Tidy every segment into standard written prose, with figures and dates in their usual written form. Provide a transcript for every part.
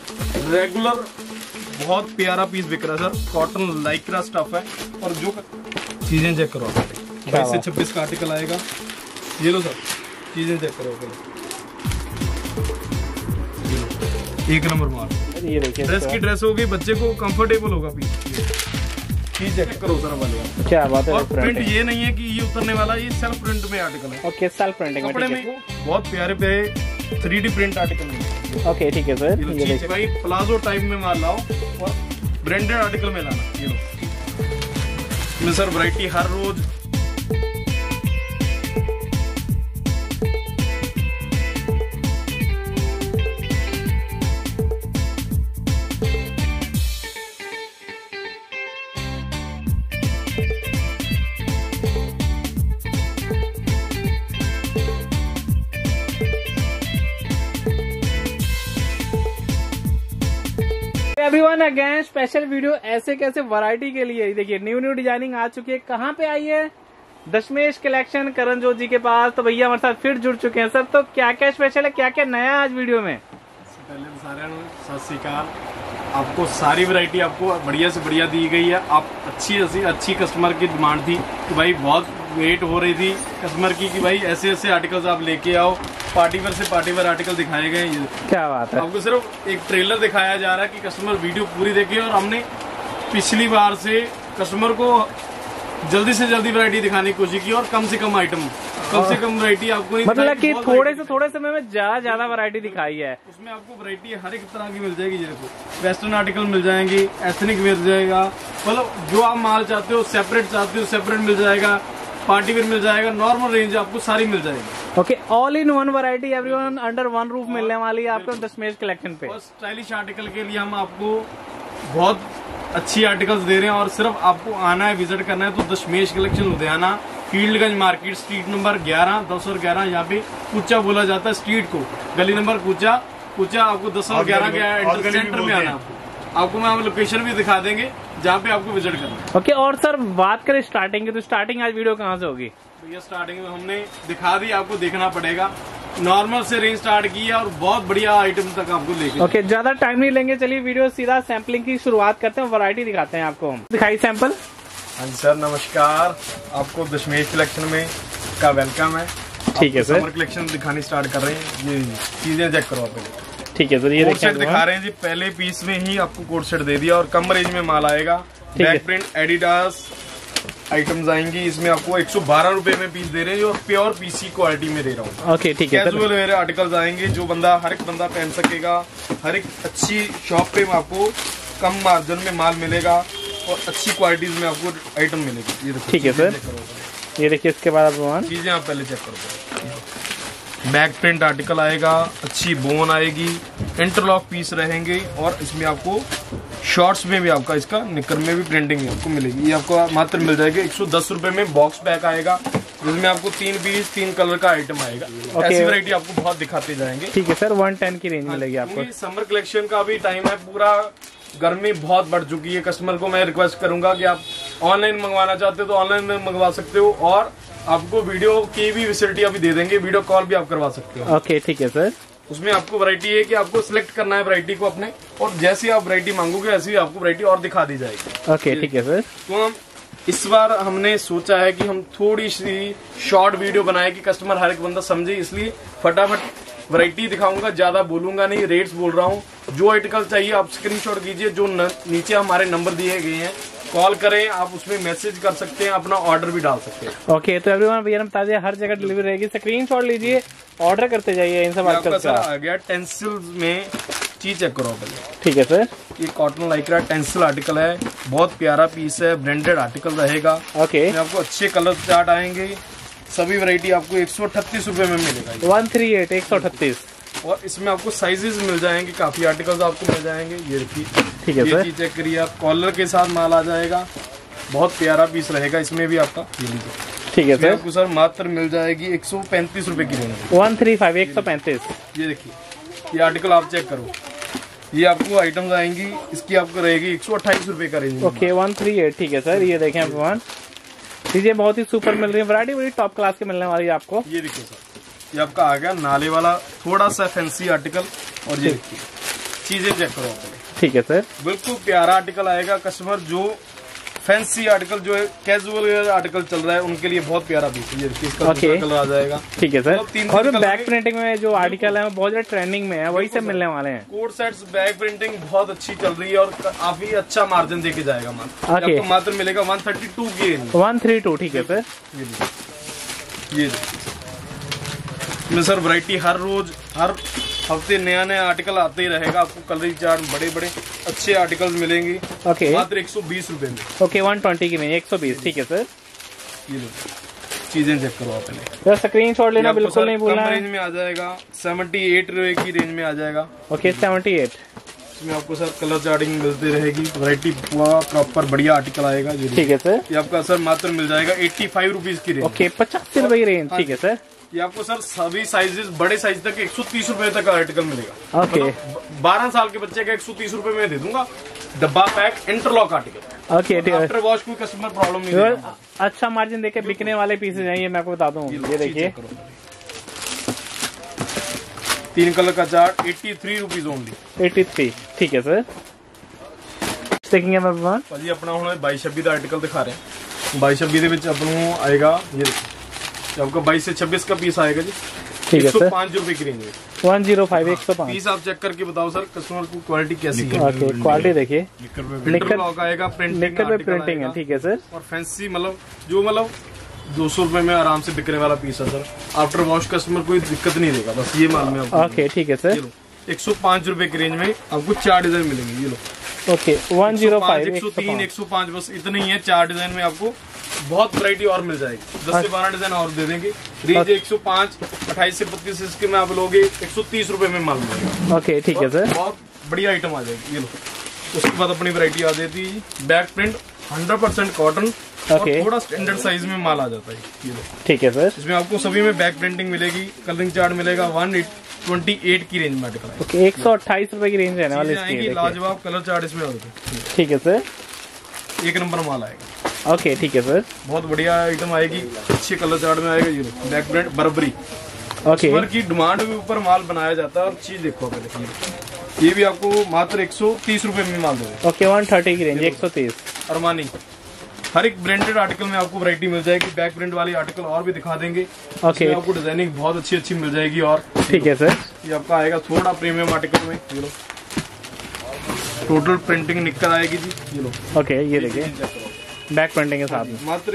Regular बहुत प्यारा piece बिक रहा है सर, कॉटन लाइक्रा स्टफ है। और जो चीजें चेक करो, 22 से 26 का आर्टिकल आएगा। ये लो सर, चीजें चेक करो पहले, एक नंबर माल। ये देखिए ड्रेस की ड्रेस होगी, बच्चे को कंफर्टेबल होगा पीस चेक करो सर वाले। क्या बात है। और प्रिंट ये नहीं है कि ये उतरने वाला, ये सेल्फ प्रिंट में आर्टिकल है। ओके, सेल्फ प्रिंटिंग कपड़े में बहुत प्यारे प्यारे 3D प्रिंट आर्टिकल है। ओके ठीक है सर। ये देखिए भाई, प्लाजो टाइप में माल लाओ और ब्रांडेड आर्टिकल में लाना। ये लो, इसमें सर वैरायटी हर रोज। एवरीवन अगेन स्पेशल वीडियो ऐसे कैसे वैरायटी के लिए। देखिए न्यू डिजाइनिंग आ चुकी है। कहाँ पे आई है? दशमेश कलेक्शन करण जोत जी के पास। तो भैया हमारे साथ फिर जुड़ चुके हैं सर। तो क्या क्या स्पेशल है, क्या क्या नया आज वीडियो में? पहले तो सारे सत श्री अकाल। आपको सारी वैरायटी आपको बढ़िया से बढ़िया दी गई है। आप अच्छी कस्टमर की डिमांड थी कि भाई बहुत वेट हो रही थी कस्टमर की कि भाई ऐसे ऐसे आर्टिकल्स आप लेके आओ। पार्टी वेयर से पार्टी वेयर आर्टिकल दिखाए गए। क्या बात है। आपको सिर्फ एक ट्रेलर दिखाया जा रहा है कि कस्टमर वीडियो पूरी देखे। और हमने पिछली बार से कस्टमर को जल्दी से जल्दी वैरायटी दिखाने की कोशिश की और कम से कम आइटम, कम से कम वैरायटी आपको मतलब कि थोड़े समय में ज्यादा वैरायटी दिखाई है। उसमें आपको वैरायटी हर एक तरह की मिल जाएगी। देखो, वेस्टर्न आर्टिकल मिल जाएंगी, एथनिक मिल जाएगा, मतलब जो आप माल चाहते हो, सेपरेट चाहते हो सेपरेट मिल जाएगा, पार्टी वेयर मिल जाएगा, नॉर्मल रेंज आपको सारी मिल जाएगी। Okay, all in one variety everyone under one roof मिलने वाली है आपको दशमेश कलेक्शन पे। और स्टाइलिश आर्टिकल के लिए हम आपको बहुत अच्छी आर्टिकल्स दे रहे हैं। और सिर्फ आपको आना है, विजिट करना है। तो Dashmesh collection Ludhiana, Fieldganj market, street number 11, 10 और 11। यहाँ पे कुचा बोला जाता है स्ट्रीट को, गली नंबर कुचा आपको 10 और 11 के सेंटर में आना। आपको मैं लोकेशन भी दिखा देंगे जहाँ पे आपको विजिट करना है। ओके, और सर बात करें स्टार्टिंग की, तो स्टार्टिंग आज वीडियो कहाँ से होगी? भैया स्टार्टिंग में हमने दिखा दी, आपको देखना पड़ेगा। नॉर्मल से रेंज स्टार्ट की है और बहुत बढ़िया आइटम तक आपको लेके। ओके, ज्यादा टाइम नहीं लेंगे, चलिए वीडियो सीधा सैम्पलिंग की शुरुआत करते हैं, वैरायटी दिखाते हैं आपको। हम दिखाई सैंपल। हाँ जी सर, नमस्कार। आपको दशमेश कलेक्शन में का वेलकम है। ठीक है सर। समर कलेक्शन दिखानी स्टार्ट कर रहे हैं। ये चीजें चेक करो आप। ठीक है सर, ये कोट सेट दिखा रहे हैं जी। पहले पीस में ही आपको कोट सेट दे दिया और कम रेंज में माल आएगा। बैक प्रिंट एडिडास आइटम्स आएंगी। इसमें आपको 112 रुपए में पीस दे रहे हैं और प्योर पीसी क्वालिटी में दे रहा हूँ। ओके ठीक है। कैजुअल वेयर आर्टिकल्स आएंगे जो हर एक बंदा पहन सकेगा। हर एक अच्छी शॉप पे आपको कम मार्जिन में माल मिलेगा और अच्छी क्वालिटीज में आपको आइटम मिलेगी। ये ठीक है सर, ये देखिए। इसके बाद चीजें आप पहले चेक करो। बैक प्रिंट आर्टिकल आएगा, अच्छी बोन आएगी, इंटरलॉक पीस रहेंगे। और इसमें आपको शॉर्ट्स में भी आपका इसका निकर में भी प्रिंटिंग आपको मिलेगी। ये आपको मात्र मिल जाएगी 110 रुपए में। बॉक्स पैक आएगा जिसमें आपको 3 पीस 3 कलर का आइटम आएगा। ऐसी वैरायटी आपको बहुत दिखाते जाएंगे। ठीक है सर, 110 की रेंज मिलेगी आपको। समर कलेक्शन का भी टाइम है, पूरा गर्मी बहुत बढ़ चुकी है। कस्टमर को मैं रिक्वेस्ट करूंगा कि आप ऑनलाइन मंगवाना चाहते हो तो ऑनलाइन में मंगवा सकते हो। और आपको वीडियो की भी फैसिलिटी अभी दे देंगे, वीडियो कॉल भी आप करवा सकते हो। ओके ठीक है सर। उसमें आपको वैरायटी है कि आपको सिलेक्ट करना है वैरायटी को अपने, और जैसी आप वैरायटी मांगोगे ऐसी आपको वैरायटी और दिखा दी जाएगी। ओके ठीक है सर। तो हम इस बार हमने सोचा है कि हम थोड़ी सी शॉर्ट वीडियो बनाए कि कस्टमर हर एक बंदा समझे, इसलिए फटाफट वैरायटी दिखाऊंगा, ज्यादा बोलूंगा नहीं, रेट्स बोल रहा हूँ। जो आर्टिकल चाहिए आप स्क्रीनशॉट कीजिए, जो नीचे हमारे नंबर दिए गए हैं, कॉल करें, आप उसमें मैसेज कर सकते हैं, अपना ऑर्डर भी डाल सकते हैं। ओके, तो एवरीवन भैया ने बता दिया हर जगह डिलीवरी रहेगी। स्क्रीनशॉट लीजिए, ऑर्डर करते जाइए। इन सब आर्टिकल सर आ गया टेंसिल्स में, चीज चेक करो पहले। ठीक है सर। ये कॉटन लाइक्रा टेंसिल आर्टिकल है, बहुत प्यारा पीस है, ब्रांडेड आर्टिकल रहेगा। ओके, आपको अच्छे कलर चार्ट आएंगे। सभी वैरायटी आपको 138 रुपए में मिलेगा। 138 138। और इसमें आपको साइजेस मिल जाएंगे, काफी आर्टिकल्स आपको मिल जाएंगे। ये देखिए, ठीक है ये चीज चेक करिए आप, कॉलर के साथ माल आ जाएगा, बहुत प्यारा पीस रहेगा। इसमें भी आपका ये लीजिए। ठीक है सर। आपको सर मात्र मिल जाएगी 135 रुपए की रेंज। 135 135। ये देखिए, ये आर्टिकल आप चेक करो, ये आपको आइटम्स आएंगी, इसकी आपको रहेगी 128 रुपए का रेंज। ओके 138। ठीक है सर, ये देखें आप चीजें बहुत ही सुपर मिल रही है, वैरायटी बड़ी टॉप क्लास की मिलने वाली है आपको। ये देखिए सर, ये आपका आ गया नाले वाला थोड़ा सा फैंसी आर्टिकल। और ये देखिए, चीजें चेक करो पहले। ठीक है सर, बिल्कुल प्यारा आर्टिकल आएगा। कस्टमर जो फैंसी आर्टिकल जो है कैजुअल आर्टिकल चल रहा है उनके लिए बहुत प्यारा पीस है। इसका दूसरा कलर आ जाएगा। ठीक है सर। तीन और बैक प्रिंटिंग में जो आर्टिकल है वो बहुत ज्यादा ट्रेंडिंग में है, वही सब मिलने वाले हैं। कोड सेट्स बैक प्रिंटिंग बहुत अच्छी चल रही है और काफी अच्छा मार्जिन देके जाएगा माल। आपको मात्र मिलेगा 132 की रेंज। 132। ठीक है सर। ये इसमें सर वैरायटी हर रोज हर हफ्ते नया नया आर्टिकल आते ही रहेगा। आपको कलरिंग चार्ट बड़े बड़े अच्छे आर्टिकल्स मिलेंगे। ओके, मात्र 120 रुपए में। ओके, 120 की नहीं, 120। ठीक है सर। ये लो चीजें चेक करो आप पहले। सर स्क्रीनशॉट लेना बिल्कुल नहीं भूलना। रेंज में आ जाएगा 78 रुपए की रेंज में आ जाएगा। ओके, 78। इसमें आपको सर कलर चार्टिंग मिलती रहेगी। वैरायटी पूरा प्रॉपर बढ़िया आर्टिकल आएगा। ठीक है सर। ये आपका सर मात्र मिल जाएगा 85 रुपीज की रेंज। ओके, 85 रुपए की रेंज। ठीक है सर। ये आपको सर सभी साइजेस बड़े साइज तक 130 रुपए तक आर्टिकल मिलेगा। ओके, 12 साल के बच्चे का 130 रुपए में दे दूंगा। डब्बा pack interlock article. Okay, after wash कोई कस्टमर प्रॉब्लम नहीं देगा। अच्छा मार्जिन देके बिकने वाले पीसेज हैं ये, मैं आपको बता दूं। ये देखिए 3 कलर का चार्ट 83 रुपीज ओनली। 83। ठीक है सर। देखेंगे मैं भाजी अपना ਹੁਣ 22-26 ਦਾ आर्टिकल दिखा रहे हैं। 22-26 ਦੇ ਵਿੱਚ ਆਪਾਂ ਨੂੰ आएगा ये आपका 22 से 26 का पीस आएगा जी। ठीक है सर। 105 रुपए की रेंज में 105 105 पीस। आप चेक करके बताओ सर कस्टमर को क्वालिटी कैसी है। ओके, क्वालिटी देखिए। निकर आएगा प्रिंटिंग पे प्रिंटिंग है। ठीक है सर। और फैंसी मतलब 200 रुपए में आराम से बिकने वाला पीस है सर। आफ्टर वॉश कस्टमर कोई दिक्कत नहीं देगा। बस ये माल में आपको। ओके, ठीक है सर। 105 रुपए की रेंज में आपको 4 डिजाइन मिलेंगे। ये लो। ओके, 105 103 105 बस इतने ही है। 4 डिजाइन में आपको बहुत वैरायटी और मिल जाएगी। 10 से 12 डिजाइन और दे देंगे। रेंज 105 28 से 32 इसके में आप लोगे 130 रुपए में माल मिलेगा। ओके, ठीक है सर। बहुत बढ़िया आइटम आ जाएगी। ये लो। उसके बाद अपनी वैरायटी आ जाती है बैक प्रिंट 100% कॉटन। और थोड़ा स्टैंडर्ड साइज में माल आ जाता है। ये लो। ठीक है सर। इसमें आपको सभी में बैक प्रिंटिंग मिलेगी। कलरिंग चार्ट मिलेगा 128 की रेंज में आर्टिकल है। ओके, 128 रुपए की रेंज रहने वाली इसकी। लाजवाब कलर चार्ट इसमें होगा। ठीक है सर। 1 नंबर माल आएगा। ओके, ठीक है सर। बहुत बढ़िया आइटम आएगी। अच्छे कलर चार्ट में आएगा। ये बैक प्रिंट बराबरी। ओके, की डिमांड के ऊपर माल बनाया जाता है। और चीज देखो पहले ये भी आपको मात्र 130 रुपए में माल देगा। ओके, 130 की रेंज 130। अरमानी हर एक ब्रांडेड आर्टिकल में आपको वैरायटी मिल जाएगी। बैक प्रिंट वाली आर्टिकल और भी दिखा देंगे। ओके, आपको डिजाइनिंग बहुत अच्छी मिल जाएगी। और ठीक है सर। ये आपका आएगा थोड़ा प्रीमियम आर्टिकल में। ये लो टोटल प्रिंटिंग निकल आएगी जी। ये लो। ओके, ये देखिए बैक प्रिंटिंग के साथ में मात्र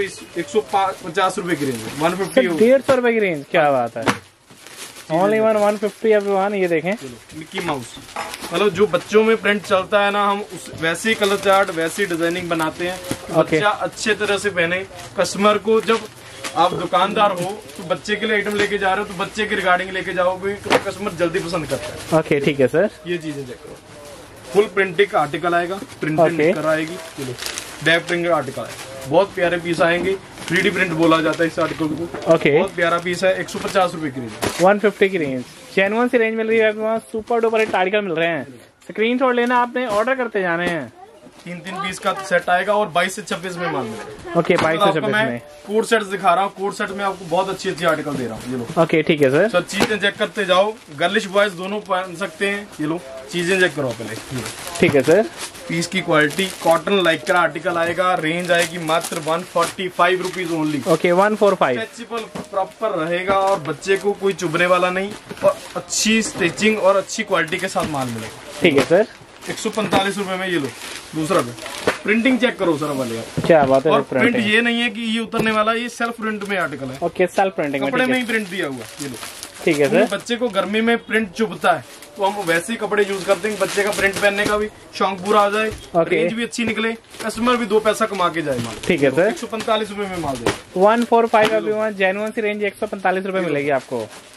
150 रुपए की रेंज में 150 150 रुपए की रेंज। क्या बात है। Only 150 everyone. ये देखें मिक्की माउस मतलब जो बच्चों में प्रिंट चलता है ना, हम उस वैसे कलर चार्ट वैसी डिजाइनिंग बनाते हैं। बच्चा अच्छे तरह से पहने। कस्टमर को जब आप दुकानदार हो तो बच्चे के लिए आइटम लेके जा रहे हो तो बच्चे के रिगार्डिंग लेके जाओगे तो कस्टमर जल्दी पसंद करता है। ओके, ठीक है सर। ये चीजें चेक करो। फुल प्रिंटिंग आर्टिकल आएगा। प्रिंटिंग कराएगी। चलो बैक प्रिंट आर्टिकल है। बहुत प्यारे पीस आएंगे। 3D प्रिंट बोला जाता है इस आर्टिकल को। ओके, बहुत प्यारा पीस है। 150 रुपए की रेंज 150 की रेंज। जेन्युइन सी रेंज मिल रही है। सुपर डुपर हिट आर्टिकल मिल रहे हैं। स्क्रीनशॉट लेना आपने, ऑर्डर करते जाने हैं। 3 पीस का सेट आएगा और 22 से 26 में माल मिलेगा। ओके, 22 से 26 में। कोड सेट दिखा रहा हूँ। कोड सेट में आपको बहुत अच्छी आर्टिकल दे रहा हूँ। ये लो। ओके, ठीक है सर। सर चीजें चेक करते जाओ। गर्लिश बॉयज दोनों पहन सकते हैं। ये लो चीजें चेक करो पहले। ठीक है सर। पीस की क्वालिटी कॉटन लाइक्रा आर्टिकल आएगा। रेंज आएगी मात्र 145 rupees only. Okay, 145। Stretchable proper रहेगा और बच्चे को कोई चुभने वाला नहीं। और अच्छी स्टिचिंग और अच्छी क्वालिटी के साथ माल मिलेगा। ठीक है सर। 145 रुपए में। ये लो दूसरा प्रिंटिंग चेक करो सर वाले। क्या बात है। और प्रिंट ये नहीं है कि ये उतरने वाला, ये सेल्फ प्रिंट में आर्टिकल है। ओके, सेल्फ प्रिंटिंग कपड़े में ही प्रिंट दिया हुआ। ये लो। ठीक है सर। बच्चे को गर्मी में प्रिंट चुभता है तो हम वैसे ही कपड़े यूज करते हैं। बच्चे का प्रिंट पहनने का भी शौक पूरा आ जाए। रेंज भी अच्छी निकले। कस्टमर भी 2 पैसा कमा के जाए माल। ठीक है सर। 145 रुपए में माल दे। 145 एवरीवन। जेन्युइन सी रेंज 145 रुपए मिलेगी आपको।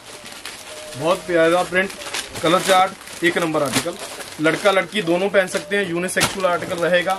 बहुत प्यारा print colour chart 1 number article. लड़का लड़की दोनों पहन सकते हैं। यूनिसेक्सुअल आर्टिकल रहेगा।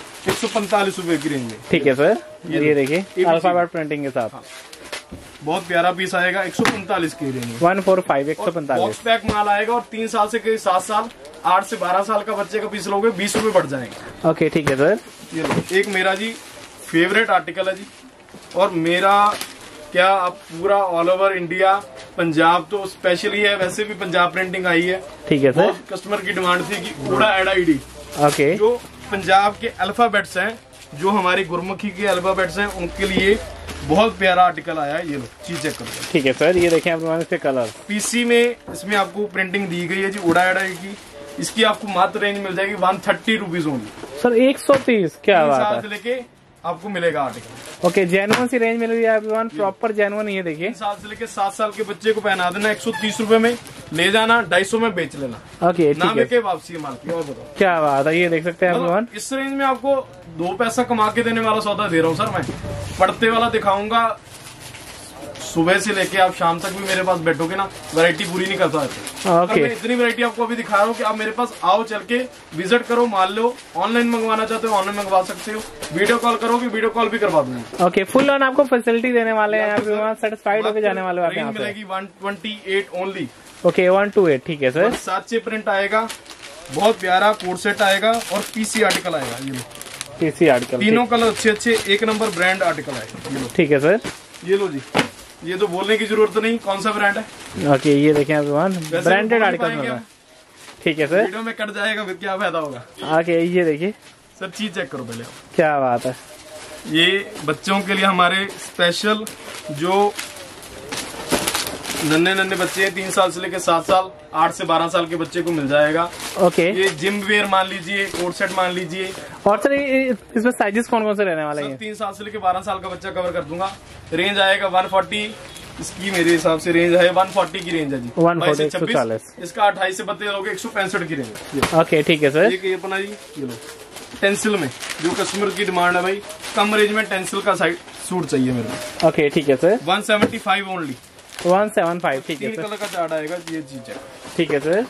145 रुपए की रेंज में। ठीक है सर। ये देखिए अल्फाबेट प्रिंटिंग के साथ। बहुत प्यारा पीस आएगा। 145 की रेंज में 145 145। बॉक्स पैक माल आएगा। और 3 साल से 7 साल 8 से 12 साल का बच्चे का पीस लोगे 20 रुपए बढ़ जाएंगे। ओके, ठीक है सर। ये लो एक मेरा जी फेवरेट आर्टिकल है जी। और मेरा क्या आप पूरा ऑल ओवर इंडिया पंजाब तो स्पेशली है, वैसे भी पंजाब प्रिंटिंग आई है। ठीक है सर। बहुत कस्टमर की डिमांड थी कि उड़ा एडा ईडी, ओके, जो पंजाब के अल्फाबेट्स हैं, जो हमारी गुरमुखी के अल्फाबेट्स हैं, उनके लिए बहुत प्यारा आर्टिकल आया है। ये लो चीज चेक करो। ठीक है सर, ये देखें आप इसके कलर पीसी में इसमें आपको प्रिंटिंग दी गई है जी उड़ा एडा की। इसकी आपको मात्र रेंज मिल जाएगी 130 रुपीज ओनली सर। 130, क्या बात है। से लेके आपको मिलेगा आर्टिकल। ओके, जेन्युइन सी रेंज मिल रही है एवरीवन, प्रॉपर जेन्युइन। ये देखिए 3 साल से लेके 7 साल के बच्चे को पहना देना, 130 रुपए में ले जाना, 250 में बेच लेना। ओके, ना ठीक है, बिके वापसी है माल की। और बताओ क्या बात है। ये देख सकते हैं एवरीवन, इस रेंज में आपको 2 पैसा कमा के देने वाला सौदा दे रहा हूँ सर मैं। पढ़ते वाला दिखाऊंगा, सुबह से लेके आप शाम तक भी मेरे पास बैठोगे ना, वैरायटी पूरी नहीं करता है। ओके, मैं इतनी वैरायटी आपको अभी दिखा रहा हूँ कि आप मेरे पास आओ, चल के विजिट करो, मान लो। ऑनलाइन मंगवाना चाहते हो ऑनलाइन मंगवा सकते हो, वीडियो कॉल करोगे वीडियो कॉल भी करवा दूंगा। ओके, फुल ऑन आपको फैसिलिटी देने वाले हैं एवरीवन, सेटिस्फाइड होकर जाने वाले हैं। मिलेगी 128 ओनली। ओके, 128, ठीक है सर। साचे प्रिंट आएगा, बहुत प्यारा कोड सेट आएगा और पीसी आर्टिकल आएगा। ये लो पीसी आर्टिकल, तीनों कलर अच्छे अच्छे, 1 नंबर ब्रांड आर्टिकल आएगा। ये लो, ठीक है सर। ये लो जी, ये तो बोलने की जरूरत नहीं कौन सा ब्रांड है। ओके, ये देखें एवरीवन, ब्रांडेड आर्टिकल। ठीक है सर। वीडियो में कट जाएगा फिर क्या फायदा होगा। ओके, ये देखिए सर, चीज चेक करो पहले। क्या बात है। ये बच्चों के लिए हमारे स्पेशल, जो नन्हे बच्चे हैं 3 साल से लेकर 7 साल, 8 से 12 साल के बच्चे को मिल जाएगा। ओके, ये जिम वेयर मान लीजिए, कोट सेट मान लीजिए। और सर इसमें साइजेस कौन कौन से रहने वाले हैं? 3 साल से लेकर 12 साल का बच्चा कवर कर दूंगा। रेंज आएगा 140, इसकी मेरे हिसाब से रेंज है 140 की रेंज है जी। 140, 140। इसका 28 से 32 लोगे 165 की रेंज। ओके, ठीक है सर। ये अपना जी, ये लो टेंसिल में, जो कस्टमर की डिमांड है भाई, कम रेंज में टेंसिल का साइड सूट चाहिए मेरे को। ओके, ठीक है सर। 175 ओनली, 175, ठीक है 3 सर। कलर का चार्ट आएगा। ये चीज है, ठीक है सर।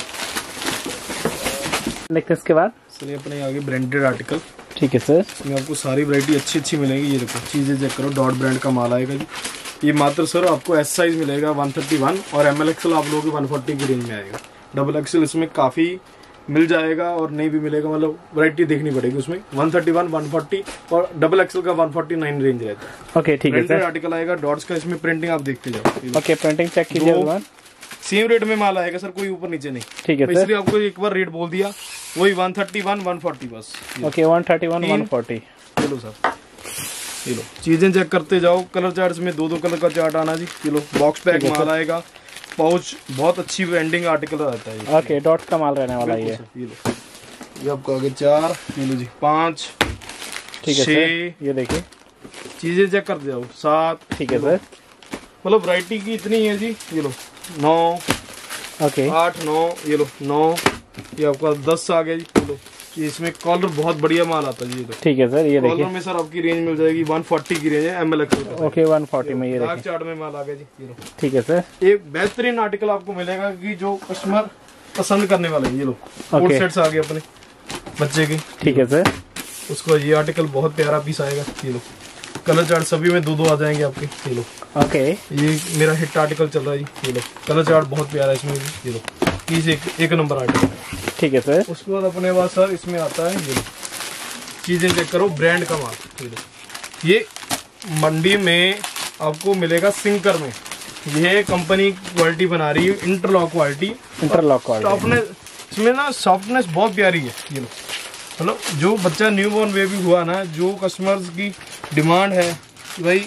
नेक्स्ट इसके बाद चलिए अपने आगे ब्रांडेड आर्टिकल। ठीक है सर। इसमें आपको सारी वैरायटी अच्छी मिलेगी। ये देखो चीजें चेक करो, डॉट ब्रांड का माल आएगा जी। ये मात्र सर आपको एस साइज मिलेगा 131 और ML XL आप लोगों 140 की रेंज में आएगा। डबल XL इसमें काफी मिल जाएगा और नहीं भी मिलेगा, मतलब वैरायटी देखनी पड़ेगी उसमें। 131, 140 और डबल XL का 149 रेंज रहता है। ओके, ठीक है सर। आर्टिकल आएगा, डॉट्स का इसमें प्रिंटिंग आप देखते जाओ। ओके, प्रिंटिंग चेक कीजिए। सेम रेट में माल आएगा सर, कोई ऊपर नीचे नहीं। ठीक है सर। इसलिए आपको एक बार रेट बोल दिया, वही 131, 140 बस। ओके, 131, 140। चलो सर, ये लो चीजें चेक करते जाओ। कलर चार्ट में 2 कलर का चार्ट आना जी। ये लो बॉक्स पैक माल आएगा, पाउच, बहुत अच्छी वेंडिंग आर्टिकल रहता है। ओके, डॉट का माल रहने वाला है। ये लो, ये आपको आगे 4, ये लो जी 5, ठीक है 6, सर। ये देखिए चीजें चेक करते जाओ 7। ठीक है सर। मतलब वैरायटी की इतनी है जी। ये लो 9, ओके, 8, 9, ये लो 9, ये आपका 10 आ गया जी। ये लो, ये इसमें कॉलर बहुत बढ़िया माल आता है। ये तो ठीक है सर। ये देखिए कॉलर में सर आपकी रेंज मिल जाएगी 140 की रेंज है, ML XL। ओके, 140 में ये देखिए। चार्ट में माल आ गया जी। ये लो, ठीक है सर। एक बेहतरीन आर्टिकल आपको मिलेगा कि जो कस्टमर पसंद करने वाले हैं। ये लो कोट सेट्स आ गए अपने बच्चे के। ठीक है सर। उसको ये आर्टिकल बहुत प्यारा पीस आएगा। ये लो कलर चार्ट सभी में 2 आ जाएंगे आपके। ये लो, ओके, ये मेरा हिट आर्टिकल चल रहा है जी। ये लो कलर चार्ट बहुत प्यारा है इसमें भी। ये लो पीस एक नंबर आर्टिकल। ठीक है सर। उसके बाद अपने पास सर इसमें आता है, ये लो चीजें चेक करो, ब्रांड का माल। ये लो, ये मंडी में आपको मिलेगा सिंकर में। ये कंपनी क्वालिटी बना रही है, interlock quality. Interlock quality, softness इसमें ना, सॉफ्टनेस बहुत प्यारी है। ये लो, मतलब जो बच्चा न्यू बॉर्न बेबी हुआ ना, जो कस्टमर्स की डिमांड है भाई,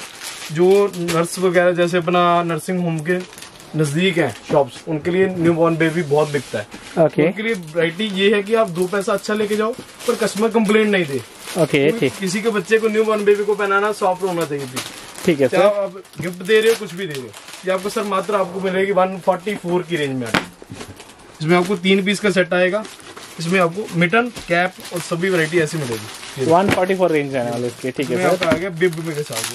जो नर्स वगैरह जैसे अपना नर्सिंग होम के नजदीक हैं शॉप्स, उनके लिए न्यू बॉर्न बेबी बहुत बिकता है। ओके, उनके लिए वैरायटी ये है कि आप 2 पैसा अच्छा लेके जाओ पर कस्टमर कंप्लेंट नहीं दे। ओके, ठीक, किसी के बच्चे को न्यू बॉर्न बेबी को पहनाना सॉफ्ट होना चाहिए थी। ठीक है चाहे सर। आप गिफ्ट दे रहे हो, कुछ भी दे रहे हो, ये आपको सर मात्र आपको मिलेगी 144 की रेंज में। इसमें आपको 3 पीस का सेट आएगा। इसमें आपको मिटन, कैप और सभी वैरायटी ऐसी मिलेगी। 144 रेंज है वाले इसके। ठीक है सर। आ गया बिब के साथ,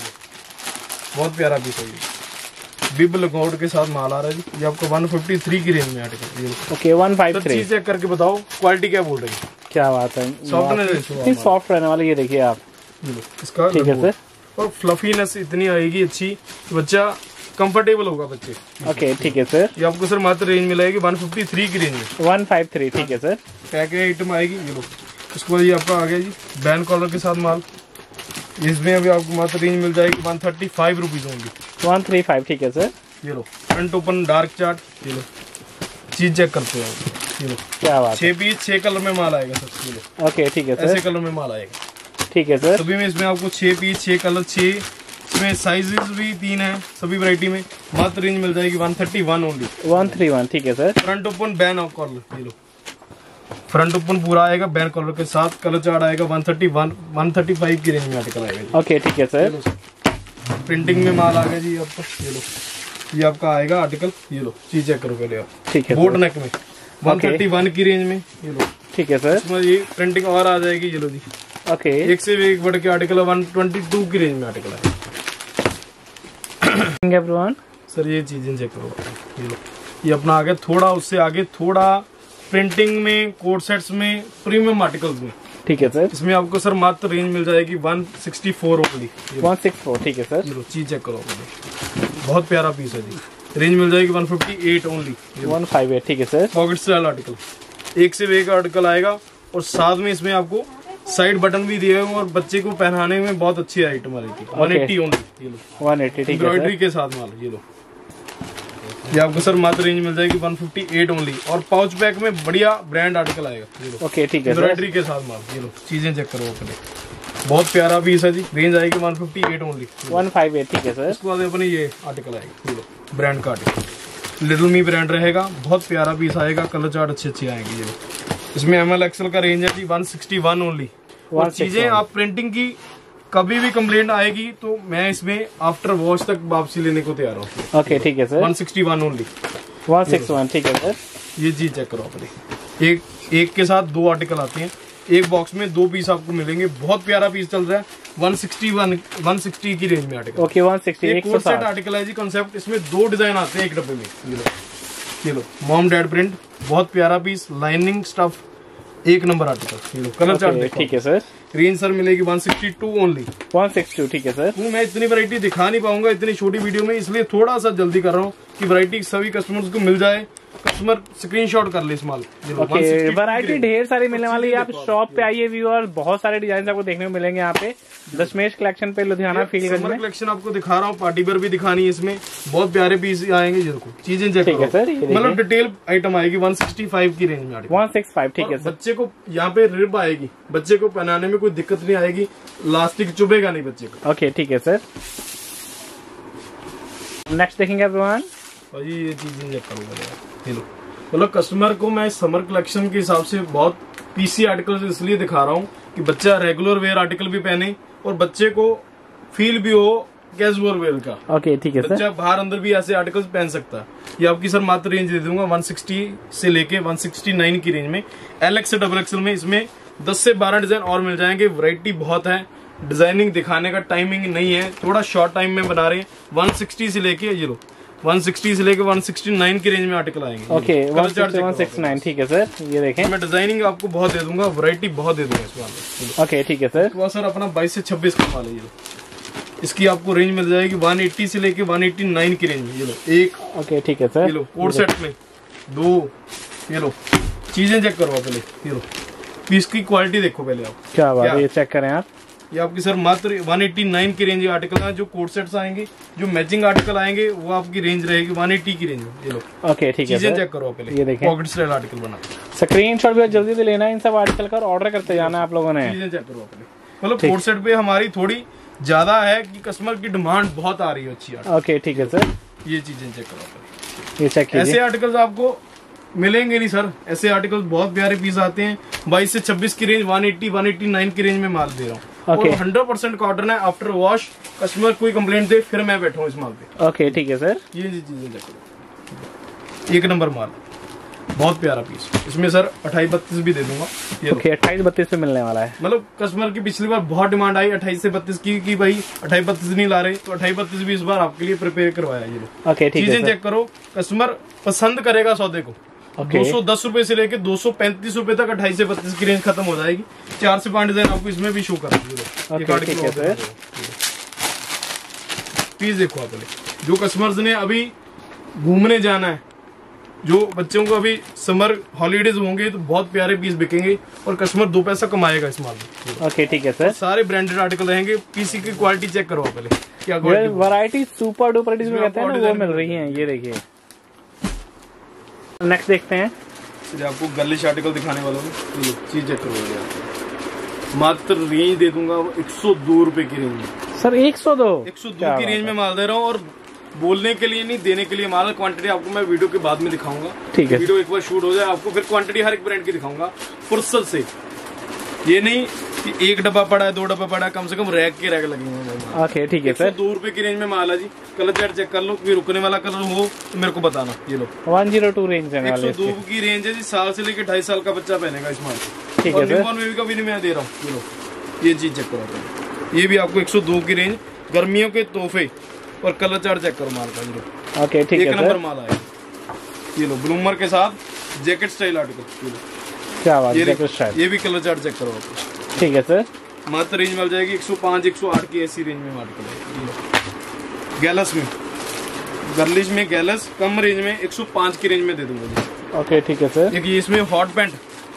बहुत प्यारा पीस है ये। बिब लगोट के साथ माल आ रहा है जी। ये आपको 153 की रेंज में आर्टिकल। ओके, 153। चीज चेक करके बताओ क्वालिटी क्या बोल रही है। क्या बात है, सॉफ्टनेस सॉफ्ट रहने वाला। ये देखिए आप, इसका ठीक है सर। और फ्लफीनेस इतनी आएगी अच्छी, बच्चा कंफर्टेबल होगा बच्चे। ओके, ठीक है सर। ये आपको सर मात्र रेंज मिलेगी 153 की रेंज में। 153, ठीक है सर। पैक आइटम आएगी। ये लो, इसको ये आपका आ गया जी बैन कॉलर के साथ माल। इसमें अभी आपको मात्र रेंज मिल जाएगी 135 रुपीज होंगी। 135, ठीक है सर। ये लो फ्रंट ओपन डार्क चार्ट, ये लो चीज चेक करते हो, ये लो क्या बात 6 पीस 6 कलर में माल आएगा सर, ये लो ओके ठीक है ऐसे सर, कलर में माल आएगा। ठीक है सर, सभी में इसमें आपको 6 पीस 6 कलर 6, इसमें साइजेस भी 3 है सभी वैरायटी में। मात्र रेंज मिल जाएगी 131 ओनली, 131 ठीक है sir, front open ban of collar, ये लो फ्रंट ओपन पूरा आएगा बैन कॉलर के साथ, कलर चार्ट आएगा 131 135 की रेंज में आर्टिकल आएगा जी। ओके ठीक है सर, प्रिंटिंग में माल आ गया जी आपका, ये लो ये आपका आएगा आर्टिकल, ये लो चीज चेक करो पहले आप, ठीक है बोट सर, नेक में 131 की रेंज में, ये लो ठीक है सर, इसमें ये प्रिंटिंग और आ जाएगी, ये लो जी ओके एक से एक बढ़ के आर्टिकल 122 की रेंज में आर्टिकल आएगा। एवरीवन सर ये चीजें चेक करो, ये लो ये अपना आगे थोड़ा उससे आगे थोड़ा प्रिंटिंग में कोड सेट्स में प्रीमियम आर्टिकल्स में, ठीक है सर, इसमें आपको सर मात्र रेंज मिल जाएगी 164 ओनली, 164 ठीक है सर, ये लो चीज चेक करो, बहुत प्यारा पीस है जी, रेंज मिल जाएगी 158 ओनली, 158 ठीक है सर, पॉकेट स्टाइल आर्टिकल, एक से एक आर्टिकल आएगा और साथ में इसमें आपको साइड बटन भी दिए हुए और बच्चे को पहनाने में बहुत अच्छी आइटम आएगी, 180 ओनली, ये लो 180 ठीक है एम्ब्रॉयडरी सर, के साथ माल, ये लो ये आपको सर मात्र रेंज मिल जाएगी 158 ओनली, और पाउच पैक में बढ़िया ब्रांड आर्टिकल आएगा, ये लो ओके ठीक है सर, एम्ब्रॉयडरी के साथ माल, ये लो चीजें चेक करो अपने, बहुत प्यारा पीस है जी, रेंज आएगी 158 ओनली, 158 ठीक है सर, उसके बाद अपने ये आर्टिकल आएगा, ये लो ब्रांड का आर्टिकल लिटिल मी ब्रांड रहेगा, बहुत प्यारा पीस आएगा, कलर चार्ट अच्छे अच्छे आएंगे, ये लो इसमें ML XL का रेंज है जी 161 ओनली, और चीजें आप प्रिंटिंग की कभी भी कंप्लेंट आएगी तो मैं इसमें आफ्टर वॉश तक वापसी लेने को तैयार हूँ। ओके ठीक है सर, 161 ओनली, 161 ठीक है सर, ये चीज चेक करो अपने, एक के साथ 2 आर्टिकल आते हैं, एक बॉक्स में 2 पीस आपको मिलेंगे, बहुत प्यारा पीस चल रहा है, 160 की रेंज में आर्टिकल, ओके 160 एक कोड सेट आर्टिकल है जी कंसेप्ट, इसमें 2 डिजाइन आते हैं एक डब्बे में, ये लो मॉम डैड प्रिंट, बहुत प्यारा पीस, लाइनिंग स्टफ, एक नंबर आर्टिकल, ये लो कलर चार्ट देखो, ठीक है सर, रेंज सर मिलेगी 162 ओनली, 162 ठीक है सर, मैं इतनी वैरायटी दिखा नहीं पाऊंगा इतनी छोटी वीडियो में, इसलिए थोड़ा सा जल्दी कर रहा हूँ कि वैरायटी सभी कस्टमर्स को मिल जाए, कस्टमर स्क्रीनशॉट कर ले इस माल, ओके वैरायटी ढेर सारी मिलने वाली है, आप शॉप पे आइए व्यूअर, बहुत सारे डिजाइन आपको देखने को मिलेंगे यहाँ पे दशमेश कलेक्शन पे लुधियाना फील्डगंज में, कलेक्शन आपको दिखा रहा हूँ, पार्टी वेयर भी दिखानी है, इसमें बहुत प्यारे पीस आएंगे, ये देखो चीजें चेक ठीक है करो, सर, ये मतलब डिटेल आइटम आएगी 165 की रेंज में आएगी, 165 ठीक है सर, बच्चे को यहाँ पे रिब आएगी, बच्चे को पहनाने में कोई दिक्कत नहीं आएगी, लास्टिक चुभेगा नहीं बच्चे को, ओके ठीक है सर, नेक्स्ट देखेंगे एवरीवन, और ये चीजें चेक करो, ये लो मतलब कस्टमर को मैं समर कलेक्शन के हिसाब से बहुत पीसी आर्टिकल इसलिए दिखा रहा हूँ कि बच्चा रेगुलर वेयर आर्टिकल भी पहने और बच्चे को फील भी हो कैजुअल वेयर का, ओके ठीक है सर, बच्चा बाहर अंदर भी ऐसे आर्टिकल्स पहन सकता है। ये आपकी सर मात्र रेंज दे दूंगा 160 से लेके 169 की रेंज में, LX से XXL में, इसमें 10 से 12 डिजाइन और मिल जाएंगे, वैरायटी बहुत है, डिजाइनिंग दिखाने का टाइमिंग नहीं है, थोड़ा शॉर्ट टाइम में बना रहे हैं, 160 से लेके ये लो 160 से लेके 169 की रेंज में आर्टिकल आएंगे, ओके 169 ठीक है सर, ये देखें, मैं डिजाइनिंग आपको बहुत दे दूंगा, वैरायटी बहुत दे दूंगा इस माल, ओके ठीक है सर, तो सर अपना 22 से 26 का माल है, ये लो इसकी आपको रेंज मिल जाएगी 180 से लेके 189 की रेंज में, ये लो एक, ओके ठीक है सर, ये लो कोड सेट में 2, ये लो चीजें चेक करो पहले, ये लो पीस की क्वालिटी देखो पहले आप, क्या बात है, ये चेक करें आप, ये आपकी सर मात्र 189 की रेंज आर्टिकल है, जो कोड सेट्स आएंगे जो मैचिंग आर्टिकल आएंगे वो आपकी रेंज रहेगी 180 की रेंज में, ये लो ओके ठीक है चीजें सर, चेक करो पहले, ये देखें, पॉकेट स्टाइल आर्टिकल बना, स्क्रीनशॉट भी जल्दी से लेना है इन सब आर्टिकल का और ऑर्डर करते जाना है आप लोगों ने, चीजें चेक करो पहले, मतलब कोड सेट पे हमारी थोड़ी ज्यादा है कि कस्टमर की डिमांड बहुत आ रही है अच्छी आर्टिकल, ओके ठीक है सर, ये चीजें चेक करो पहले, ये चेक कीजिए, ऐसे आर्टिकल्स आपको मिलेंगे नहीं सर, ऐसे आर्टिकल्स बहुत प्यारे पीस आते हैं, 22 से 26 की रेंज 180-189 की रेंज में माल दे रहा हूँ, और 100% कॉटन है, आफ्टर वॉश कस्टमर कोई कंप्लेंट दे फिर मैं बैठा हूँ इस माल पे, ओके ठीक है सर, ये चीजें चेक करो, एक नंबर माल, बहुत प्यारा पीस, इसमें सर 28-32 भी दे दूंगा, ये ओके 28-32 पे मिलने वाला है, मतलब कस्टमर की पिछली बार बहुत डिमांड आई 28 से 32 की कि भाई 28-32 नहीं ला रहे, तो 28-32 भी इस बार आपके लिए प्रिपेयर करवाया, ये लो ओके ठीक है चीजें चेक करो, कस्टमर पसंद करेगा सौदे को, 210 रुपए से लेके 235 रुपए तक 28 से 32 की रेंज खत्म हो जाएगी, 4 से 5 डिजाइन आपको इसमें भी शो कर पीस देखो आप पहले, जो कस्टमर्स ने अभी घूमने जाना है जो बच्चों को अभी समर हॉलीडेज होंगे तो बहुत प्यारे पीस बिकेंगे और कस्टमर 2 पैसा कमाएगा इस माल में। ओके ठीक है सर। सारे ब्रांडेड आर्टिकल रहेंगे। पीसी की क्वालिटी चेक करो पहले, क्या क्वालिटी। वैरायटी सुपर डुपर जिसमें कहते हैं ना वो मिल रही है। ये देखिए नेक्स्ट देखते हैं। आपको गर्लिश आर्टिकल दिखाने वाला हूँ, चीज चेक करो। मात्र रेंज दे दूंगा 102 रुपए की रेंज में सर। 102 की रेंज में माल दे रहा हूँ और बोलने के लिए नहीं, देने के लिए माल। क्वांटिटी आपको मैं वीडियो के बाद में दिखाऊंगा। ठीक है, वीडियो एक बार शूट हो जाए आपको फिर क्वांटिटी हर एक ब्रांड की दिखाऊंगा फुर्सत से। ये नहीं कि 1 डब्बा पड़ा है 2 डब्बा पड़ा है, कम से कम रैक के रैक लगेंगे। ओके ठीक है सर। 102 रुपए की रेंज में माल है जी। कलर चार्ट चेक कर लो, कोई रुकने वाला कलर हो तो मेरे को बताना। ये लो 102 रेंज है। 102 की रेंज है जी। साल से लेकर 2.5 साल का बच्चा पहनेगा इस माल। ठीक है सर। बेबी का भी नहीं मैं दे रहा हूँ। ये लो ये चीज चेक करो। ये भी आपको 102 की रेंज, गर्मियों के तोहफे और कलर चार्ट चेक करो माल का। ये लो ओके ठीक है एक नंबर माल आया। ये लो ब्लूमर के साथ जैकेट स्टाइल आर्टिकल। क्या बात है। ये भी कलर चार्ट चेक करो आपको। ठीक है सर। मात्र रेंज मिल जाएगी 105 108 की ऐसी रेंज में आर्टिकल है। गैलस में गर्लिश में गैलस कम रेंज में 105 की रेंज में दे दूंगा जी। ओके ठीक है सर। एक इसमें हॉट पैंट,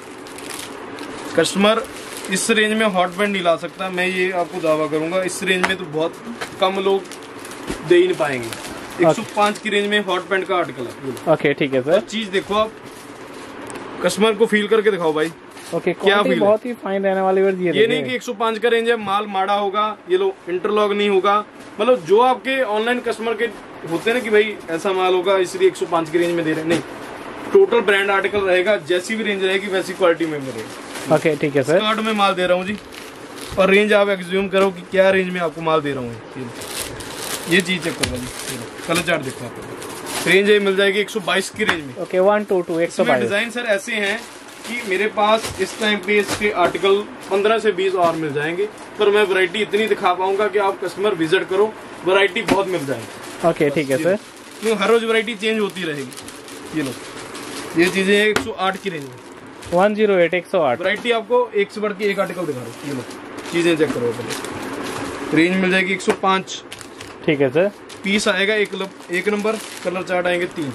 कस्टमर इस रेंज में हॉट पैंट नहीं ला सकता, मैं ये आपको दावा करूंगा। इस रेंज में तो बहुत कम लोग दे ही नहीं पाएंगे। 105 की रेंज में हॉट पैंट का आर्टिकल है। ओके ठीक है सर। चीज देखो आप, कस्टमर को फील करके दिखाओ भाई। ओके क्या फील बहुत ही फाइन रहने वाली वर्ड। ये नहीं कि 105 का रेंज है माल माड़ा होगा, ये लो इंटरलॉक नहीं होगा। मतलब जो आपके ऑनलाइन कस्टमर के होते हैं ना कि भाई ऐसा माल होगा इसलिए 105 की रेंज में दे रहे हैं, नहीं। टोटल ब्रांड आर्टिकल रहेगा, जैसी भी रेंज रहेगी वैसी क्वालिटी में मिलेगा। ओके ठीक है सर। स्कर्ट में माल दे रहा हूँ जी, और रेंज आप एक्ज्यूम करो कि क्या रेंज में आपको माल दे रहा हूँ। ये चीज चेक करो जी, कलर चार्ट देखो आपको। रेंज ये मिल जाएगी 122 की रेंज में। ओके 122 122। डिजाइन सर ऐसे हैं कि मेरे पास इस टाइम पे इसके आर्टिकल 15 से 20 और मिल जाएंगे, पर मैं वैरायटी इतनी दिखा पाऊंगा कि आप कस्टमर विजिट करो, वैरायटी बहुत मिल जाएगी। ओके ठीक है सर। क्यों हर रोज वैरायटी चेंज होती रहेगी। ये लो ये चीजें 108 की रेंज में 108 108 वैरायटी आपको एक से बढ़ के एक आर्टिकल दिखा रहा हूँ। ये लो चीजें चेक करो पहले। रेंज मिल जाएगी 105। ठीक है सर। पीस आएगा एक नंबर, कलर चार्ट आएंगे 3।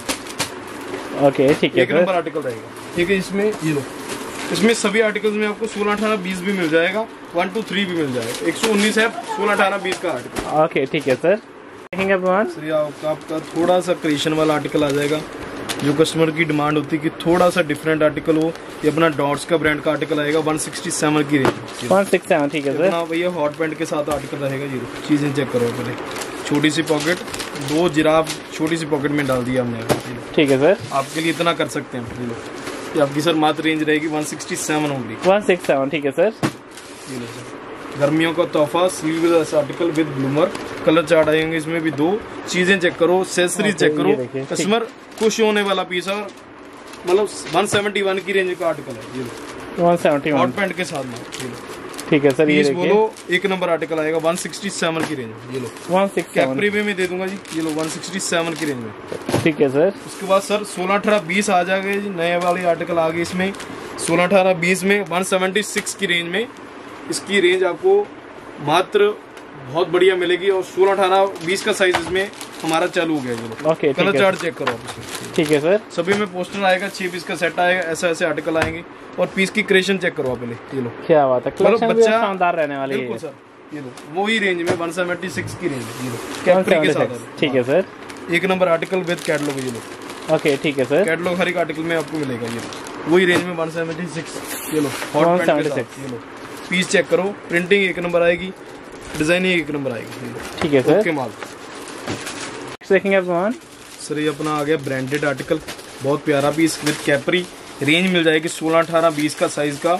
ओके ठीक है। एक नंबर आर्टिकल रहेगा। ठीक है, इसमें ये लो इसमें सभी आर्टिकल्स में आपको 16 18 20 भी मिल जाएगा, 1 2 3 भी मिल जाएगा। 119 है 16 18 20 का आर्टिकल। ओके ठीक है सर। देखेंगे आपका थोड़ा सा क्रिएशन वाला आर्टिकल आ जाएगा, जो कस्टमर की डिमांड होती है कि थोड़ा सा डिफरेंट आर्टिकल हो। ये अपना डॉट्स का ब्रांड का आर्टिकल आएगा 167 की रेंज। 167 ठीक है सर। भैया हॉट पैंट के साथ आर्टिकल रहेगा। ये चीजें चेक करो पहले। छोटी सी पॉकेट, 2 जिराफ छोटी सी पॉकेट में डाल दिया हमने। ठीक है सर। आपके लिए इतना कर सकते हैं। ये आपकी सर मात्र रेंज रहेगी 167 ओनली। 167 ठीक है सर। ये लो सर, गर्मियों का तोहफा sleeveless article with bloomer, colour chart आएंगे इसमें भी 2। चीजें चेक करो, एक्सेसरीज चेक करो, कस्टमर खुश होने वाला पीस है। मतलब 171 की रेंज का आर्टिकल है। ये लो 171 हॉट पैंट के साथ में। ठीक है सर। ये बोलो एक नंबर आर्टिकल आएगा 167 की रेंज। ये लो 167 कैपरी में दे दूंगा जी। ये लो 167 की रेंज में। ठीक है सर। उसके बाद सर 16 18 20 आ जाएंगे जी, नए वाले आर्टिकल आ गए इसमें। 16 18 20 में 176 की रेंज में इसकी रेंज आपको मात्र बहुत बढ़िया मिलेगी। और 16 18 20 का साइज इसमें हमारा चालू हो गया। ओके कलर चार्ट चेक करो आप। ठीक है सर। सभी में पोस्टर आएगा, 6 पीस का सेट आएगा, ऐसे आर्टिकल आएंगे। और पीस की क्रिएशन चेक करो आप पहले। ये लो क्या बात है, मतलब बच्चा शानदार रहने वाली है। बिल्कुल सर। ये लो वही रेंज में 176 की रेंज है। ये लो कैपरी के साथ। ठीक है सर। एक नंबर आर्टिकल विद कैटलॉग। ये लो ओके ठीक है सर। कैटलॉग हर एक आर्टिकल में आपको मिलेगा। ये वही रेंज में 176। ये लो हॉट पैंट के साथ। ये लो पीस चेक करो, प्रिंटिंग एक नंबर आएगी, डिजाइनिंग एक नंबर आएगी। ठीक है सर। ओके माल देखेंगे आप सर। ये अपना आ गया ब्रांडेड आर्टिकल, बहुत प्यारा पीस विद कैपरी। रेंज मिल जाएगी 16 18 20 का साइज का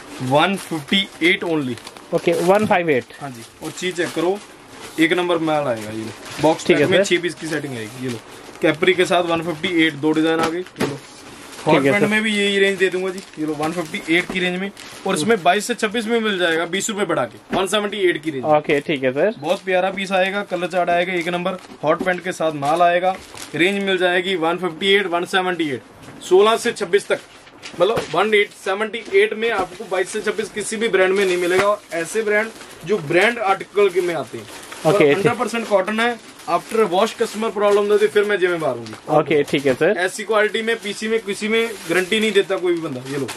158 ओनली। ओके 158। हाँ जी। और चीज चेक करो, एक नंबर माल आएगा। ये लो बॉक्स में 6 पीस की सेटिंग आएगी। ये लो कैपरी के साथ 158, 2 डिजाइन आ गई। ये लो हॉट पैंट में भी यही रेंज दे दूंगा जी। ये लो 158 की रेंज में, और इसमें 22 से 26 में मिल जाएगा 20 रुपए बढ़ा के 178 की रेंज। ओके ठीक है सर। बहुत प्यारा पीस आएगा, कलर चार्ट आएगा एक नंबर, हॉट पैंट के साथ माल आएगा। रेंज मिल जाएगी 158 178, 16 से 26 तक। मतलब 178 में आपको 22 से 26 किसी भी ब्रांड में नहीं मिलेगा। और ऐसे ब्रांड जो ब्रांड आर्टिकल के में आते हैं ओके 100% कॉटन है। आफ्टर वॉश कस्टमर प्रॉब्लम देती फिर मैं जिम्मेदार हूँ। ओके ठीक है सर। ऐसी क्वालिटी में पीसी में किसी में गारंटी नहीं देता कोई भी बंदा। ये लो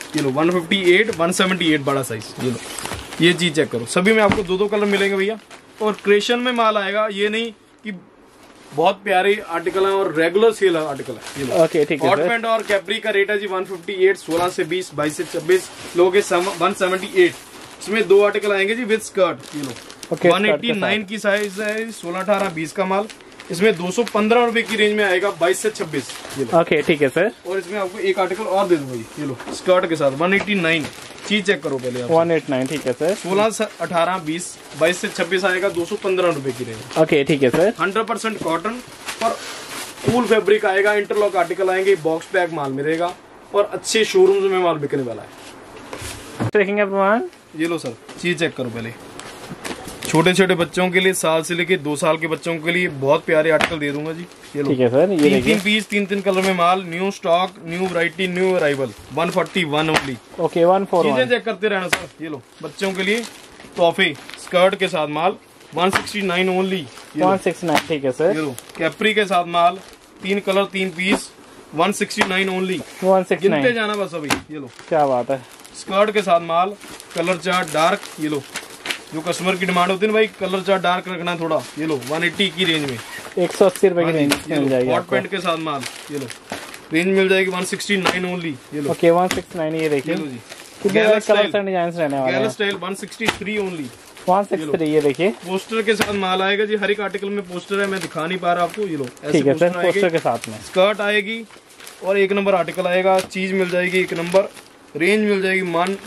158 178 बड़ा साइज। ये लो ये चीज चेक करो। सभी में आपको 2-2 कलर मिलेंगे भैया और क्रेशन में माल आएगा। ये नहीं कि बहुत प्यारे आर्टिकल है और रेगुलर सेल आर्टिकल है। ओके ठीक है। हॉट पैंट और कैप्री का रेट है जी 158 16 से 20 22 से 26 लोगे 178। इसमें 2 आर्टिकल आएंगे जी विद स्कर्ट। ये लो 189 की साइज है 16 18 20 का माल। इसमें 215 रुपए की रेंज में आएगा 22 से 26। ये लो ओके ठीक है सर। और इसमें आपको एक आर्टिकल और दे दूंगा ये लो स्कर्ट के साथ 189। चीज चेक करो पहले आप। 189 ठीक है सर। 16 से 18 20 22 से 26 आएगा 215 रुपए की रेंज। ओके ठीक है सर। 100% कॉटन और फुल फैब्रिक आएगा। इंटरलॉक आर्टिकल आएंगे। बॉक्स पैक माल मिलेगा और अच्छे शोरूम में माल बिकने वाला है। देखेंगे भगवान। ये लो सर चीज चेक करो पहले। छोटे छोटे बच्चों के लिए साल से लेके 2 साल के बच्चों के लिए बहुत प्यारे आर्टिकल दे दूंगा जी। ये लो ठीक है सर। ये देखिए 3 पीस 3 कलर में माल। New stock new variety new arrival 141 only. Okay 141 चीजें चेक करते रहना सर। ये लो बच्चों के लिए तोहफे स्कर्ट के साथ माल 169 ओनली। 169 ठीक है सर। ये लो कैप्री के साथ माल 3 कलर 3 पीस 169 ओनली। 169 गिनते जाना बस अभी। ये लो क्या बात है। स्कर्ट के साथ माल कलर चार्ट डार्क। ये लो जो कस्टमर की डिमांड होती है ना भाई कलर चार्ट डार्क रखना थोड़ा। ये लो 180 की रेंज में 180 रुपए की रेंज मिल जाएगी। हॉट पैंट के साथ माल। ये लो रेंज मिल जाएगी 169 ओनली। ये लो ओके 169 ये देखिए। जी कितने कलर्स एंड डिजाइन रहने वाले हैं। गैला स्टाइल 163 ओनली। 163 ये देखिए। पोस्टर के साथ माल आएगा जी। हर एक आर्टिकल में पोस्टर है मैं दिखा नहीं पा रहा आपको। ये लो ठीक है सर। पोस्टर के साथ में स्कर्ट आएगी और 1 नंबर आर्टिकल आएगा। चीज मिल जाएगी 1 नंबर। रेंज मिल जाएगी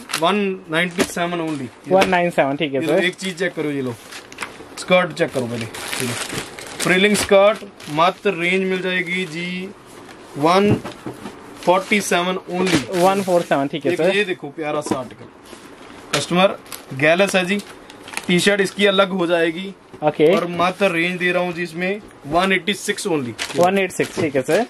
197 ओनली। 197 ठीक है सर। एक चीज चेक करो। ये लो स्कर्ट चेक करो पहले। फ्रिलिंग स्कर्ट मात्र रेंज मिल जाएगी जी 147 ओनली। 147 ठीक है सर। ये देखो प्यारा सा आर्टिकल कस्टमर गैलस है जी। टी शर्ट इसकी अलग हो जाएगी। ओके और मात्र रेंज दे रहा हूँ जी इसमें 186 ओनली। 186 ठीक है सर।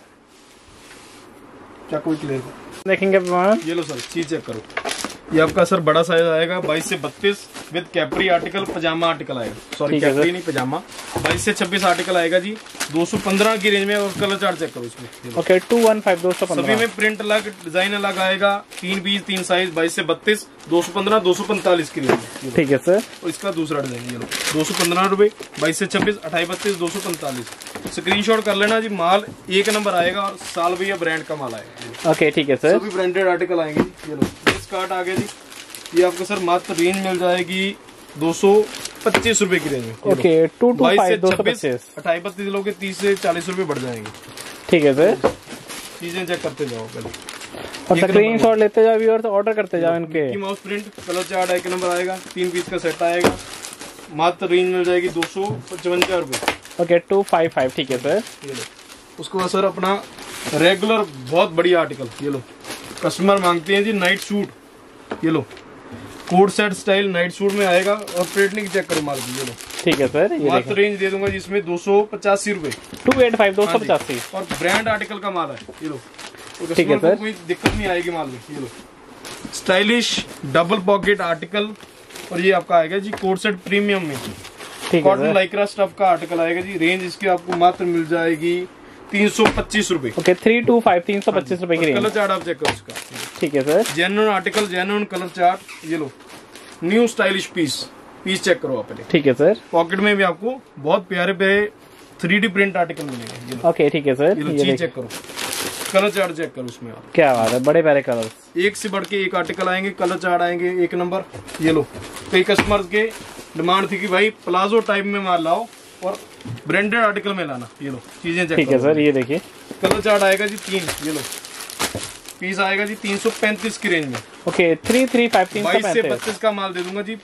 क्या कोई क्लियर देखेंगे भगवान। ये लो सर चीज चेक करो। ये आपका सर बड़ा साइज आएगा 22 से 32 विद कैप्री आर्टिकल पजामा आर्टिकल आएगा। सॉरी कैप्री नहीं पजामा। 22 से 26 आर्टिकल आएगा जी 215 की रेंज में। और कलर चार्ट चेक करो इसमें। ओके 215 215 सभी में प्रिंट अलग डिजाइन अलग आएगा। 3 पीस 3 साइज 22 से 32 215 245 की रेंज में। ठीक है सर। और इसका दूसरा डिजाइन ये लो 215 रुपए 22 से 26 28 32 245। स्क्रीनशॉट कर लेना जी। माल 1 नंबर आएगा और साल भैया ब्रांड का माल आएगा। ओके ठीक है सर। सभी ब्रांडेड आर्टिकल आएंगे। ये लो स्कर्ट आ गया जी। ये आपको सर मात्र रेंज मिल जाएगी 225 रुपए की रेंज में। ओके 225 225 28 32 लोगे 30 से 40 रुपए बढ़ जाएंगे। ठीक है सर। चीजें चेक करते जाओ पहले और स्क्रीनशॉट लेते जाओ व्यूअर्स। ऑर्डर करते जाओ इनके। Mouse print colour chart 1 number आएगा। 3 पीस का सेट आएगा। मात्र रेंज मिल जाएगी 255 रुपए। ओके 255 ठीक है सर। ये लो उसके बाद सर अपना रेगुलर बहुत बढ़िया आर्टिकल। ये लो कस्टमर मांगते हैं जी नाइट सूट। ये लो coat set style night suit में आएगा। और प्रिंटिंग चेक करो माल की। ये लो ठीक है सर। ये मात्र रेंज दे दूंगा जिसमें 285 रुपए। 285 285 और ब्रांड आर्टिकल का माल है। ये लो तो ठीक है कस्टमर सर। को कोई दिक्कत नहीं आएगी माल में। ये लो स्टाइलिश डबल पॉकेट आर्टिकल। और ये आपका आएगा जी कोट सेट प्रीमियम में ठीक है कॉटन सर। लाइक्रा स्टफ का आर्टिकल आएगा जी। रेंज इसकी आपको मात्र मिल जाएगी 325 रुपए। ओके 325 325 रुपए की कलर रेंज। चार्ट आप चेक करो इसका। ठीक है sir. Genuine article genuine colour chart. ये लो न्यू स्टाइलिश पीस चेक करो आप पहले। ठीक है सर। पॉकेट में भी आपको बहुत प्यारे प्यारे 3D प्रिंट आर्टिकल मिलेंगे। ये लो ओके ठीक है सर। ये लो ये चीज देखिए चेक करो। कलर चार्ट चेक करो उसमें आप। क्या बात है। बड़े प्यारे कलर्स। एक से बढ़ के एक आर्टिकल आएंगे। कलर चार्ट आएंगे 1 नंबर। ये लो कई कस्टमर्स के डिमांड थी कि भाई प्लाजो टाइप में माल लाओ और ब्रांडेड आर्टिकल में लाना। ये लो चीजें चेक ठीक है सर। ये देखिए कलर चार्ट आएगा जी 3। ये लो पीस आएगा जी 335 की रेंज में। ओके 335 22 से 335 32 का माल दे दूंगा जी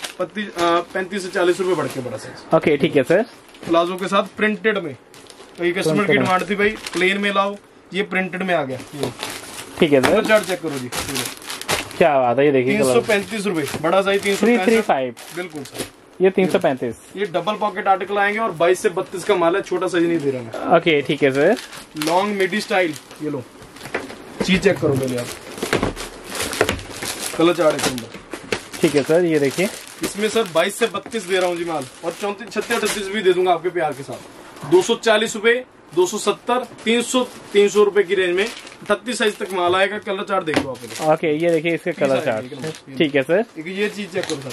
35 से 40 रुपए बढ़ के बड़ा साइज। ओके ठीक है सर। प्लाजो के साथ प्रिंटेड में। कई कस्टमर की डिमांड थी भाई प्लेन में लाओ। ये प्रिंटेड में आ गया। ये ठीक है सर। कलर चार्ट चेक करो जी। क्या बात है। ये देखिए 335 रुपए बड़ा साइज 335 बिल्कुल सर। ये 335। ये डबल पॉकेट आर्टिकल आएंगे और 22 से 32 का माल है। छोटा साइज नहीं दे रहा मैं। ओके ठीक है सर। लॉन्ग मिडी स्टाइल। ये लो चीज चेक करो पहले आप। कलर चार्ट के अंदर। ठीक है सर। ये देखिए इसमें सर 22 से 32 दे रहा हूँ जी माल, और 34, 36, 38 भी दे दूंगा आपके प्यार के साथ। 240 रुपए, 270, 300 रुपए की रेंज में 38 साइज तक माल आएगा। कलर चार्ट देख लो आप। ओके, ये देखिए इसके कलर चार्ट। ठीक है सर, ये चीज चेक करो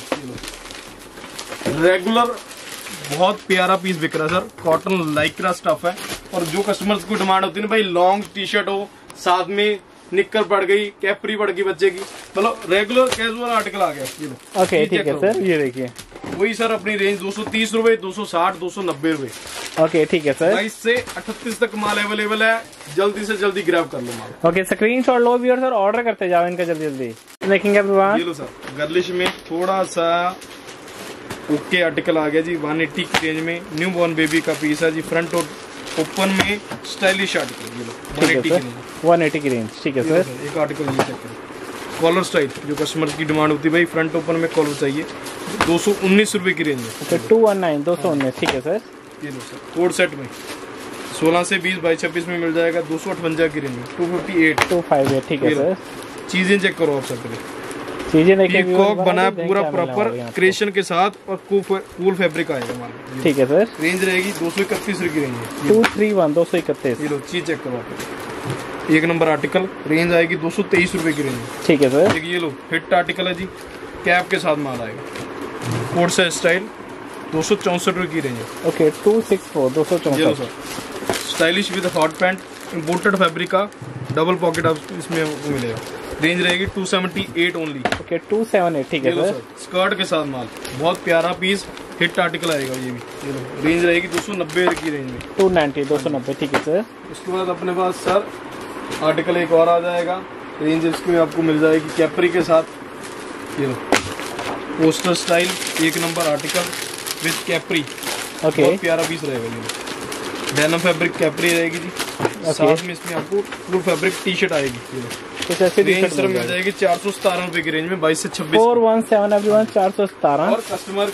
सर, रेगुलर बहुत प्यारा पीस बिक रहा है सर। कॉटन लाइक्रा स्टफ है, और जो कस्टमर्स को डिमांड होती है ना भाई, लॉन्ग टी शर्ट हो, साथ में निक्कर पड़ गई, कैपरी पड़ गई बच्चे की, मतलब रेगुलर कैजुअल आर्टिकल आ गया। ओके ठीक है सर, ये देखिए वही सर अपनी रेंज 230 रुपए, 260, 290 रुपए। ओके ठीक है सर, 22 से 38 तक माल अवेलेबल है, जल्दी से जल्दी ग्रैब कर लो माल। ओके, स्क्रीनशॉट लो व्यूअर्स और ऑर्डर करते जाओ इनका जल्दी जल्दी। देखेंगे एवरीवन, ये लो सर, गर्लिश में थोड़ा सा ओके आर्टिकल आ गया जी, 180 की रेंज में। न्यू बॉर्न बेबी का पीस है जी, फ्रंट और ओपन में स्टाइलिश आर्टिकल। ये लो 180 की रेंज, 180 की रेंज। ठीक है सर, एक आर्टिकल ये चेक करो, कॉलर स्टाइल, जो कस्टमर की डिमांड होती है भाई, फ्रंट ओपन में कॉलर चाहिए, 219 रुपए की रेंज में। 219, 219। ठीक है सर, ये लो सर, कोड सेट में 16 से 20, 22, 26 में मिल जाएगा, 258 की रेंज में, 258। ठीक है सर, चीजें चेक करो आप सर, चीजें देखिए, पीकॉक बना पूरा प्रॉपर क्रिएशन के साथ, और कूल फैब्रिक आएगा माल। ठीक है सर, रेंज रहेगी 231 की रेंज है। 231, 231। ये लो चीज चेक करो आप, एक नंबर आर्टिकल, रेंज आएगी 223 रुपए की रेंज है। ठीक है सर, ये लो हिट आर्टिकल है जी, कैप के साथ माल आएगा, कोड से स्टाइल, 264 रुपए की रेंज है। Okay, 264, 264। Stylish with hot pant, imported fabric का, डबल पॉकेट आप इसमें आपको मिलेगा। रेंज रहेगी 278 ओनली। ओके, 278। ठीक है सर, स्कर्ट के साथ माल, बहुत प्यारा पीस, हिट आर्टिकल आएगा ये भी। ये लो, रेंज रहेगी 290 की रेंज में, 290, 290। ठीक है सर, उसके बाद अपने पास सर आर्टिकल एक और आ जाएगा, रेंज इसमें आपको मिल जाएगी कैपरी के साथ। ये लो पोस्टर स्टाइल, एक number article with capri. Okay, बहुत प्यारा पीस रहेगा ये, डेनिम फैब्रिक कैपरी रहेगी जी, साथ में इसमें आपको फुल फैब्रिक टी शर्ट आएगी। ये कुछ ऐसी रेंज सर मिल जाएगी 417 रुपए की रेंज में, 22 से 26। 417 एवरीवन, 417। और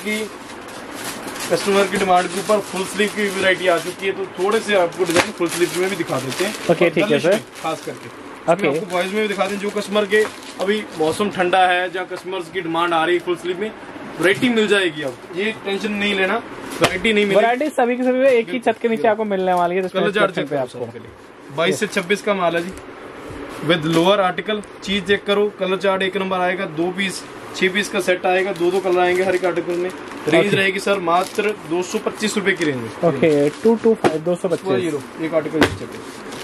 कस्टमर की डिमांड के ऊपर फुल स्लीव की वैरायटी आ चुकी है, तो थोड़े से आपको डिजाइन फुल स्लीव में भी दिखा देते हैं। ओके ठीक है सर, खास करके ओके, आपको बॉयज में भी दिखा दें, जो कस्टमर के अभी मौसम ठंडा है, जहाँ कस्टमर्स की डिमांड आ रही है फुल स्लीव में, वैरायटी मिल जाएगी। अब ये टेंशन नहीं लेना, वैरायटी नहीं मिलेगी, वैरायटी सभी के सभी एक ही छत के नीचे आपको मिलने वाली है। कलर चार्ट पे आपको 22 से 26 का माल है जी, विद लोअर आर्टिकल। चीज चेक करो, कलर चार्ट एक नंबर आएगा, 2 पीस 6 पीस का सेट आएगा, 2 कलर आएंगे हर एक आर्टिकल में। रेंज रहेगी सर मात्र 225 रुपए की रेंज में। ओके, 225, 225। एक आर्टिकल चेक,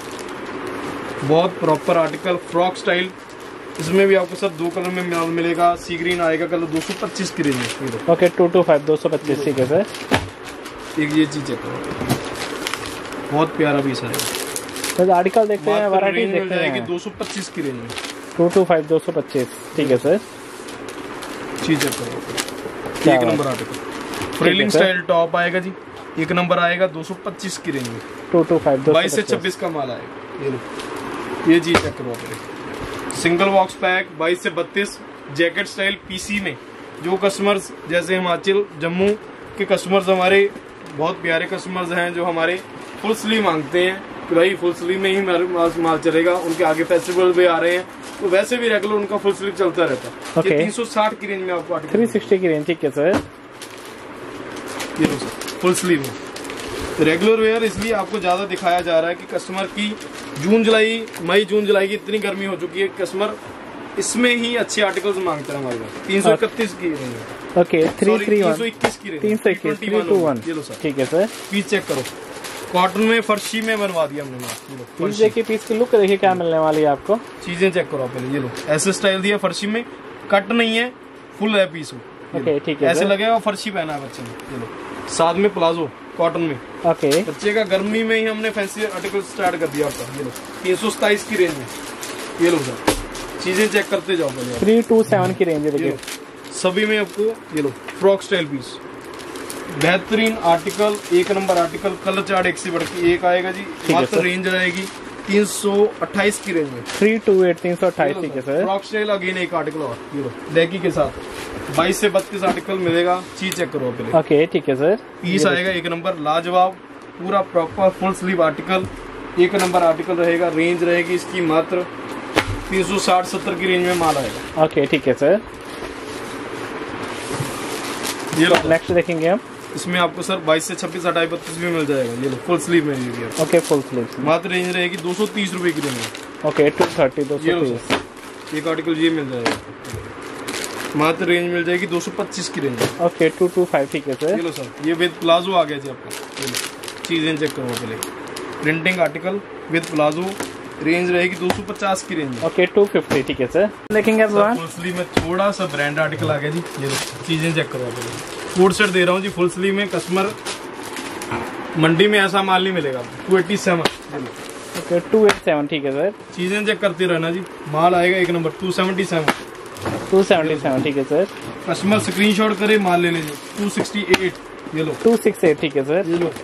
बहुत प्रॉपर आर्टिकल, फ्रॉक स्टाइल, इसमें भी आपको सर 2 कलर में माल मिलेगा, सी ग्रीन आएगा, कलर 225 की रेंज में। ओके, 225, 225। ठीक है सर, एक ये चीज चेक करो, बहुत प्यारा पीस है तो आर्टिकल देखते हैं, वैरायटी देखते हैं। 225 की रेंज में, 225, 225। ठीक है सर, चीज चेक करो, एक number article, frilling style top आएगा जी, एक नंबर आएगा 225 की रेंज में, 225, 22 से 26 का माल आएगा। ये लो, ये चीज चेक करो आप, सिंगल बॉक्स पैक, 22 से 32, जैकेट स्टाइल पीसी में। जो कस्टमर्स जैसे हिमाचल जम्मू के कस्टमर्स हमारे बहुत प्यारे कस्टमर्स हैं, जो हमारे फुल स्लीव मांगते हैं कि भाई फुल स्लीव में ही माल चलेगा, उनके आगे फेस्टिवल भी आ रहे हैं, तो वैसे भी रेगुलर उनका फुल स्लीव चलता रहता है। Okay. 360 की रेंज में आपको 360 की रेंज। ठीक है सर, ये लो सर, फुल स्लीव में रेगुलर वेयर इसलिए आपको ज्यादा दिखाया जा रहा है कि कस्टमर की मई जून जुलाई की इतनी गर्मी हो चुकी है, कस्टमर इसमें ही अच्छे आर्टिकल्स मांगते हैं हमारे पास। 331 की रेंज। ओके, 331, 321 की रेंज, 321, 321। ये लो सर, ठीक है सर, पीस चेक करो, कॉटन में फर्शी में बनवा दिया हमने। पीस देखिए, पीस की लुक देखिए क्या मिलने वाली है आपको। चीजें चेक करो पहले, ये लो ऐसे स्टाइल दिया, फर्शी में कट नहीं है, फुल है पीस। ओके ठीक है, ऐसे लगेगा फर्शी पहना है बच्चे ने। ये लो, साथ में प्लाजो कॉटन में। ओके, बच्चे का गर्मी में ही हमने फैंसी आर्टिकल स्टार्ट कर दिया आपका। ये लो 327 की रेंज में, ये लो सर, चीजें चेक करते जाओ पहले। 327 की रेंज है सभी में आपको। ये लो फ्रॉक स्टाइल पीस, बेहतरीन आर्टिकल, एक नंबर आर्टिकल, कलर चार्ट एक से बढ़ के एक आएगा जी। मात्र रेंज आएगी 328 की रेंज में, 328, 328। ठीक है सर, फ्रॉक स्टाइल अगेन एक आर्टिकल और, ये लो लेगी के साथ 22 से 32 आर्टिकल मिलेगा। चीज चेक करो पहले। ओके ठीक है सर, पीस आएगा एक नंबर लाजवाब, पूरा प्रॉपर फुल स्लीव आर्टिकल, एक नंबर आर्टिकल रहेगा। रेंज रहेगी इसकी मात्र 360-70 की रेंज में माल आएगा। ओके ठीक है सर, ये लो नेक्स्ट देखेंगे हम। इसमें आपको सर 22 से 26 28 32 भी मिल जाएगा। ये लो फुल स्लीव में ये भी है। Okay full sleeve. मात्र रेंज रहेगी 230 रुपए की रेंज। ओके 230 230। एक आर्टिकल ये मिल जाएगा, मात्र रेंज मिल जाएगी 225 की रेंज। ओके 225 ठीक है सर। ये लो सर, ये विद प्लाजो आ गया जी आपका। ये लो चीजें चेक करो पहले, printing article with palazzo, range रहेगी 250 की रेंज। ओके 250 ठीक है सर। देखेंगे आप फुल स्लीव में थोड़ा सा ब्रांड आर्टिकल आ गया जी। ये लो चीजें चेक करो पहले, कोड सेट दे रहा हूँ जी फुल स्लीव में। कस्टमर मंडी में ऐसा माल नहीं मिलेगा। 287। ओके 287 ठीक है सर। चीजें चेक करते रहना जी, माल आएगा एक नंबर। 277 ठीक है सर। कस्टमर स्क्रीनशॉट करे माल ले लीजिए। 268 ये लो। 268 ठीक है सर। ये लो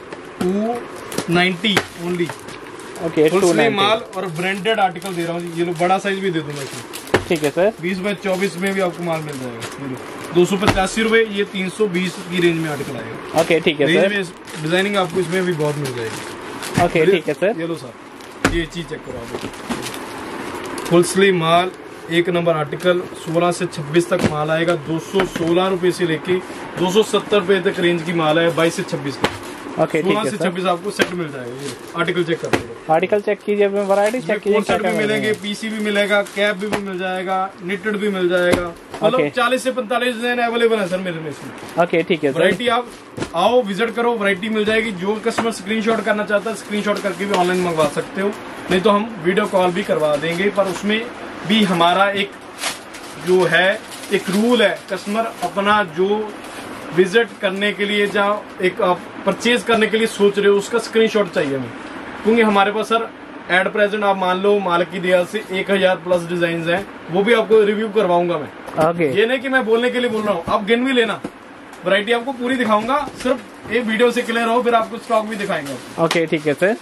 290 ओनली। ओके फुल स्लीव 290 माल और ब्रांडेड आर्टिकल दे रहा हूँ जी। ये लो बड़ा साइज भी दे दूंगा इसमें। ठीक है सर। 20 बाय 24 में भी आपको माल मिल जाएगा। ये लो 285 रुपए, ये 320 की रेंज में आर्टिकल आएगा। ओके ठीक है रेंज सर। में डिजाइनिंग आपको इसमें भी बहुत मिल जाएगी। ओके ठीक है सर। ये लो सर, ये चीज चेक करो आप। फुल स्लीव माल एक नंबर आर्टिकल, 16 से 26 तक माल आएगा। 216 रुपए से लेके 270 रुपए तक रेंज की माल है। 22 से 26 का। ओके ठीक 16 है से सर। 26 आपको सेट मिल जाएगा। ये आर्टिकल चेक कर लो, आर्टिकल चेक कीजिए, वैरायटी चेक कीजिए। कोट भी मिलेंगे, पीसी भी मिलेगा, कैप भी मिल जाएगा, निटेड भी मिल जाएगा। मतलब 40 से 45 डिजाइन अवेलेबल है सर मेरे में इसमें। ओके ठीक है सर। वैरायटी आप आओ विजिट करो, वैरायटी मिल जाएगी। जो कस्टमर स्क्रीनशॉट करना चाहता है स्क्रीनशॉट करके भी ऑनलाइन मंगवा सकते हो, नहीं तो हम वीडियो कॉल भी करवा देंगे। पर उसमें भी हमारा एक जो है एक रूल है, कस्टमर अपना जो विजिट करने के लिए जाओ, एक आप परचेज करने के लिए सोच रहे हो, उसका स्क्रीनशॉट चाहिए हमें। क्योंकि हमारे पास सर एट प्रेजेंट आप मान लो मालिक की दया से 1000 प्लस डिजाइन हैं, वो भी आपको रिव्यू करवाऊंगा मैं। ओके ये नहीं कि मैं बोलने के लिए बोल रहा हूँ, आप गिन भी लेना। वैरायटी आपको पूरी दिखाऊंगा, सिर्फ एक वीडियो से क्लियर हो, फिर आपको स्टॉक भी दिखाएंगे। ओके ठीक है सर।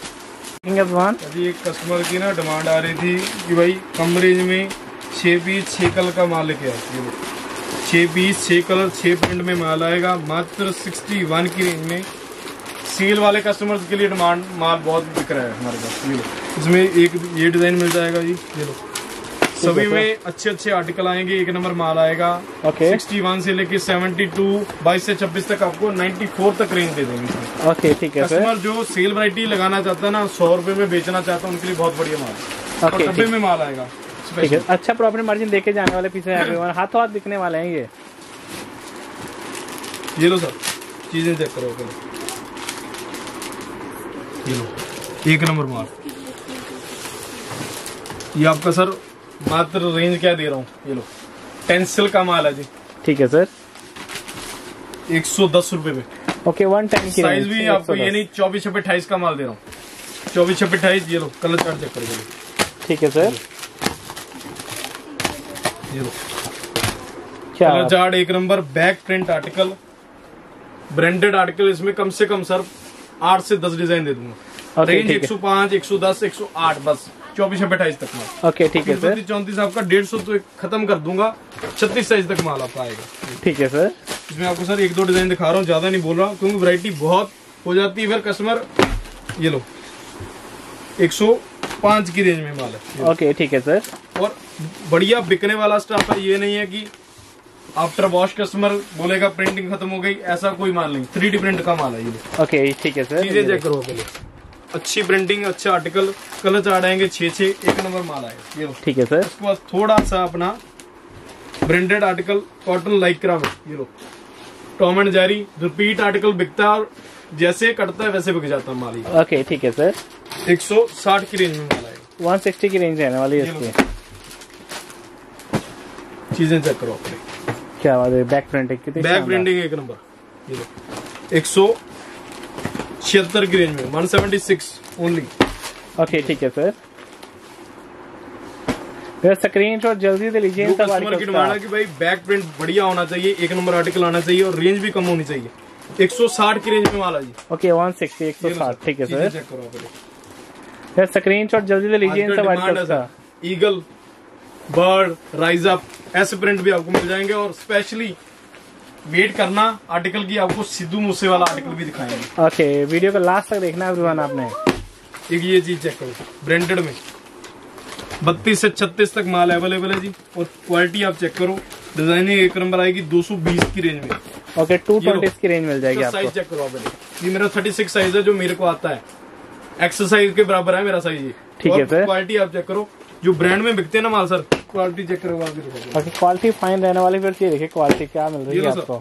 अभी एक कस्टमर की ना डिमांड आ रही थी कि भाई कम रेंज में 6 पीस 6 कलर का माल लेके आओ। 6 पीस 6 कलर 6 प्रिंट में माल आएगा, मात्र 61 की रेंज में। सेल वाले कस्टमर्स के लिए डिमांड माल बहुत बिक रहा है हमारे पास। ये लो, इसमें एक ये डिजाइन मिल जाएगा जी। ये लो सभी में अच्छे अच्छे आर्टिकल आएंगे, एक नंबर माल आएगा। ओके 61 से लेके 72, 22 से 26 तक आपको 94 तक रेंज दे देंगे। ओके ठीक है सर। कस्टमर जो सेल वैरायटी लगाना चाहता है ना, 100 रुपए में बेचना चाहता है, उनके लिए बहुत बढ़िया माल है। ओके, और डब्बे में माल आएगा। ठीक है, अच्छा प्रॉफिट मार्जिन देके जाने वाले पीस है, हाथों हाथ बिकने वाले हैं ये लो सर, चीजें चेक करो पहले। ये लो एक नंबर माल। ये आपका सर मात्र रेंज क्या दे रहा हूँ, ये लो टेंसिल का माल है जी। ठीक है सर, 110 रुपए में। ओके 110 की साइज भी आपको ये नहीं 24 छपे 28 का माल दे रहा हूँ। 24 छपे 28। ये लो कलर चार्ट चेक करो। ठीक है सर, ये लो क्या कलर चार्ट एक number. Back print article, branded article. इसमें कम से कम सर 8 से 10 डिजाइन दे दूंगा। रेंज 105, 110, 108 बस 24 छपे 28 तक माल। ओके ठीक है सर। 34 आपका 150 तो खत्म कर दूंगा, 36 साइज तक माल आपका आएगा। ठीक है सर, इसमें आपको सर 1-2 डिजाइन दिखा रहा हूँ, ज्यादा नहीं बोल रहा हूँ क्योंकि वैरायटी बहुत हो जाती है फिर कस्टमर। ये लो 105 की रेंज में माल है। ओके ठीक है सर। और बढ़िया बिकने वाला स्टाफ है, ये नहीं है कि आफ्टर वॉश कस्टमर बोलेगा प्रिंटिंग खत्म हो गई, ऐसा कोई माल नहीं। 3D प्रिंट का माल है ये। ओके ठीक है सर, चीजें चेक करो पहले, अच्छी प्रिंटिंग, अच्छा आर्टिकल, कलर चार्ट आएंगे 6-6, एक नंबर माल आएगा। ये लो ठीक है सर। उसके बाद थोड़ा सा अपना ब्रांडेड आर्टिकल कॉटन लाइक्रा में। ये लो Tom and Jerry repeat article बिकता है, और जैसे कटता है वैसे बिक जाता है माल। ओके ठीक है सर, 160 की रेंज में माल आएगा। 160 की रेंज रहने वाली है इसकी। चीजें चेक करो अपने, क्या बात है, बैक प्रिंटिंग कितनी, बैक प्रिंटिंग एक नंबर। ये लो 176 की रेंज में, 176 ओनली। ओके ठीक है सर, स्क्रीनशॉट जल्दी से लीजिए। कस्टमर की डिमांड है कि भाई बैक प्रिंट बढ़िया होना चाहिए, एक नंबर आर्टिकल आना चाहिए और रेंज भी कम होनी चाहिए। 160 की रेंज में माल है जी। ओके 160, 160 ठीक है सर। चेक करो पहले, स्क्रीनशॉट जल्दी से लीजिए इन सब आर्टिकल्स का। ईगल, बर्ड, राइज अप, ऐसे प्रिंट भी आपको मिल जाएंगे। और स्पेशली वेट करना आर्टिकल की, आपको सिद्धू मूसे वाला आर्टिकल भी दिखाएंगे। ओके वीडियो को लास्ट तक देखना एवरीवन आपने। एक ये चीज चेक करो, ब्रांडेड में 32 से 36 तक माल अवेलेबल है जी। और क्वालिटी आप चेक करो, डिजाइनिंग एक नंबर आएगी। 220 की रेंज में ओके 220 की रेंज मिल जाएगी आपको। साइज चेक करो आप, ये मेरा 36 साइज है जो मेरे को आता है, एक्सरसाइज के बराबर है मेरा साइज ये। ठीक है सर। क्वालिटी आप चेक करो, जो ब्रांड में बिकते हैं ना माल सर, क्वालिटी चेक करो आप। ओके क्वालिटी फाइन रहने वाली, फिर ये देखिए क्वालिटी क्या मिल रही है आपको।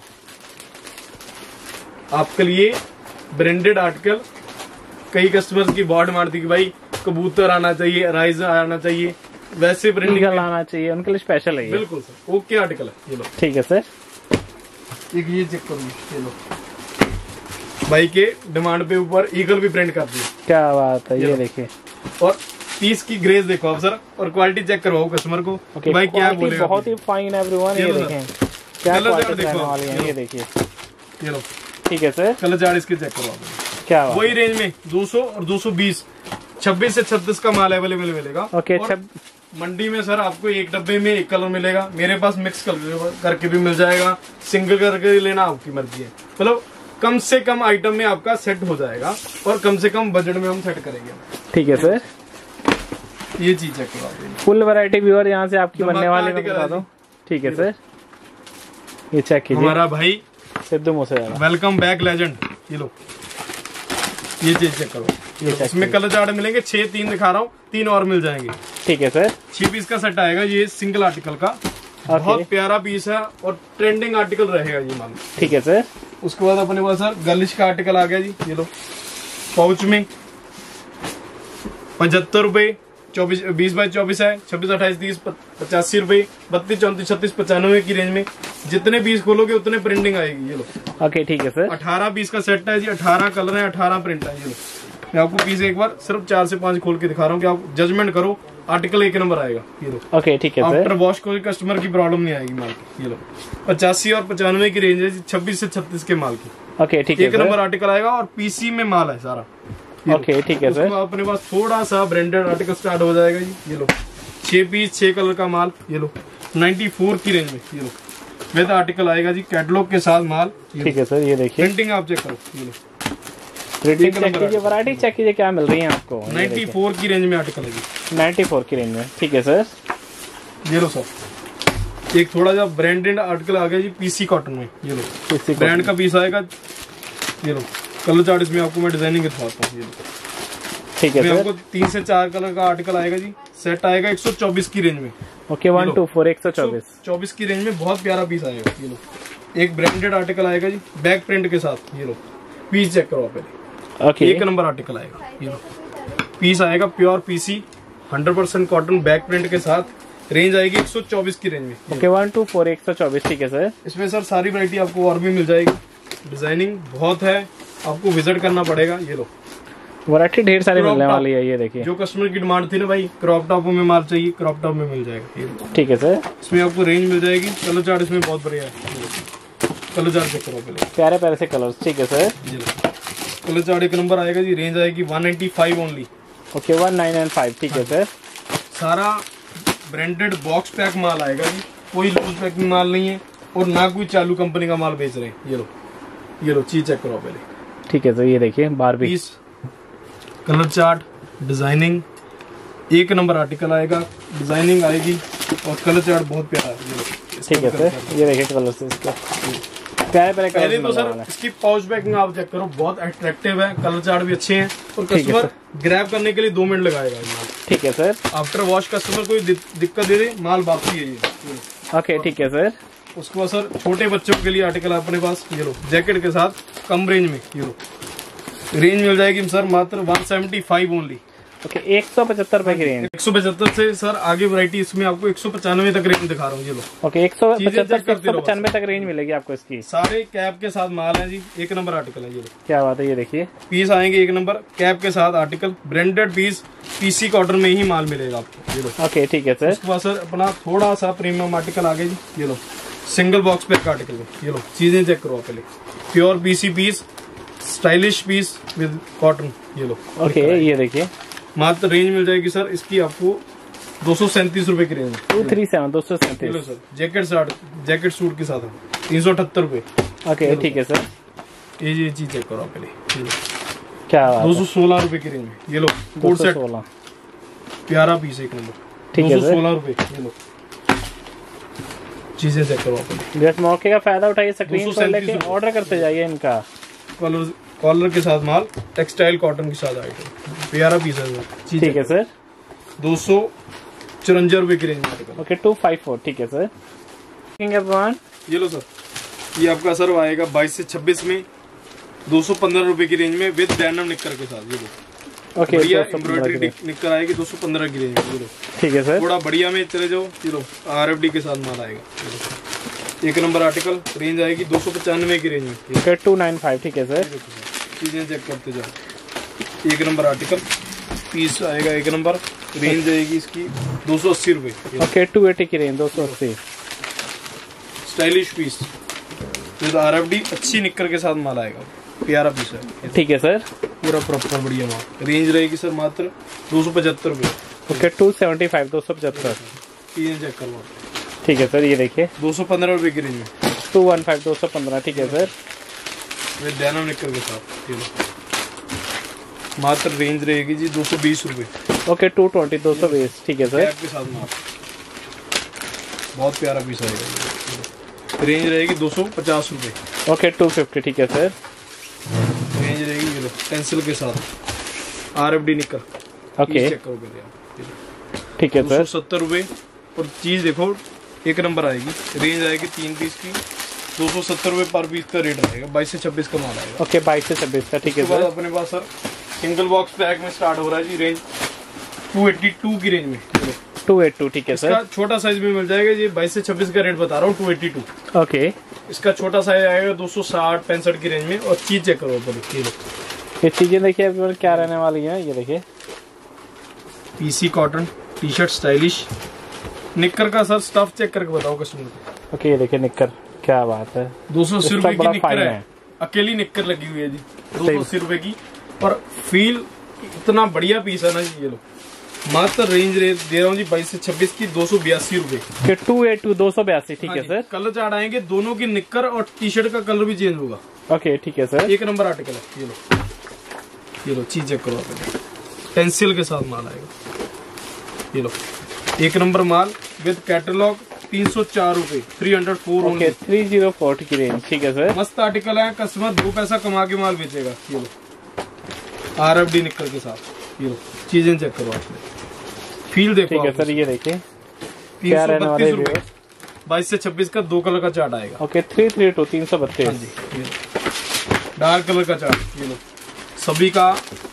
आपके लिए ब्रांडेड आर्टिकल, कई कस्टमर्स की बॉर्ड मारती कि भाई कबूतर आना चाहिए, राइज आना चाहिए, वैसे ब्रांडिंग आना चाहिए, उनके लिए स्पेशल है। बिल्कुल सर, ओके आर्टिकल है ये लो। ठीक है सर। एक ये चेक करो, ये लो भाई के डिमांड पे ऊपर ईगल भी प्रिंट कर दिए। क्या बात है, ये देखिए। और पीस की ग्रेस देखो आप सर, और क्वालिटी चेक करवाओ कस्टमर को भाई क्या बोलेगा। बहुत ही फाइन एवरीवन, ये देखें क्या क्वालिटी रहने वाली है, ये देखिए ये लो। ठीक है सर। कलर चार्ट इसके चेक करो आप, क्या वही रेंज में 200 और 220, 26 से 36 का माल अवेलेबल मिलेगा। ओके। मंडी में सर आपको एक डब्बे में एक कलर मिलेगा, मेरे पास मिक्स कलर करके भी मिल जाएगा, सिंगल करके लेना आपकी मर्जी है। मतलब कम से कम आइटम में आपका सेट हो जाएगा और कम से कम बजट में हम सेट करेंगे। ठीक है सर। ये चीज चेक करो, फुल वैरायटी व्यूअर यहाँ से आपकी बनने वाली है, बता दो। ठीक है सर, ये चेक कीजिए। हमारा भाई Sidhu Moosewala, welcome back legend, ये लो ये चीज चेक करो। इसमें कलर चार्ट मिलेंगे 6, 3 दिखा रहा हूँ, 3 और मिल जाएंगे। ठीक है सर। 6 पीस का सेट आएगा, ये सिंगल आर्टिकल का बहुत प्यारा पीस है और ट्रेंडिंग आर्टिकल रहेगा ये माल। ठीक है सर। उसके बाद अपने पास सर गर्लिश का आर्टिकल आ गया जी, ये लो पाउच में 75 रुपए, 20 बाई 24 है, 26, 28, 30, 85 रुपए, 32, 34, 36, 95 की रेंज में जितने पीस खोलोगे उतने प्रिंटिंग आएगी। ये लो ओके ठीक है सर। 18 पीस का सेट है जी, 18 कलर है, 18 प्रिंट है। ये लो मैं आपको पीस एक बार सिर्फ 4 से 5 खोल के दिखा रहा हूँ कि आप जजमेंट करो, आर्टिकल एक नंबर आएगा। ये लो ओके ठीक है सर। आफ्टर वॉश कोई कस्टमर की प्रॉब्लम नहीं आएगी माल की। ये लो 85 और 95 की रेंज है जी, 26 से 36 के माल की। ओके ठीक है, एक नंबर आर्टिकल आएगा और पीसी में माल है सारा। ओके ठीक है सर। अपने पास थोड़ा सा ब्रांडेड आर्टिकल स्टार्ट हो जाएगा जी। ये लो 6 पीस 6 कलर का माल, ये लो 94 की रेंज में। ये लो विद आर्टिकल आएगा जी, कैटलॉग के साथ माल। ठीक है सर, ये देखिए प्रिंटिंग आप चेक करो, ये लो रेटिंग चेक कीजिए, वैरायटी चेक कीजिए क्या मिल रही है आपको। 94 की रेंज में आर्टिकल है जी, 94 की रेंज में। ठीक है सर। ये लो सर एक थोड़ा सा ब्रांडेड आर्टिकल आ गया जी, पीसी कॉटन में। ये लो ब्रांड का पीस आएगा। ये लो कलर चार्ट इसमें आपको मैं डिजाइनिंग दिखाता हूँ। ये लो ठीक है सर। आपको 3 से 4 कलर का आर्टिकल आएगा जी, सेट आएगा 124 की रेंज में। ओके 124 124 की रेंज में बहुत प्यारा पीस आएगा। ये लो एक ब्रांडेड आर्टिकल आएगा जी, बैक प्रिंट के साथ। ये लो पीस चेक करो पहले, ओके एक नंबर आर्टिकल आएगा। ये लो पीस आएगा pure PC 100% cotton back print के साथ, रेंज आएगी 124 की रेंज में। ओके 124 124। ठीक है सर। इसमें सर सारी वैरायटी आपको और भी मिल जाएगी, डिजाइनिंग बहुत है, आपको विजिट करना पड़ेगा। ये लो वैरायटी ढेर सारी मिलने वाली है, ये देखिए। जो कस्टमर की डिमांड थी ना भाई क्रॉप टॉप में माल चाहिए, क्रॉप टॉप में मिल जाएगा। ये ठीक है सर। इसमें आपको रेंज मिल जाएगी, कलर चार्ट इसमें बहुत बढ़िया है। कलर चार्ट चेक करो पहले, प्यारे प्यारे से कलर्स। ठीक है सर। ये लो कलर चार्ट एक नंबर आएगा जी, रेंज आएगी 195 ओनली। ओके 1995। ठीक है सर। सारा ब्रांडेड बॉक्स पैक माल आएगा जी, कोई लूज पैकिंग माल नहीं है और ना कोई चालू कंपनी का माल बेच रहे हैं। ये लो चीज चेक करो पहले। ठीक है सर, ये देखिए Barbie piece, colour chart, designing एक नंबर आर्टिकल आएगा, डिजाइनिंग आएगी और कलर चार्ट बहुत प्यारा है। ये लो ठीक है सर, ये देखिए कलर से इसका प्यारे प्यारे कलर। पहले तो सर इसकी पाउच पैकिंग आप चेक करो, बहुत अट्रैक्टिव है, कलर चार्ट भी अच्छे हैं और कस्टमर ग्रैब करने के लिए 2 मिनट लगाएगा माल। ठीक है सर। आफ्टर वॉश कस्टमर कोई दिक्कत दे दे, माल वापसी है ये। ओके ठीक है सर। उसके बाद सर छोटे बच्चों के लिए आर्टिकल अपने पास। ये लो जैकेट के साथ कम रेंज में। ये लो रेंज मिल जाएगी सर मात्र 175 ओनली। ओके 175 रुपए की रेंज। 175 से सर आगे वैरायटी इसमें आपको 195 तक रेंज दिखा रहा हूँ। ये लो ओके 175 से 195 तक रेंज मिलेगी आपको इसकी। सारे कैप के साथ माल है जी, एक नंबर आर्टिकल है। ये लो क्या बात है, ये देखिए पीस आएंगे एक नंबर कैप के साथ article, branded piece PC cotton में ही माल मिलेगा आपको। ये लो ओके ठीक है सर। उसके बाद सर अपना थोड़ा सा प्रीमियम आर्टिकल आ गया जी। ये लो सिंगल बॉक्स पैक आर्टिकल में। ये लो चीजें चेक करो पहले, pure PC piece, stylish piece with cotton. ये लो ओके ये देखिए मात्र रेंज मिल जाएगी सर इसकी आपको 237 रुपए की रेंज में। 237 237 सर जैकेट सूट के साथ 378 रुपए। ओके ठीक है सर। ये चीज चेक करो पहले, क्या 216 रुपए की रेंज में। ये लो कोट सेट, 216 प्यारा पीस एक नंबर, ठीक है 216 रुपए। ये लो चीजें चेक करो आप। जस्ट मौके का फायदा उठाइए, स्क्रीन पर लेके 237 ऑर्डर करते जाइए इनका। कॉलर के साथ माल, टेक्सटाइल कॉटन के साथ आइटम, प्यारा पीस है। ठीक है सर। 254 रुपए की रेंज में आर्टिकल। ओके 254 ठीक है सर। ये लो सर, ये आपका सर आएगा 22 से 26 में 215 रुपए की रेंज में विद डेनिम निक्कर के साथ। ये लो ओके बढ़िया एम्ब्रॉयडरी निक्कर आएगी 215 की रेंज में। ये लो ठीक है सर। थोड़ा बढ़िया में चले जाओ। ये लो RFD के साथ माल आएगा। ये लो एक नंबर आर्टिकल, रेंज आएगी 295 की रेंज में। 295 ठीक है सर। चीजें चेक करते जाओ। एक नंबर आर्टिकल, पीस आएगा एक नंबर, रेंज आएगी इसकी 280 रुपए। ओके 280 की range 280। Stylish piece with RFD, अच्छी निक्कर के साथ माल आएगा, प्यारा पीस है। ठीक है सर। पूरा प्रॉपर बढ़िया माल, रेंज रहेगी सर मात्र 275 रुपए। ओके 275 275। चीजें चेक करवा। ठीक है सर, ये देखिए 215 रुपए की रेंज में 215 215 ठीक है सर। विद डेनिम निक्कर के साथ। ये लो मात्र रेंज रहेगी जी 220 रुपए। ओके 220 220 ठीक है सर। कैप के साथ माल, बहुत प्यारा पीस आएगा। रेंज रहेगी 250 रुपए। ओके 250 ठीक है सर। रेंज रहेगी ये लो पेंसिल के साथ RFD निक्कर। ओके चेक करो पहले आप। ठीक है सर। 270 रुपए और चीज देखो एक नंबर आएगी। रेंज आएगी 3 पीस की, 270 रुपए पर पीस का रेट रहेगा। 22 से 26 का माल आएगा। ओके 22 से 26 का ठीक है उसके बाद सर। अपने पास सर सिंगल बॉक्स पैक में स्टार्ट हो रहा है जी, रेंज 282 की रेंज में। 282 ठीक है इसका सर। छोटा साइज भी मिल जाएगा जी, 22 से 26 का रेट बता रहा हूँ 282। ओके इसका छोटा साइज आएगा 260 65 की रेंज में। और चीज चेक करो ऊपर, ये चीजें देखिए अभी क्या रहने वाली है। ये देखिए PC cotton T shirt stylish निक्कर का सर स्टफ चेक करके बताओ कस्टमर को। ओके ये देखिए निक्कर, क्या बात है। 280 रुपए की बड़ा निक्कर फाइन है, अकेली निक्कर लगी हुई है जी 280 रुपए की। और फील इतना बढ़िया पीस है ना जी। ये लो मात्र रेंज रेट दे रहा हूँ जी 22 से 26 की 282 रुपए। 282 282 ठीक है सर। कलर चार्ट आएंगे दोनों की निक्कर और टी शर्ट का कलर भी चेंज होगा। ओके ठीक है सर। एक नंबर आर्टिकल है। ये लो चीज चेक करो आप, पेंसिल के साथ माल आएगा। ये लो एक नंबर माल विद कैटलॉग 304 रुपए 304 ओके 304 की रेंज ठीक है सर। मस्त आर्टिकल है, कस्टमर 2 पैसा कमा के माल बेचेगा। ये लो RFD निक्कर के साथ। ये लो चीजें चेक करो आपने, फील देखो। ठीक है सर, ये देखिए क्या रहने वाले 332 रुपए। 22 से 26 का 2 कलर का चार्ट आएगा। ओके 332 332। हाँ जी, डार्क कलर का चार्ट। ये लो सभी का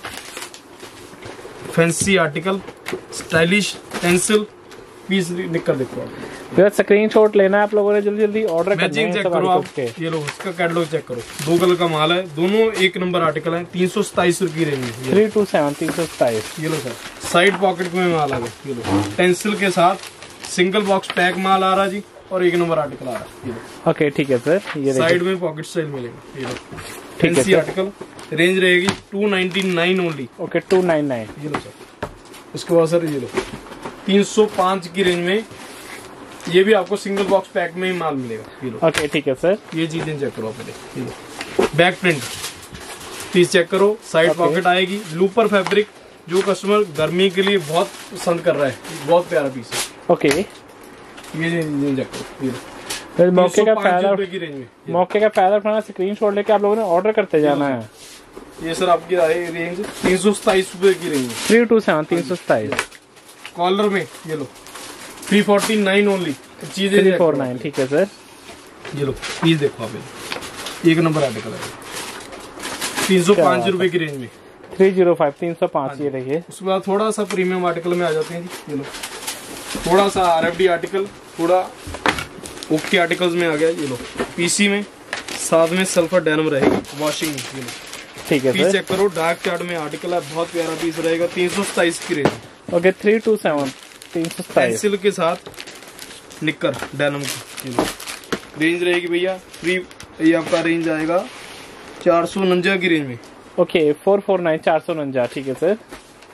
fancy article, stylish pencil piece निक्कर देखो आप। स्क्रीनशॉट लेना है आप लोगों ने, जल्दी जल्दी ऑर्डर करना मैचिंग है चेक सब करो आप। आर्टिकल्स के। ये लो इसका कैटलॉग चेक करो, 2 कलर का माल है, दोनों एक नंबर आर्टिकल है। 327 रुपए की रेंज में। 327 327। ये लो सर साइड पॉकेट में माल आ गया। ये लो पेंसिल के साथ सिंगल बॉक्स पैक माल आ रहा जी, और एक नंबर आर्टिकल आ रहा है। ये लो ओके ठीक है सर, ये साइड में पॉकेट स्टाइल मिलेगा। ये लो ठीक है फैंसी सर। आर्टिकल, रेंज रहेगी 299 ओनली। ओके 299। ये लो सर, उसके बाद सर ये लो 305 की रेंज में ये भी आपको सिंगल बॉक्स पैक में ही माल मिलेगा। ये लो ओके ठीक है सर। ये चीजें चेक करो पहले। ये लो बैक प्रिंट पीस चेक करो, साइड पॉकेट आएगी, लूपर फैब्रिक, जो कस्टमर गर्मी के लिए बहुत पसंद कर रहा है, बहुत प्यारा पीस है। ओके ये चीजें चेक करो। ये लो फिर मौके का 305 फायदा रुपए की रेंज में। मौके का फायदा उठाना, स्क्रीनशॉट लेके आप लोगों ने ऑर्डर करते जाना है। ये सर आपकी आई रेंज 327 रुपए की रेंज में। 327 327। कॉलर में ये लो 349 ओनली। चीजें 349 ठीक है सर। ये लो पीस देखो आप, एक नंबर आर्टिकल है। 305 रुपए की रेंज में। 305 305 ये देखिए। उसके बाद थोड़ा सा प्रीमियम आर्टिकल में आ जाते हैं जी। ये लो थोड़ा सा RFD आर्टिकल, थोड़ा ओके आर्टिकल्स में आ गया। ये लो PC में, साथ में सल्फर डेनिम रहेगी वॉशिंग। ये लो ठीक है पीस सर। चेक करो, डार्क चार्ट में आर्टिकल है, बहुत प्यारा पीस रहेगा। 327 की रेंज। ओके 327 327। पेंसिल के साथ निक्कर डेनिम की। ये लो रेंज रहेगी भैया ये आपका रेंज आएगा 449 की रेंज में। ओके 449 449 ठीक है सर।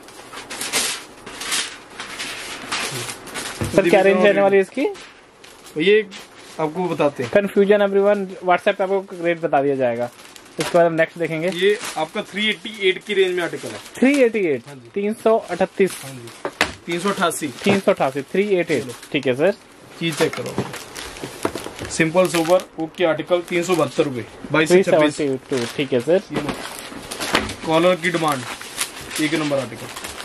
सर क्या रेंज रहने वाली है इसकी? ये आपको बताते हैं। कंफ्यूजन एवरीवन, व्हाट्सएप पे आपको रेट बता दिया जाएगा। इसके बाद हम नेक्स्ट देखेंगे। ये आपका 388 की रेंज में आर्टिकल है। 388 हाँ जी। 338 हाँ जी 388। 388 388 ठीक है सर। चीज चेक करो। सिंपल सोबर ओके आर्टिकल 372 रुपए 22 से 26। 372, ठीक है सर। ये लो कॉलर की डिमांड, एक नंबर आर्टिकल,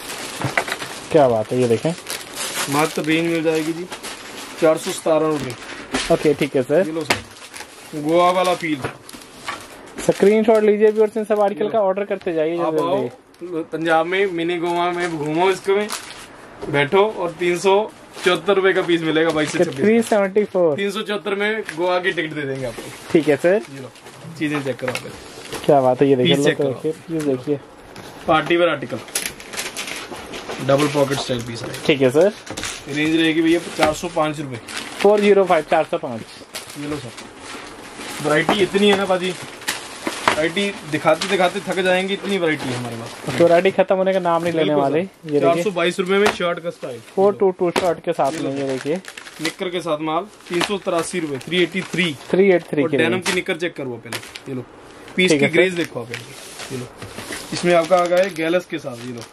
क्या बात है, ये देखें मात्र रेंज मिल जाएगी जी 417 रुपए। ओके ठीक है सर। ये लो सर गोवा वाला फील, स्क्रीनशॉट लीजिए भी और सब आर्टिकल का ऑर्डर करते जाइए। आप आओ पंजाब में मिनी गोवा में घूमो, इसको में बैठो और 374 रुपए का पीस मिलेगा 22 से 26। 374, 374 में गोवा की टिकट दे देंगे आपको। ठीक है सर। ये लो चीजें चेक करो आप, क्या बात है, ये देखिए पीस चेक करो। देखिए, ये देखिए party wear article, double pocket style piece है। ठीक है सर। रेंज रहेगी भैया 405 रुपए। 405, 405। ये लो सर, वैरायटी इतनी है ना बाजी, वैरायटी दिखाते दिखाते थक जाएंगे, इतनी वैरायटी है हमारे पास। वैरायटी खत्म होने का नाम नहीं लेने वाले। ये 422 रुपए में शर्ट का स्टाइल, 422 शर्ट के साथ में, ये देखिए निक्कर के साथ माल 383 रुपए, 383। 383 और के डेनिम की निक्कर चेक करो पहले, ये लो पीस की ग्रेज देखो आप, ये लो इसमें आपका आ गया है गैलस के साथ। ये लो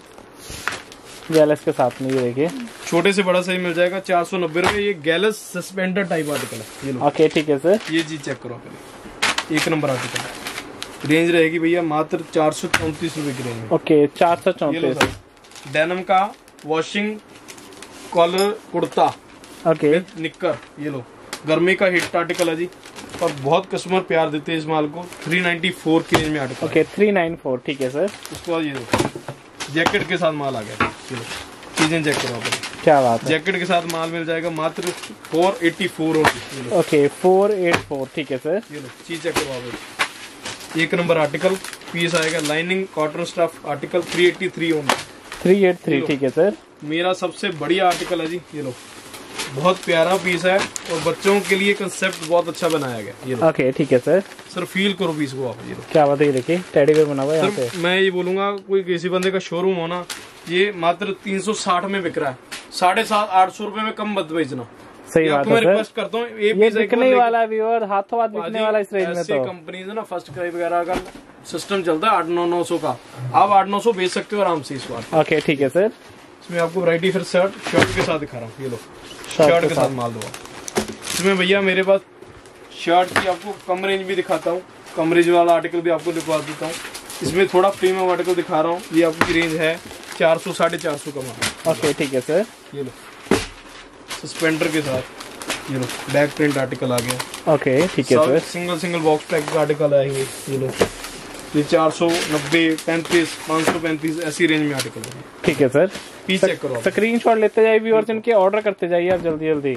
गैलस के साथ में, ये देखिए छोटे से बड़ा साइज मिल जाएगा 490 रुपए। ये गैलस सस्पेंडर टाइप आर्टिकल है। ये लो ओके ठीक है सर। ये चीज चेक करो पहले, एक नंबर आर्टिकल है। रेंज रहेगी भैया मात्र 434 रुपए की रेंज में। ओके 434। डेनिम का वॉशिंग कॉलर कुर्ता ओके निक्कर, ये लो गर्मी का हिट आर्टिकल है जी, और बहुत कस्टमर प्यार देते हैं इस माल को। 394 की रेंज में आर्टिकल। ओके 394, ठीक है सर। उसके बाद ये देखो जैकेट के साथ माल आ गया, ये लो चीजें चेक करो आप, क्या बात है। जैकेट के साथ माल मिल जाएगा मात्र 484 रुपए। ओके 484, ठीक है सर। ये लो चीज चेक करो आप, एक नंबर आर्टिकल पीस आएगा, lining cotton stuff article 383 only. 383, ठीक है सर। मेरा सबसे बढ़िया आर्टिकल है जी, ये लो बहुत प्यारा पीस है और बच्चों के लिए कंसेप्ट बहुत अच्छा बनाया गया। ये लो ओके ठीक है सर। सर फील करो पीस को आप, ये लो क्या बात है, ये देखिए टेडी बेयर बना हुआ है यहाँ पे। सर मैं ये बोलूंगा कोई किसी बंदे का शोरूम हो ना, ये मात्र 360 में बिक रहा है, 750-800 रुपए में कम मत बेचना। सही बात है मैं सर। रिक्वेस्ट करता हूँ ये बिकने वाला व्यूअर, हाथों हाथ बिकने वाला इस रेंज में। ऐसी तो कंपनीज है ना फर्स्ट क्राई वगैरह का सिस्टम चलता है 800-900 का, आप 800-900 बेच सकते हो आराम से इस बार। ओके ठीक है सर। इसमें आपको वैरायटी फिर शर्ट के साथ दिखा रहा हूँ, ये लो शर्ट के साथ माल दो। इसमें भैया मेरे पास शर्ट की आपको कम रेंज भी दिखाता हूँ, कम रेंज वाला आर्टिकल भी आपको दिखा देता हूँ। इसमें थोड़ा प्रीमियम आर्टिकल दिखा रहा हूँ, ये आपकी रेंज है 400-450 का माल। ओके ठीक है सर। ये लो सस्पेंडर के साथ, ये लो बैक प्रिंट आर्टिकल आ गया। ओके ठीक है सर। सिंगल बॉक्स पैक का आर्टिकल आएंगे, ये लो ये 490, 35, 535 ऐसी रेंज में आर्टिकल है। ठीक है सर। पीस चेक करो, स्क्रीनशॉट लेते जाइए व्यूअर्स, इनके ऑर्डर करते जाइए आप जल्दी जल्दी।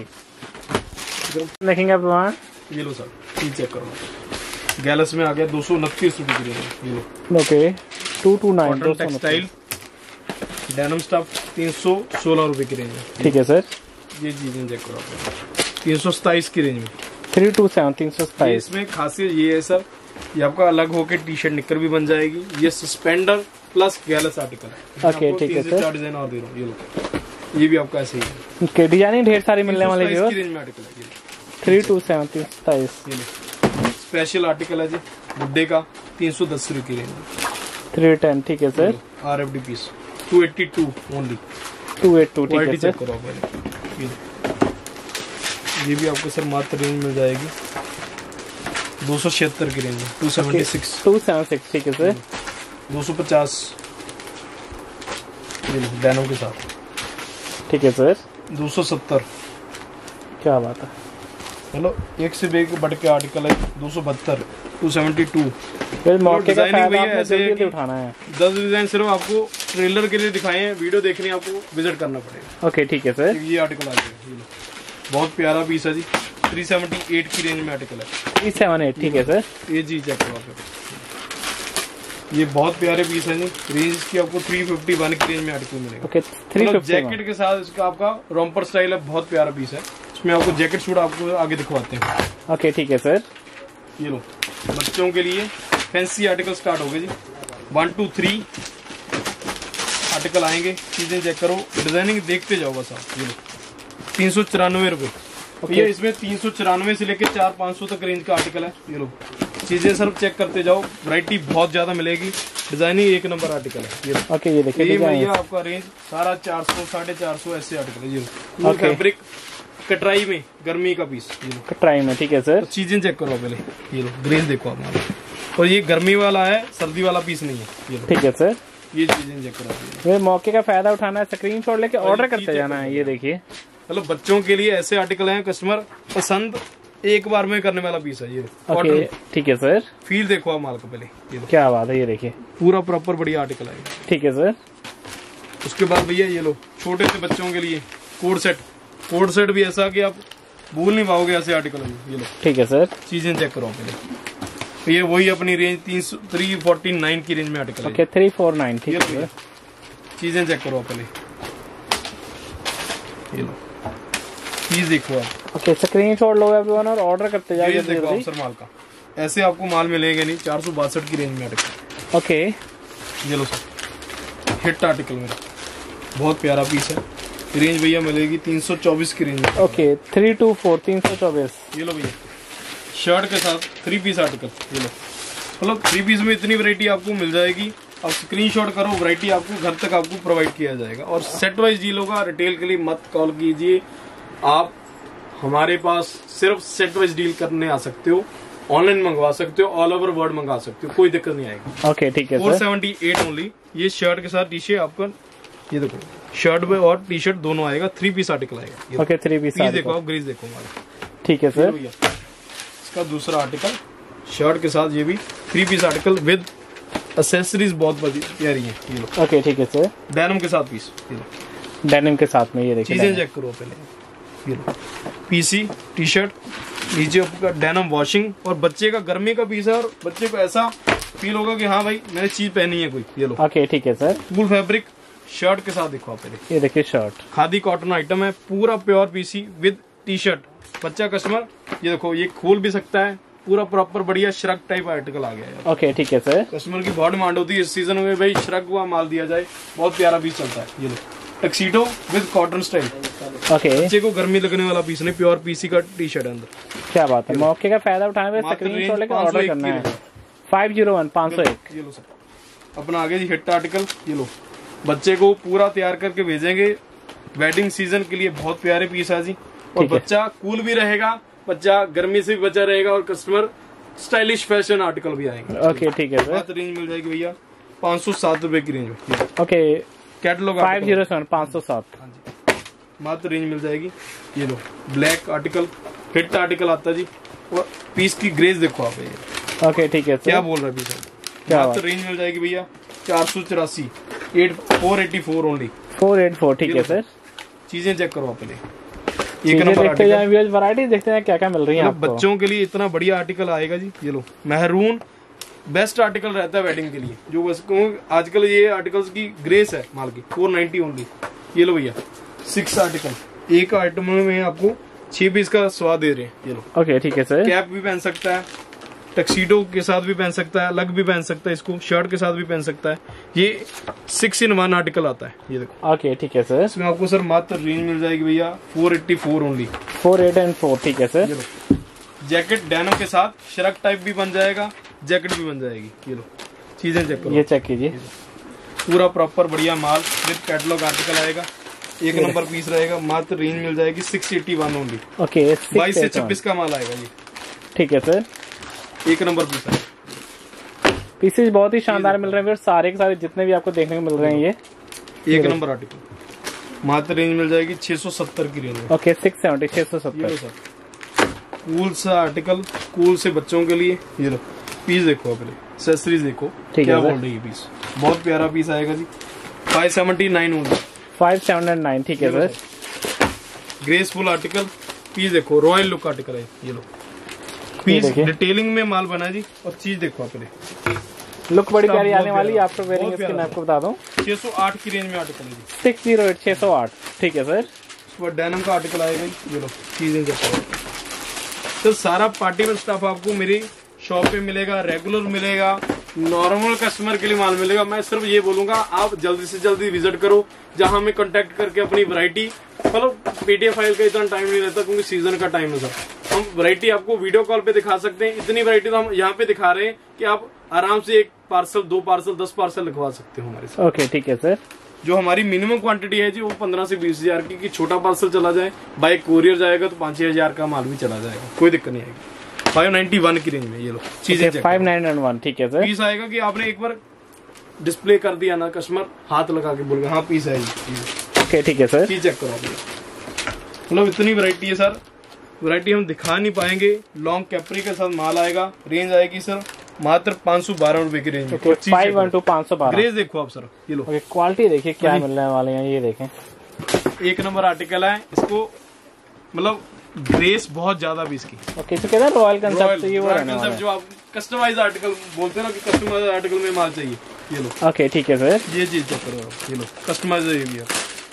देखेंगे आप वहाँ, ये लो सर पीस चेक करो, गैलस में आ गया 229 रुपए की रेंज। ये लो ओके 229 टेक्सटाइल डेनिम स्टफ 316 रुपए की रेंज में। ठीक है सर। ये चीजें चेक करो, 327 की रेंज में 327, 327। इसमें खासियत ये है सर, ये आपका अलग होके टी शर्ट निक्कर भी बन जाएगी। ये सस्पेंडर प्लस गैलस आर्टिकल है। ओके ठीक है सर। 4 डिजाइन और दे रहा हूँ, ये लो ये भी आपका ऐसे ही है। ओके डिजाइनिंग ढेर सारी मिलने वाली है। 327 की रेंज में आर्टिकल है, 327, 327। ये लो स्पेशल आर्टिकल है जी बुड्ढे का 310 रुपए की रेंज में। 310, ठीक है सर। RFD piece 282 only. 282, ठीक है क्वालिटी सर। चेक करो पहले, ये भी आपको सर मात्र रेंज मिल जाएगी 276 की रेंज में। 276, 276, ठीक है सर। 250 डेनिम के साथ। ठीक है सर। 270, क्या बात है। चलो एक से एक बढ़ के आर्टिकल है। 272, 272। फिर मौके का डिजाइनिंग फायदा भैया आपने ऐसे है जल्दी कि उठाना है। 10 डिजाइन सिर्फ आपको ट्रेलर के लिए दिखाए हैं, वीडियो देखनी है आपको विजिट करना पड़ेगा। ओके ठीक है सर। ये आर्टिकल आ जाएगा, ये लो बहुत प्यारा पीस है जी, 378 की रेंज में आर्टिकल है। 378, ठीक है सर। ये जी चेक करो आप, ये बहुत प्यारे पीस है जी। रेंज की आपको 351 की रेंज में आर्टिकल मिलेगा। ओके 350। जैकेट के साथ इसका आपका रॉम्पर स्टाइल है, बहुत प्यारा पीस है। इसमें आपको जैकेट सूट आपको आगे दिखवाते हैं। ओके ठीक है सर। ये लो बच्चों के लिए फैंसी आर्टिकल स्टार्ट हो गए जी। 1 2 3 आर्टिकल आएंगे, चीजें चेक करो, डिजाइनिंग देखते जाओ बस आप। ये लो 394 रुपए। ये इसमें 394 से लेकर 400-500 तक रेंज का आर्टिकल है। ये लो चीजें सर चेक करते जाओ, वैरायटी बहुत ज्यादा मिलेगी, डिजाइनिंग एक नंबर आर्टिकल है। ये ओके ये देखिए भैया आपका रेंज सारा 400, 450 ऐसे आर्टिकल है। ये फैब्रिक कटराई में गर्मी का पीस, ये लो कटराई में, ठीक है सर। तो चीजें चेक करो पहले, ये लो ग्रेस देखो आप माल, और ये गर्मी वाला है, सर्दी वाला पीस नहीं है, ये लो ठीक है सर। ये चीजें चेक करो। ये मौके का फायदा उठाना है, स्क्रीनशॉट लेके ऑर्डर करते जाना है। ये देखिए, मतलब बच्चों के लिए ऐसे आर्टिकल हैं, कस्टमर पसंद एक बार में करने वाला पीस है ये। ओके ठीक है सर। फील देखो आप माल का पहले, ये लो क्या बात है, ये देखिए पूरा प्रॉपर बढ़िया आर्टिकल है। ठीक है सर। उसके बाद भैया ये लो छोटे से बच्चों के लिए कोड सेट, कोड सेट भी ऐसा कि आप भूल नहीं पाओगे ऐसे आर्टिकल है, ये लो ठीक है सर। चीजें चेक करो पहले, तो ये वही अपनी रेंज 349 की रेंज में आर्टिकल ओके 349, ठीक है सर। चीजें चेक करो पहले, ये लो चीज देखो आप। ओके स्क्रीनशॉट लो एवरीवन और ऑर्डर करते जाइए देखो आप सर माल का, ऐसे आपको माल मिलेंगे नहीं। 462 की रेंज में आर्टिकल। ओके ये लो सर हिट आर्टिकल में, बहुत प्यारा पीस है। रेंज भैया मिलेगी 324 की रेंज में। ओके 324 324। ये लो भैया शर्ट के साथ 3 पीस आर्टिकल, ये लो मतलब 3 पीस में इतनी वैरायटी आपको मिल जाएगी। अब स्क्रीनशॉट करो, वैरायटी आपको घर तक आपको प्रोवाइड किया जाएगा। और सेट वाइज डील होगा, रिटेल के लिए मत कॉल कीजिए, आप हमारे पास सिर्फ सेट वाइज डील करने आ सकते हो, ऑनलाइन मंगवा सकते हो, ऑल ओवर वर्ल्ड मंगा सकते हो, कोई दिक्कत नहीं आएगी। ओके ठीक है सर। 478 ओनली। ये शर्ट के साथ टी शर्ट आपका, ये देखो शर्ट में और टी शर्ट दोनों आएगा, 3 पीस आर्टिकल आएगा। ओके 3 पीस देखो आप, ग्रीस देखो हमारा, ठीक है सर। इसका दूसरा आर्टिकल शर्ट के साथ, ये भी 3 पीस आर्टिकल विद एक्सेसरीज बहुत प्यारी है, ये लो। ओके ठीक है सर। डेनिम के साथ पीस, ये लो डेनिम के साथ में, ये देखिए चीजें चेक करो पहले, ये लो पीसी टी शर्ट, नीचे आपका डेनिम वॉशिंग, और बच्चे का गर्मी का पीस है, और बच्चे को ऐसा फील होगा कि हाँ भाई मैंने चीज पहनी है कोई, ये लो। ओके ठीक है सर। फुल फैब्रिक शर्ट के साथ देखो आप पहले, ये देखिए शर्ट, खादी कॉटन आइटम है, पूरा pure PC with T shirt. बच्चा कस्टमर ये देखो ये खोल भी सकता है, पूरा प्रॉपर बढ़िया श्रग टाइप आर्टिकल आ गया है। ओके ठीक है सर। कस्टमर की बहुत डिमांड होती है इस सीजन में, भाई श्रग हुआ माल दिया जाए, बहुत प्यारा पीस चलता है। ये लो tuxedo with cotton style. Okay बच्चे को गर्मी लगने वाला पीस नहीं, प्योर पीसी का टी शर्ट है अंदर। क्या बात है, मौके का फायदा उठाने में स्क्रीनशॉट लेकर ऑर्डर करना है। 501 501। ये लो सर अपना आगे जी हिट आर्टिकल, ये लो बच्चे को पूरा तैयार करके भेजेंगे वेडिंग सीजन के लिए, बहुत प्यारे पीस है जी। और बच्चा कूल भी रहेगा, बच्चा गर्मी से भी बचा रहेगा, और कस्टमर स्टाइलिश फैशन आर्टिकल भी आएंगे। ओके ठीक है सर। मात्र रेंज मिल जाएगी भैया 507 रुपए की रेंज में। Okay catalogue 507 507। मात्र रेंज मिल जाएगी। ये लो ब्लैक आर्टिकल हिट आर्टिकल आता है जी, और पीस की ग्रेस देखो आप ये। ओके ठीक है सर। क्या बोल रहा है पीस, क्या मात्र रेंज मिल जाएगी भैया 484 484 ओनली 484। ठीक है सर। चीजें चेक करो आप पहले, एक नंबर देखते जाएं व्यूअर्स, वैरायटी देखते हैं क्या क्या मिल रही है आपको। बच्चों के लिए इतना बढ़िया आर्टिकल आएगा जी। ये लो महरून बेस्ट आर्टिकल रहता है वेडिंग के लिए, जो बस आजकल ये आर्टिकल्स की ग्रेस है माल की। 490 ओनली। ये लो भैया 6 आर्टिकल, एक आइटम में आपको 6 पीस का स्वाद दे रहे हैं। ये लो ओके ठीक है सर। कैप भी पहन सकता है, टक्सीडो के साथ भी पहन सकता है, अलग भी पहन सकता है, इसको शर्ट के साथ भी पहन सकता है। ये 6 in 1 आर्टिकल आता है। ये देखो ओके ठीक है सर। इसमें आपको सर मात्र रेंज मिल जाएगी भैया 484 ओनली। 484 ठीक है सर। जैकेट डेनिम के साथ श्रग टाइप भी बन जाएगा, जैकेट भी बन जाएगी। ये लो चीजें चेक करो, ये चेक कीजिए, पूरा प्रॉपर बढ़िया माल विद कैटलॉग आर्टिकल आएगा, एक नंबर पीस रहेगा। मात्र रेंज मिल जाएगी 681 ओनली। ओके 22 से 26 का माल आएगा जी। ठीक है सर। एक नंबर पीस है, पीसेस बहुत ही शानदार मिल रहे हैं, सारे के सारे जितने भी आपको देखने को मिल रहे हैं ये एक नंबर आर्टिकल। मात्र रेंज मिल जाएगी 670 की रेंज में। ओके 670 670। कूल सा आर्टिकल, कूल से बच्चों के लिए। ये लो पीस देखो पहले, एक्सेसरीज देखो क्या बोल रही है पीस, बहुत प्यारा पीस आएगा जी। 579 ओनली। 579 ठीक है सर। ग्रेसफुल आर्टिकल, पीस देखो रॉयल लुक आर्टिकल है। ये लो पीस डिटेलिंग में माल बना जी, और चीज देखो पहले, लुक बड़ी प्यारी आने वाली है आफ्टर वेयरिंग इसकी, मैं आपको बता दूं 608 की रेंज में आर्टिकल है। 608 608 ठीक है सर। डेनिम का आर्टिकल आएगा। ये लो चीजें देखो तो सारा पार्टी वेयर स्टफ आपको मेरी शॉप पे मिलेगा, रेगुलर मिलेगा, नॉर्मल कस्टमर के लिए माल मिलेगा। मैं सिर्फ ये बोलूंगा आप जल्दी से जल्दी विजिट करो, जहां हमें कांटेक्ट करके अपनी वैरायटी, मतलब पीडीएफ फाइल का इतना टाइम नहीं रहता क्योंकि सीजन का टाइम है सर। हम वैरायटी आपको वीडियो कॉल पे दिखा सकते हैं, इतनी वैरायटी तो हम यहाँ पे दिखा रहे हैं कि आप आराम से 1 पार्सल 2 पार्सल 10 पार्सल लिखवा सकते हो हमारे साथ। ओके ठीक है सर। जो हमारी मिनिमम क्वांटिटी है जी वो 15 से 20 हजार की, छोटा पार्सल चला जाए बाय कोरियर जाएगा तो 5-6 हजार का माल भी चला जाएगा, कोई दिक्कत नहीं आएगी। 591 की रेंज में ये लो चीजें 591, ठीक है सर। पीस आएगा कि आपने एक बार डिस्प्ले कर दिया ना, कस्टमर हाथ लगा के बोल गया हाँ पीस है जी। ओके ठीक है सर। चीज चेक करो आप, मतलब इतनी वैरायटी है सर, वैरायटी हम दिखा नहीं पाएंगे। लॉन्ग कैपरी के साथ माल आएगा, रेंज आएगी सर मात्र 512 रुपए की रेंज में। 512 ग्रेस देखो आप सर, ये लो क्वालिटी देखिए क्या मिलने वाले हैं, ये देखें एक नंबर आर्टिकल है। इसको मतलब ग्रेस बहुत ज्यादा भी इसकी। ओके तो कहते हैं रॉयल कंसेप्ट, ये वो रहने वाला है जो आप कस्टमाइज आर्टिकल बोलते हैं ना कि कस्टमाइज आर्टिकल में माल चाहिए, ये लो। ओके ठीक है सर, ये चीज चेक करो आप, ये लो कस्टमाइज ये लो,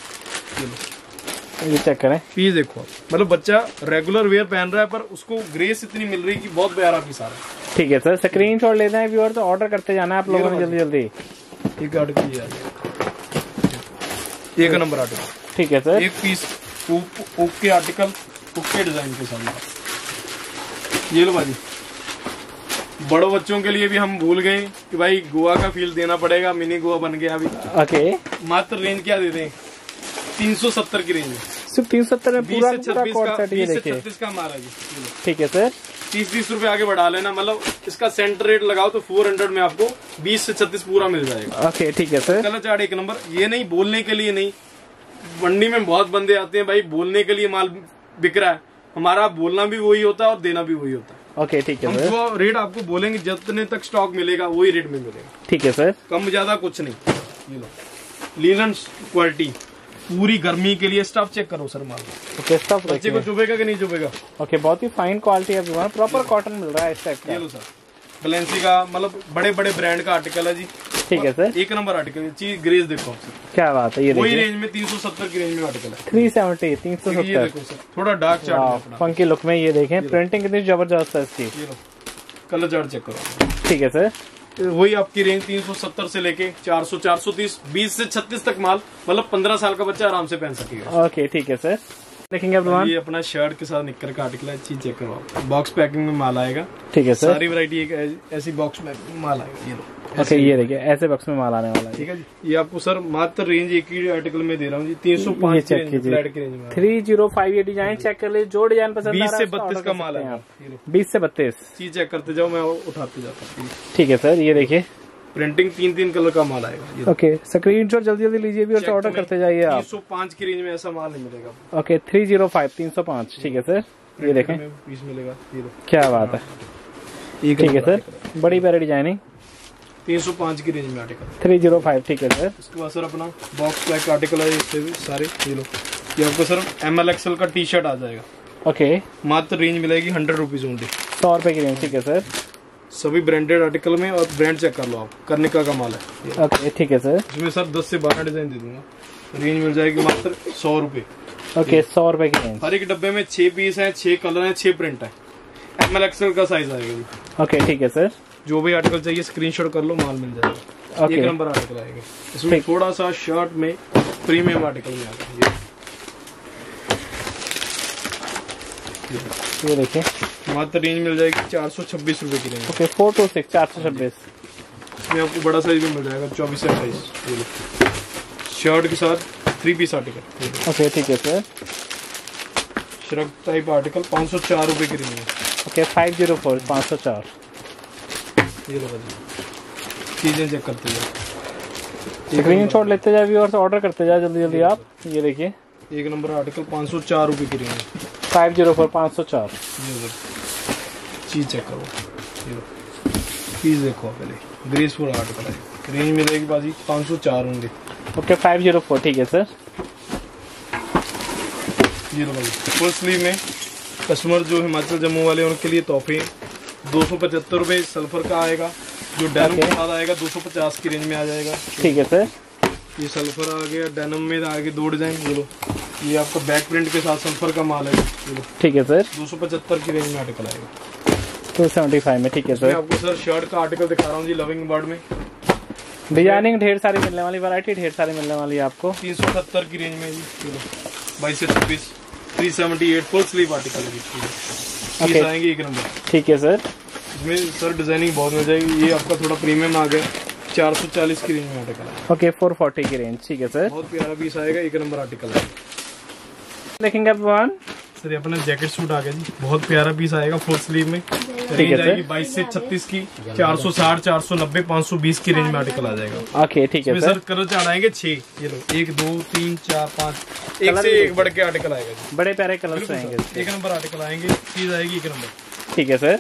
ये चेक करें। पीस देखो आप, मतलब बच्चा रेगुलर वेयर पहन रहा है पर उसको ग्रेस इतनी मिल रही है कि बहुत प्यारा पीस आ रहा है। ठीक है सर, स्क्रीनशॉट लेते हैं व्यूअर, तो ऑर्डर करते जाना है आप लोगों ने जल्दी जल्दी। एक आर्टिकल ये आ गया, एक नंबर आर्टिकल। ठीक है सर, एक piece okay article, okay design के साथ। ये लो भाजी, बड़ों बच्चों के लिए भी हम भूल गए कि भाई गोवा का फील देना पड़ेगा, मिनी गोवा बन गया अभी। ओके मात्र रेंज क्या दे दें, 370 की रेंज में, सिर्फ 370 में पूरा 20 से 36 का मारा जी। ठीक है सर, 30-20 रुपए आगे बढ़ा लेना, मतलब इसका सेंटर रेट लगाओ तो 400 में आपको 20 से 36 पूरा मिल जाएगा। ओके ठीक है सर। कलर चार्ट एक नंबर, ये नहीं बोलने के लिए नहीं, मंडी में बहुत बंदे आते हैं भाई बोलने के लिए माल बिक रहा है, हमारा बोलना भी वही होता है और देना भी वही होता है। ओके ठीक है हम सर, जो रेट आपको बोलेंगे जितने तक स्टॉक मिलेगा वही रेट में मिलेगा। ठीक है सर, कम ज्यादा कुछ नहीं। ये लो लिनन क्वालिटी, पूरी गर्मी के लिए। स्टफ चेक करो सर माल, ओके स्टफ बच्चे को चुभेगा कि नहीं चुभेगा। ओके बहुत ही फाइन क्वालिटी है, प्रॉपर कॉटन मिल रहा है इस टाइप का। ये लो सर, बैलेंसी का मतलब बड़े बड़े ब्रांड का आर्टिकल है जी। ठीक है सर, एक नंबर आर्टिकल है। चीज ग्रेस देखो सर, क्या बात है, ये वही देखिए रेंज में 370 की रेंज में आर्टिकल है। 370 ये 370 देखो सर, थोड़ा डार्क चार्ट, फंकी लुक में। ये देखें प्रिंटिंग कितनी जबरदस्त है इसकी। ये लो कलर चार्ट चेक करो। ठीक है सर, वही आपकी रेंज 370 से लेके 400 430 20 से 36 तक माल, मतलब 15 साल का बच्चा आराम से पहन सकेगा। ओके ठीक है सर, देखेंगे आप। ये अपना शर्ट के साथ निक्कर का आर्टिकल है, चीज चेक करो आप। बॉक्स पैकिंग में माल आएगा। ठीक है सर, सारी वैरायटी एक ऐसी बॉक्स में माल आएगा। ये लो ओके ये देखिए ऐसे बॉक्स में माल आने वाला है। ठीक है जी। ये आपको सर मात्र रेंज एक ही आर्टिकल में दे रहा हूँ जी, 305 चेक कीजिए, फ्लैट की रेंज में 305। ये डिजाइन चेक कर लीजिए, जो डिजाइन पसंद 20 से 32 का माल है। 20 से 32 चीज चेक करते जाओ, मैं उठाते जाता हूँ। ठीक है सर, ये देखिए प्रिंटिंग 3-3 कलर का माल आएगा। ओके स्क्रीनशॉट जल्दी जल्दी लीजिए भी और ऑर्डर करते जाइए आप। 305 की रेंज में ऐसा माल नहीं मिलेगा। ओके 305 305। ठीक है सर, ये देखें पीस मिलेगा। ये लो क्या बात है। ठीक है सर, बड़ी प्यारी डिजाइनिंग, 305 की रेंज में आर्टिकल 305। ठीक है सर, इसके बाद सर अपना बॉक्स पैक आर्टिकल है, इससे भी सारे। ये लो ये आपको सर ML XL का टी शर्ट आ जाएगा। ओके मात्र रेंज मिलेगी 100 रुपीज ओनली, 100 रुपए की रेंज। ठीक है सर, सभी ब्रांडेड आर्टिकल में, और ब्रांड चेक कर लो आप, कर्निका का माल है। ओके ठीक है सर, इसमें सर 10 से 12 डिजाइन दे दूंगा, रेंज मिल जाएगी मात्र 100 रुपए। ओके 100 रुपए की रेंज। हर एक डब्बे में 6 पीस है, 6 कलर है, 6 प्रिंट है। ML XL का साइज आएगा जी। ओके ठीक है सर, जो भी आर्टिकल चाहिए स्क्रीनशॉट कर लो, माल मिल जाएगा। ओके। एक नंबर आर्टिकल आएगा। इसमें थोड़ा सा शर्ट में प्रीमियम आर्टिकल में आता है। ये देखिए मात्र रेंज मिल जाएगी 426 रुपए की रेंज। ओके 426 426। इसमें आपको बड़ा साइज भी मिल जाएगा 24 से 28। शर्ट के साथ 3 पीस आर्टिकल। ओके ठीक है सर, श्रग टाइप आर्टिकल 504 रुपए की रेंज है। ओके 504 504। ये लो चीजें चेक करते जाओ, स्क्रीनशॉट लेते जाए व्यूअर्स, ऑर्डर करते जाए जल्दी जल्दी आप। ये देखिए एक नंबर आर्टिकल 504 रुपए की रेंज है। 504 504। चीज चेक करो, ये लो चीज देखो पहले, ग्रेसफुल आर्टिकल है, रेंज मिलेगी बाजी 504 होंगे। ओके 504। ठीक है सर, ये लो भाई फुल स्लीव में, कस्टमर जो हिमाचल जम्मू वाले उनके लिए तोहफे 275 रुपए सल्फर का आएगा। जो डेनिम के साथ आएगा 250 की रेंज में आ जाएगा। ठीक है सर, ये सल्फर आ गया, डेनिम में आगे 2 डिजाइन। ये लो ये आपका बैक प्रिंट के साथ सल्फर का माल है। ये लो ठीक है सर, 275 की रेंज में आर्टिकल आएगा। 275 में। ठीक है मैं सर, आपको सर शर्ट का आर्टिकल दिखा रहा हूँ जी, लविंग बर्ड में। डिजाइनिंग ढेर सारी मिलने वाली, वैरायटी ढेर सारी मिलने वाली है आपको। 370 की रेंज में जी। ये लो 22 से 26 378 फुल स्लीव आर्टिकल है। ओके आएंगे एक नंबर। ठीक है सर, इसमें सर डिजाइनिंग बहुत मिल जाएगी। ये आपका थोड़ा प्रीमियम आ गया, 440 की रेंज में आर्टिकल है। ओके 440 की रेंज, ठीक है सर। बहुत प्यारा पीस आएगा, एक नंबर आर्टिकल है। देखेंगे आप सर ये अपना जैकेट सूट आ गया जी, बहुत प्यारा पीस आएगा फुल स्लीव में। ठीक है सर। 22 से 36 की 460, 490, 520 की रेंज में आर्टिकल आ जाएगा। ओके ठीक है सर। कलर चढ़ाएंगे 6, ये लो 1 2 3 4 5, एक से एक बढ़ के आर्टिकल आएगा जी। बड़े प्यारे कलर्स आएंगे, एक नंबर आर्टिकल आएंगे, चीज आएगी एक नंबर। ठीक है सर।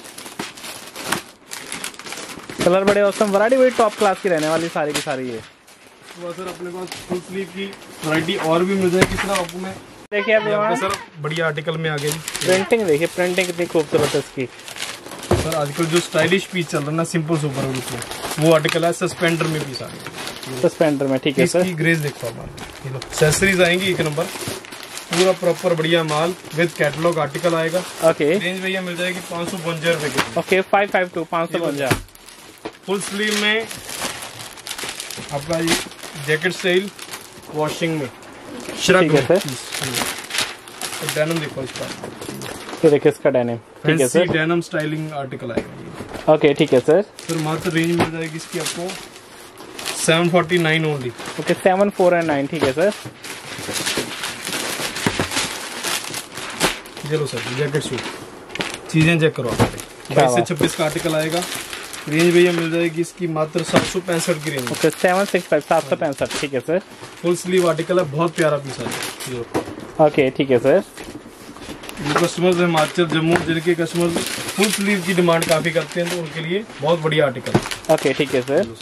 कलर बड़े औसम, वैरायटी बड़ी टॉप क्लास की रहने वाली सारी की सारी है। तो सर अपने पास फुल स्लीव की वैरायटी और भी मिल जाएगी सर आपको। मैं देखिए आप सर बढ़िया आर्टिकल में आ गया जी। प्रिंटिंग देखिए, प्रिंटिंग कितनी खूबसूरत है इसकी। सर आजकल जो स्टाइलिश पीस चल रहा है ना, सिंपल सुपर में, वो आर्टिकल है सस्पेंडर में पीस आ गया। सस्पेंडर में, ठीक है सर। इसकी ग्रेस देखो आप, एक्सेसरीज आएंगी एक नंबर, पूरा प्रॉपर बढ़िया माल विद कैटलॉग आर्टिकल आएगा। ओके रेंज भैया मिल जाएगी 552 रुपए की। ओके 552 552। फुल स्लीव में आपका ये जैकेट स्टाइल वॉशिंग में श्रग ठीक है में डेनिम देखो इसका, ये देखिए इसका डेनिम, ठीक है सर। डेनिम स्टाइलिंग आर्टिकल आएगा। ओके ठीक है सर। फिर मात्र रेंज मिल जाएगी इसकी आपको 749 ओनली। ओके 749, ठीक है सर। चलो सर जैकेट सूट, चीजें चेक करो आप। 22 से 26 का आर्टिकल आएगा। रेंज भैया मिल जाएगी इसकी मात्र 765 की रेंज। ओके 765 765, ठीक है सर। फुल स्लीव आर्टिकल है, बहुत प्यारा पीस है। ओके ठीक है सर। जो कस्टमर्स हिमाचल जम्मू जिले के कस्टमर फुल स्लीव की डिमांड काफी करते हैं, तो उनके लिए बहुत बढ़िया आर्टिकल है। ओके ठीक है सर।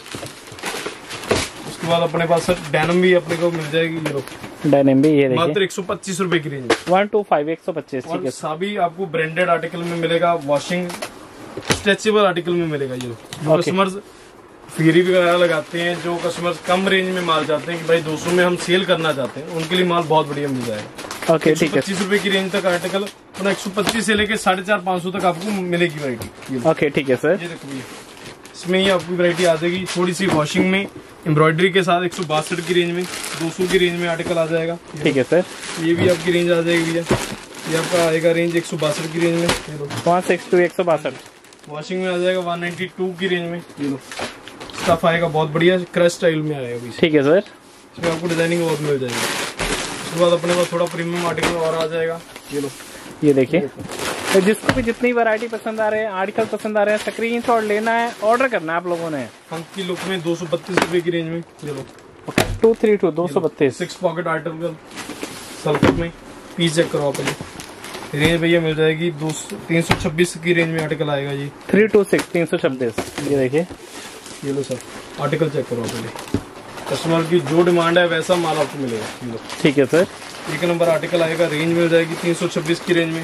उसके बाद अपने पास सर डेनिम भी अपने को मिल जाएगी, ये लो डेनिम भी, ये देखिए मात्र 125 रुपए की रेंज। 125 125, ठीक और है। सभी आपको ब्रांडेड आर्टिकल में मिलेगा, वॉशिंग स्ट्रेचेबल आर्टिकल में मिलेगा। ये जो कस्टमर्स फेरी वगैरह लगाते हैं, जो कस्टमर्स कम रेंज में माल चाहते हैं कि भाई 200 में हम सेल करना चाहते हैं, उनके लिए माल बहुत बढ़िया मिल जाएगा। ओके ठीक है। 125 रुपए की रेंज तक आर्टिकल, 125 से लेके 450-500 तक आपको मिलेगी वैरायटी। ओके ठीक है सर। ये देखो भैया, इसमें ही आपकी वैरायटी आ जाएगी थोड़ी सी वॉशिंग में एम्ब्रॉयडरी के साथ 162 की रेंज में, 200 की रेंज में आर्टिकल आ जाएगा। ठीक है सर। ये भी आपकी रेंज आ जाएगी भैया, ये आपका आएगा रेंज 162 की रेंज में। 162 162। वॉशिंग में आ जाएगा 192 की रेंज में। ये लो स्टफ आएगा बहुत बढ़िया, क्रश स्टाइल में आएगा। ठीक है सर। इसमें आपको डिजाइनिंग और मिल जाएगी। उसके बाद अपने पास थोड़ा प्रीमियम आर्टिकल और आ जाएगा। ये लो, ये देखिए, तो जिसको भी जितनी वैरायटी पसंद आ रहे हैं, आर्टिकल पसंद आ रहे हैं, स्क्रीनशॉट लेना है, ऑर्डर करना है आप लोगों ने। फंकी लुक में 232 रुपए की रेंज में। ये लो 232 232 6 पॉकेट आर्टिकल सल्फर में, पीस चेक करो आप। रेंज भैया मिल जाएगी 326 की रेंज में आर्टिकल आएगा जी। 326 326, ये देखिए। ये लो सर आर्टिकल चेक करो आप। कस्टमर की जो डिमांड है वैसा माल आपको मिलेगा। ठीक है सर। एक नंबर आर्टिकल आएगा, रेंज मिल जाएगी 326 की रेंज में।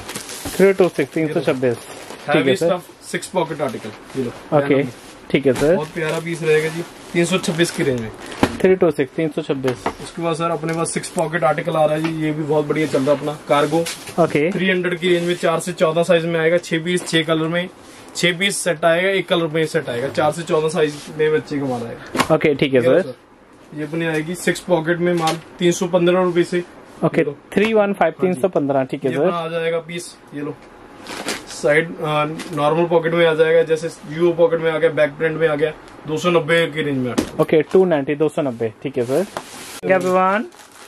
326 326, ठीक है सर। 6 pocket article. ये लो ओके ठीक है सर। बहुत प्यारा पीस रहेगा जी, 326 की रेंज में। 326 326। उसके बाद सर अपने पास 6 पॉकेट आर्टिकल आ रहा है जी, ये भी बहुत बढ़िया चल रहा है अपना कार्गो। ओके 300 की रेंज में, 4 से 14 साइज में आएगा। 6 पीस 6 कलर में, 6 पीस सेट आएगा, 1 कलर में सेट आएगा। 4 से 14 साइज में बच्चे का माल आएगा। ओके ठीक है सर। ये अपनी आएगी 6 पॉकेट में माल 315 रुपए से। ओके 315 315, ठीक है ये सर। आ जाएगा पीस। ये लो साइड नॉर्मल पॉकेट में आ जाएगा, जैसे यू पॉकेट में आ गया, बैक प्रिंट में आ गया, 290 की रेंज में आता है। ओके 290 290, ठीक है सर। क्या विवान,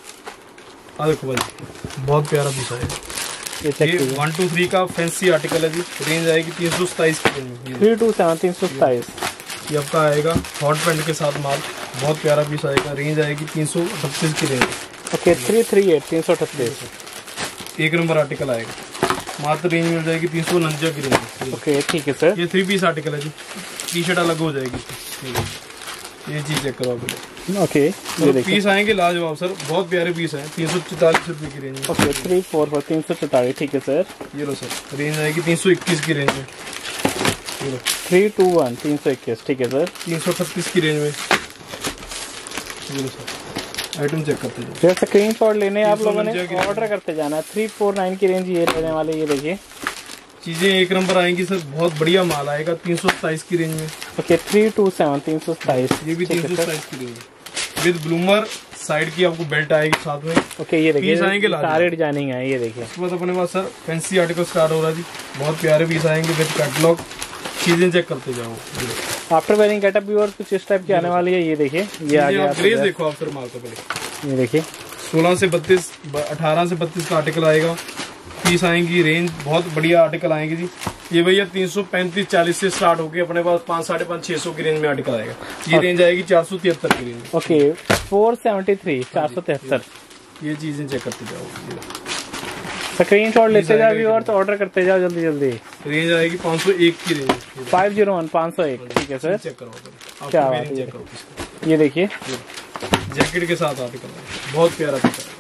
देखो भाई बहुत प्यारा पीस है ये 1 2 3 का फैंसी आर्टिकल है जी। रेंज आएगी 327 की रेंज में। 327 327, ये आपका आएगा हॉट पैंट के साथ माल, बहुत प्यारा पीस आएगा। रेंज आएगी 338 की रेंज। ओके 338 338, एक नंबर आर्टिकल आएगा, मात्र रेंज मिल जाएगी 349 की रेंज। ओके ठीक है सर। ये 3 पीस आर्टिकल है जी, टी शर्ट अलग हो जाएगी। ये चीज चेक करो आप। ओके ये देखिए, पीस आएंगे लाजवाब सर, बहुत प्यारे पीस हैं। 344 रुपए की रेंज में। ओके 344 344, ठीक है सर। ये लो सर रेंज आएगी 321 की रेंज में। ये लो 321 321, ठीक है सर। 338 की रेंज में। ये लो सर आइटम चेक करते हैं। फिर स्क्रीनशॉट लेने आप लोगों ने ऑर्डर करते जाना है। 349 की रेंज ये रहने वाले, ये देखिए चीजें एक नंबर आएंगी सर, बहुत बढ़िया माल आएगा 327 की रेंज में। ओके 327 327, ये भी 327 की रेंज विद ब्लूमर, साइड की आपको बेल्ट आएगी साथ में। ओके ये देखिए आएंगे सारे डिजाइनिंग है, ये देखिए। उसके बाद अपने पास सर फैंसी आर्टिकल स्टार्ट हो रहा है जी, बहुत प्यारे पीस आएंगे विद कैटलॉग। चीजें चेक करते जाओ। आफ्टर वेयरिंग गेटअप भी और कुछ इस टाइप की आने वाली है। ये देखिए, ये आ गया ग्रेज देखो आप सर माल का पहले। ये देखिए 16 से 32, 18 से 32 का आर्टिकल आएगा। पीस आएंगी, रेंज बहुत बढ़िया आर्टिकल आएंगे जी। ये भैया 335-40 से स्टार्ट होके अपने पास 5, 550, 600 की रेंज में आर्टिकल आएगा। ये रेंज आएगी 473 की रेंज। ओके 473, 473। ये चीजें चेक करते जाओ। स्क्रीनशॉट लेते जाओ व्यूअर्स, ऑर्डर करते जाओ जल्दी जल्दी। रेंज आएगी 501 की रेंज, 501, 501। ठीक है सर, चेक करो। क्या बात है। चेक करो, ये देखिए जैकेट के साथ आर्टिकल है, बहुत प्यारा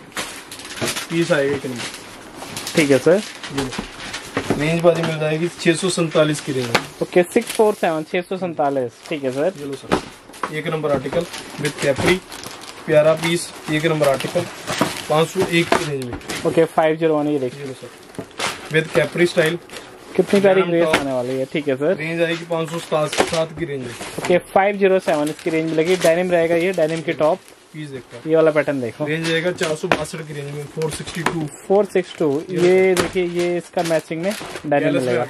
पीस आएगा एक नंबर। ठीक है सर। रेंज बाजी मिल जाएगी 647 की रेंज। ओके 647, 647। ठीक है सर। चलो सर, एक नंबर आर्टिकल विद कैपरी, प्यारा पीस, एक नंबर आर्टिकल 501 की रेंज में। ओके 501। ये देखिए सर विद कैपरी स्टाइल, कितनी प्यारी ग्रेस आने वाली है। ठीक है सर। रेंज आएगी 507 की रेंज में। ओके 507 इसकी रेंज मिलेगी। डेनिम रहेगा ये, डेनिम की टॉप। पीस देखो, ये वाला पैटर्न देखो। रेंज आएगा 462 की रेंज में। 462। ये देखिए, ये इसका मैचिंग में डेनिम मिलेगा।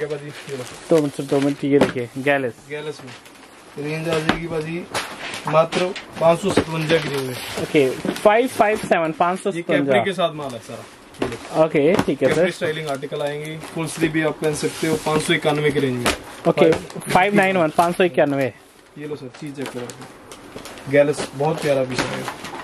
2 मिनट। ये देखिए गैलेस में रेंज आ जाएगी बाजी मात्र 557 की रेंज में। ओके 557, 557 के साथ माल है सारा। ओके ठीक है सर। स्टाइलिंग आर्टिकल आएंगे, फुल स्लीव भी आप पहन सकते हो 591 की रेंज में। ओके 591, 591। ये लो सर, चीज चेक करो। गैलस बहुत प्यारा पीस है।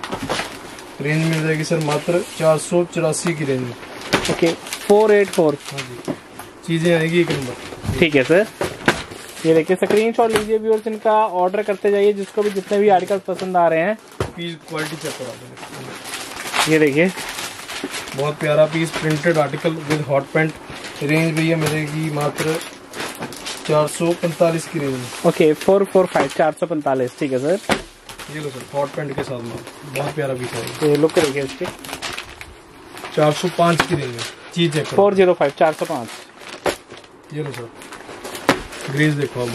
रेंज मिल जाएगी सर मात्र 484 की रेंज में। ओके 484। हाँ जी, चीजें आएगी एक नंबर। ठीक है सर। ये देखिए स्क्रीनशॉट लीजिए व्यूअर्स, इनका ऑर्डर करते जाइए जिसको भी जितने भी आर्टिकल पसंद आ रहे हैं। पीस क्वालिटी चेक करो। ये देखिए बहुत प्यारा piece, printed article with hot pant. Range भैया मिलेगी मात्र 445 की रेंज में। ओके 445, 445। ठीक है सर। ये लो सर, हॉट पैंट के साथ माल, बहुत प्यारा पीस है। ये लुक देखिए इसकी। 405 की रेंज में। चीज चेक करो। 405, 405। ये लो सर, ग्रेज देखो आप,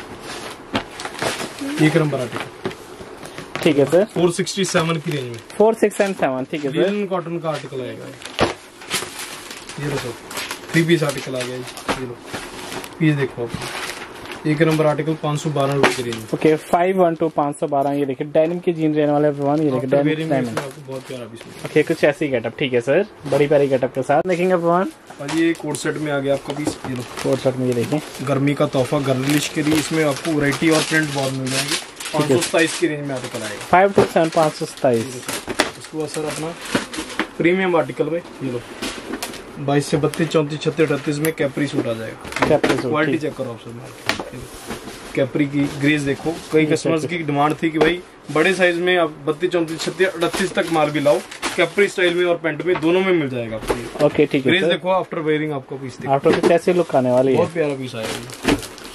एक नंबर आर्टिकल। ठीक है सर। 467 की रेंज में। 467। ठीक है सर। कॉटन का आर्टिकल आएगा। ये लो सर, 3 पीस आर्टिकल आ गया। ये लो पीस देखो आप, एक नंबर आर्टिकल 512 रुपए की रेंज। ओके 512, 512। ये देखिए डेनिम की जीन रहने वाले एवरीवन। ये देखिए डेनिम डायमंड, बहुत प्यारा पीस। ओके कुछ ऐसी गेटअप। ठीक है सर, बड़ी प्यारी गेटअप के साथ देखेंगे एवरीवन। और ये कोट सेट में आ गया आपका पीस। ये लो कोट सेट में, ये देखिए गर्मी का तोहफा गर्लिश के लिए, इसमें आपको वैरायटी और प्रिंट बहुत मिल जाएंगे। 527 की रेंज में आर्टिकल आएगा। 527, 527। उसके बाद सर अपना प्रीमियम आर्टिकल में ये लो 22 से 32, 34, 36, 38 में कैपरी सूट आ जाएगा। क्वालिटी चेक करो आप सर। कैपरी की ग्रेज देखो, कई कस्टमर्स की डिमांड थी कि भाई बड़े साइज में आप 32, 34, 36, 38 तक माल भी लाओ, कैपरी स्टाइल में और पैंट में दोनों में मिल जाएगा आपको। ओके ठीक है। ग्रेज देखो, आफ्टर वेयरिंग आपका पीस देखो, आफ्टर तो कैसे लुक आने वाली है। बहुत प्यारा पीस आएगा।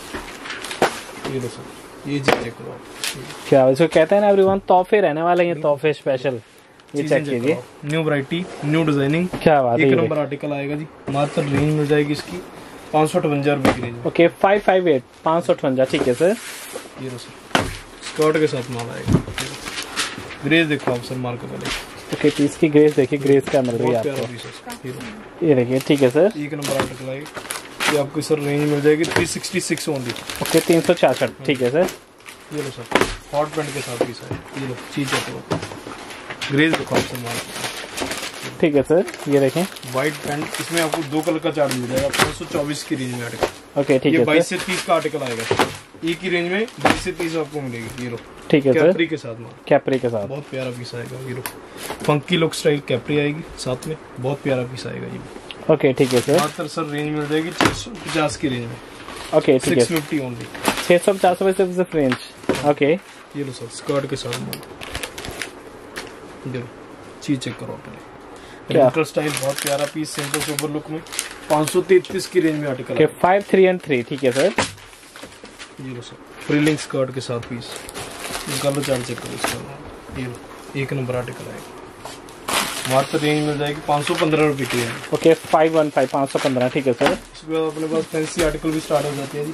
ये लो सर, ये चीज चेक करो। क्या इसको कहते हैं ना एवरीवन, तोहफे रहने वाले हैं, तोहफे स्पेशल। ये चेक कीजिए, न्यू वैरायटी, न्यू डिजाइनिंग, क्या बात है। एक नंबर आर्टिकल आएगा जी। मात्र रेंज मिल जाएगी इसकी 558 रुपए की रेंज। ओके 558, 558। ठीक है सर। ये लो सर, स्कर्ट के साथ माल आएगा। ग्रेज देखो आप सर माल का पहले। ओके पीस की ग्रेस देखिए, ग्रेस क्या मिल रही है आपको। ये देखिए ठीक है सर, एक नंबर आर्टिकल आएगा। ये आपको सर रेंज मिल जाएगी 366 ओनली। ओके 366। ठीक है सर। ये लो सर, हॉट पैंट के साथ पीस है। ये लो चीज चेक ग्रेज देखो आप सर माल। ठीक है सर, ये देखें व्हाइट पैंट, इसमें आपको 2 कलर का चार्ट मिल जाएगा। 524 की रेंज में आर्टिकल। ओके ठीक है। 22 से 30 का आर्टिकल आएगा। एक ही रेंज में 22 से 30 आपको मिलेगी। ये लो ठीक है सर, कैपरी के साथ माल, कैपरी के साथ बहुत प्यारा पीस आएगा। ये लो फंकी लुक स्टाइल कैपरी आएगी साथ में, बहुत प्यारा पीस आएगा ये। ओके ठीक है सर। मात्र सर रेंज मिल जाएगी 650 की रेंज में। ओके ठीक है, 650 ओनली। 650 रुपए सिर्फ रेंज। ओके ये लो सर, स्कर्ट के साथ माल। देखो चीज चेक करो पहले। रिंकल स्टाइल, बहुत प्यारा पीस, सिंपल सुपर लुक में 533 की रेंज में आर्टिकल। Okay 5, 3 and 3। ठीक है सर। ये लो सर, फ्रिलिंग स्कर्ट के साथ पीस, कलर चार्ट चेक करो इसका। ये लो एक नंबर आर्टिकल आएगा। मात्र रेंज मिल जाएगी 515 रुपए की रेंज। ओके 515, 515। ठीक है सर। इसके बाद अपने पास फैंसी आर्टिकल भी स्टार्ट हो जाती है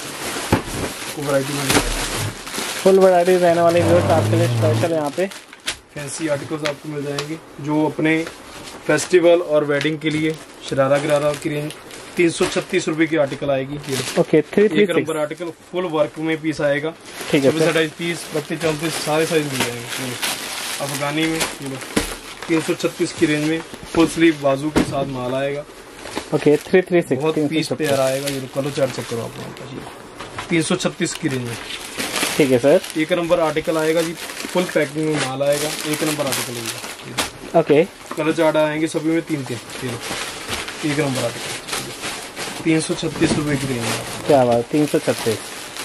जी। वैरायटी मिल जाएगी, फुल वैरायटी रहने वाली व्यूअर्स आपके लिए स्पेशल यहाँ पे। फैंसी आर्टिकल्स आपको मिल जाएंगे जो अपने फेस्टिवल और वेडिंग के लिए। शरारा गरारा की रेंज 336 रुपए की आर्टिकल आएगी। ओके, 336 एक नंबर आर्टिकल फुल वर्क में पीस आएगा। ठीक है सर। 27 30 32 34 सारे साइज मिल जाएंगे। अफगानी में 336 की रेंज में फुल स्लीव बाजू के साथ माल आएगा। ओके, 336 बहुत पीस प्यारा आएगा। ये कलर चार्ट चेक करो आप। 336 की रेंज में। ठीक है सर। एक नंबर आर्टिकल आएगा जी, फुल पैकिंग में माल आएगा। एक नंबर आर्टिकल आएगा। ओके, कलर चार्ट आएंगे सभी में 3 एक नंबर आर्टिकल 336 रुपए की रेंज में। क्या बात, 336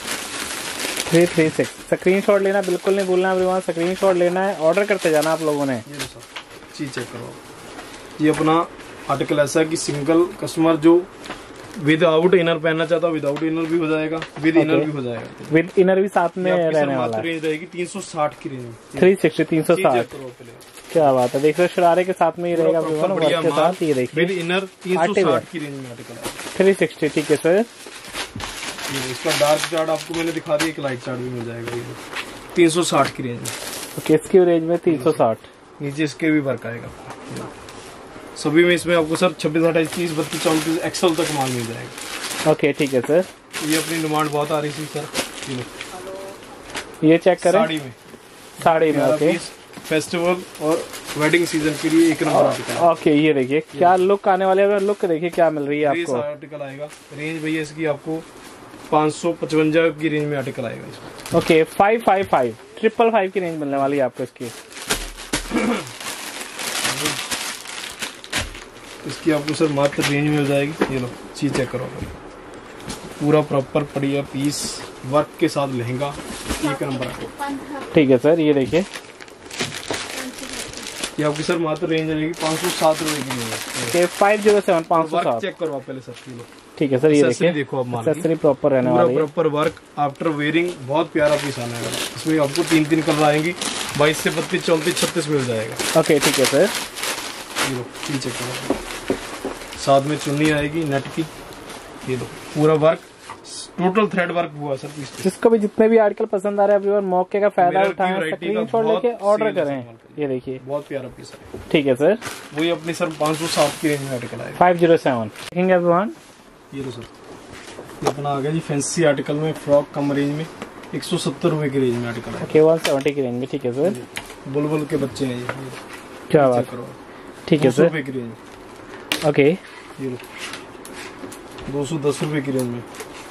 336। स्क्रीनशॉट लेना बिल्कुल नहीं भूलना एवरीवन, स्क्रीनशॉट लेना है, ऑर्डर करते जाना आप लोगों ने। ये चीज चेक करो। ये अपना आर्टिकल ऐसा है कि सिंगल कस्टमर जो विदाउट इनर पहनना चाहता है, विदाउट इनर भी हो जाएगा, विद इनर भी हो जाएगा। विद इनर भी साथ में रहने वाला है। रेंज रहेगी 360 की रेंज में। 360 360। क्या बात है, देख रहे हो शरारे के साथ में ही रहेगा वर्क के साथ। ये देखिए विद इनर 360 की रेंज में आर्टिकल है। 360। ठीक है सर। इसका डार्क चार्ट आपको मैंने दिखा दिया, एक लाइट चार्ट भी मिल जाएगा। 360 की रेंज में। ओके, इसकी रेंज में 360। नीचे इसके भी वर्क आएगा सभी में। इसमें आपको सर 26 28 30 32 34 एक्सल तक माल मिल जाएगा। ओके, ठीक है सर। ये अपनी डिमांड बहुत आ रही थी सर। ये चेक करें, साड़ी में। ओके, फेस्टिवल और वेडिंग सीजन के लिए एक नंबर आर्टिकल। ओके, ये देखिए क्या लुक आने वाले है। लुक देखिए क्या मिल रही है आपको। आर्टिकल आएगा। रेंज भैया इसकी आपको 555 की रेंज में आर्टिकल आएगा इसमें। ओके, 555 555 की रेंज मिलने वाली है आपको इसकी। इसकी आपको सर मात्र रेंज मिल जाएगी। ये लो चीज चेक करो, पूरा प्रॉपर बढ़िया पीस वर्क के साथ लहंगा एक नंबर आएगा। ठीक है सर, ये देखिए ये आपकी सर मात्र रेंज रहेगी 507 रुपए की रेंज। 507 507। चेक करो आप पहले सर। किलो ठीक है सर, ये देखिए देखो आप माल एक्सेसरी प्रॉपर रहने वाली है। प्रॉपर वर्क आफ्टर वेयरिंग बहुत प्यारा पीस आने वाला है। इसमें आपको 3 कलर आएंगी। 22 से 32 34 36 मिल जाएगा। ओके, ठीक है सर। ये लो चेक करो, साथ में चुन्नी आएगी नेट की। ये लो पूरा वर्क टोटल थ्रेड वर्क हुआ सर पीस। जिसको भी जितने भी आर्टिकल पसंद आ रहे हैं एवरीवन, मौके का फायदा उठाएं, स्क्रीनशॉट लेके ऑर्डर करें। ये देखिए बहुत प्यारा पीस है। ठीक है सर। वही अपनी सर 507 की रेंज में आर्टिकल आएगा। 507 देखेंगे एवरीवन। ये लो सर, ये अपना आ गया जी फैंसी आर्टिकल में, फ्रॉक कम रेंज में 170 रुपए की रेंज में आर्टिकल है। ओके, 170 की रेंज में। ठीक है सर। बुलबुल के बच्चे हैं ये। क्या बात करो। ठीक है सर। 200 रुपए की रेंज। ओके, ये लो 210 रुपए की रेंज में।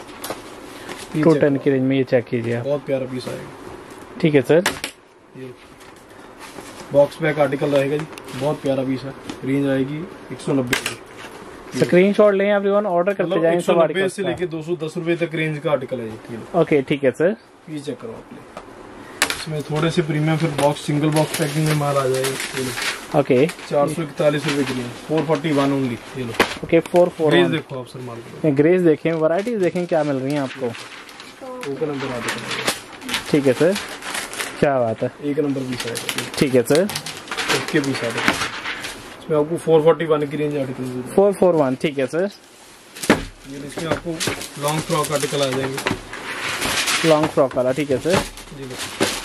210 की रेंज में। ये चेक कीजिए आप। बहुत प्यारा पीस आएगा। ठीक है सर। ये बॉक्स पैक आर्टिकल रहेगा जी, बहुत प्यारा पीस है। रेंज आएगी 190 की। स्क्रीनशॉट लें एवरीवन, ऑर्डर करते जाएं सब 190 आर्टिकल से लेके 210 रुपए तक रेंज का आर्टिकल है जी। ओके, ठीक है सर। ये चेक करो आप। इसमें थोड़े से प्रीमियम फिर बॉक्स सिंगल बॉक्स पैकिंग में माल आ जाएगा। ओके, 441 रुपए की रेंज, 441 ओनली। ये लो ओके, 441। ग्रेस देखो आप सर माल को। ग्रेस देखें, वैरायटीज देखें क्या मिल रही है आपको। एक नंबर आर्टिकल। ठीक है सर, क्या बात है। एक नंबर पीस आएगा। ठीक है सर। ओके पीस आएगा। इसमें आपको 441 की रेंज आर्टिकल। 441। ठीक है सर। ये इसमें आपको लॉन्ग फ्रॉक आर्टिकल आ जाएंगे। लॉन्ग फ्रॉक वाला। ठीक है सर। जी लो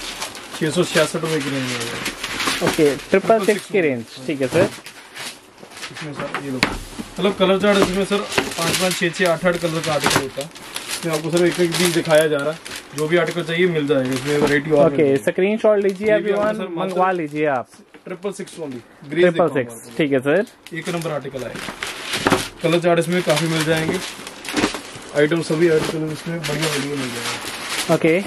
666 रुपए की रेंज में आ जाएगा। ओके, 666 की रेंज। ठीक है सर। इसमें सर ये लो मतलब कलर चार्ट इसमें सर 5 5 6 6 8 8 कलर का आर्टिकल होता है। इसमें आपको सर एक एक पीस दिखाया जा रहा है। जो भी आर्टिकल चाहिए मिल जाएगा। इसमें वैरायटी और ओके, स्क्रीनशॉट लीजिए एवरीवन, मंगवा लीजिए आप। 666 ओनली। 666। ठीक है सर। एक नंबर आर्टिकल आएगा। कलर चार्ट इसमें काफी मिल जाएंगे। आइटम सभी आइटम इसमें बढ़िया बढ़िया मिल जाएगा। ओके,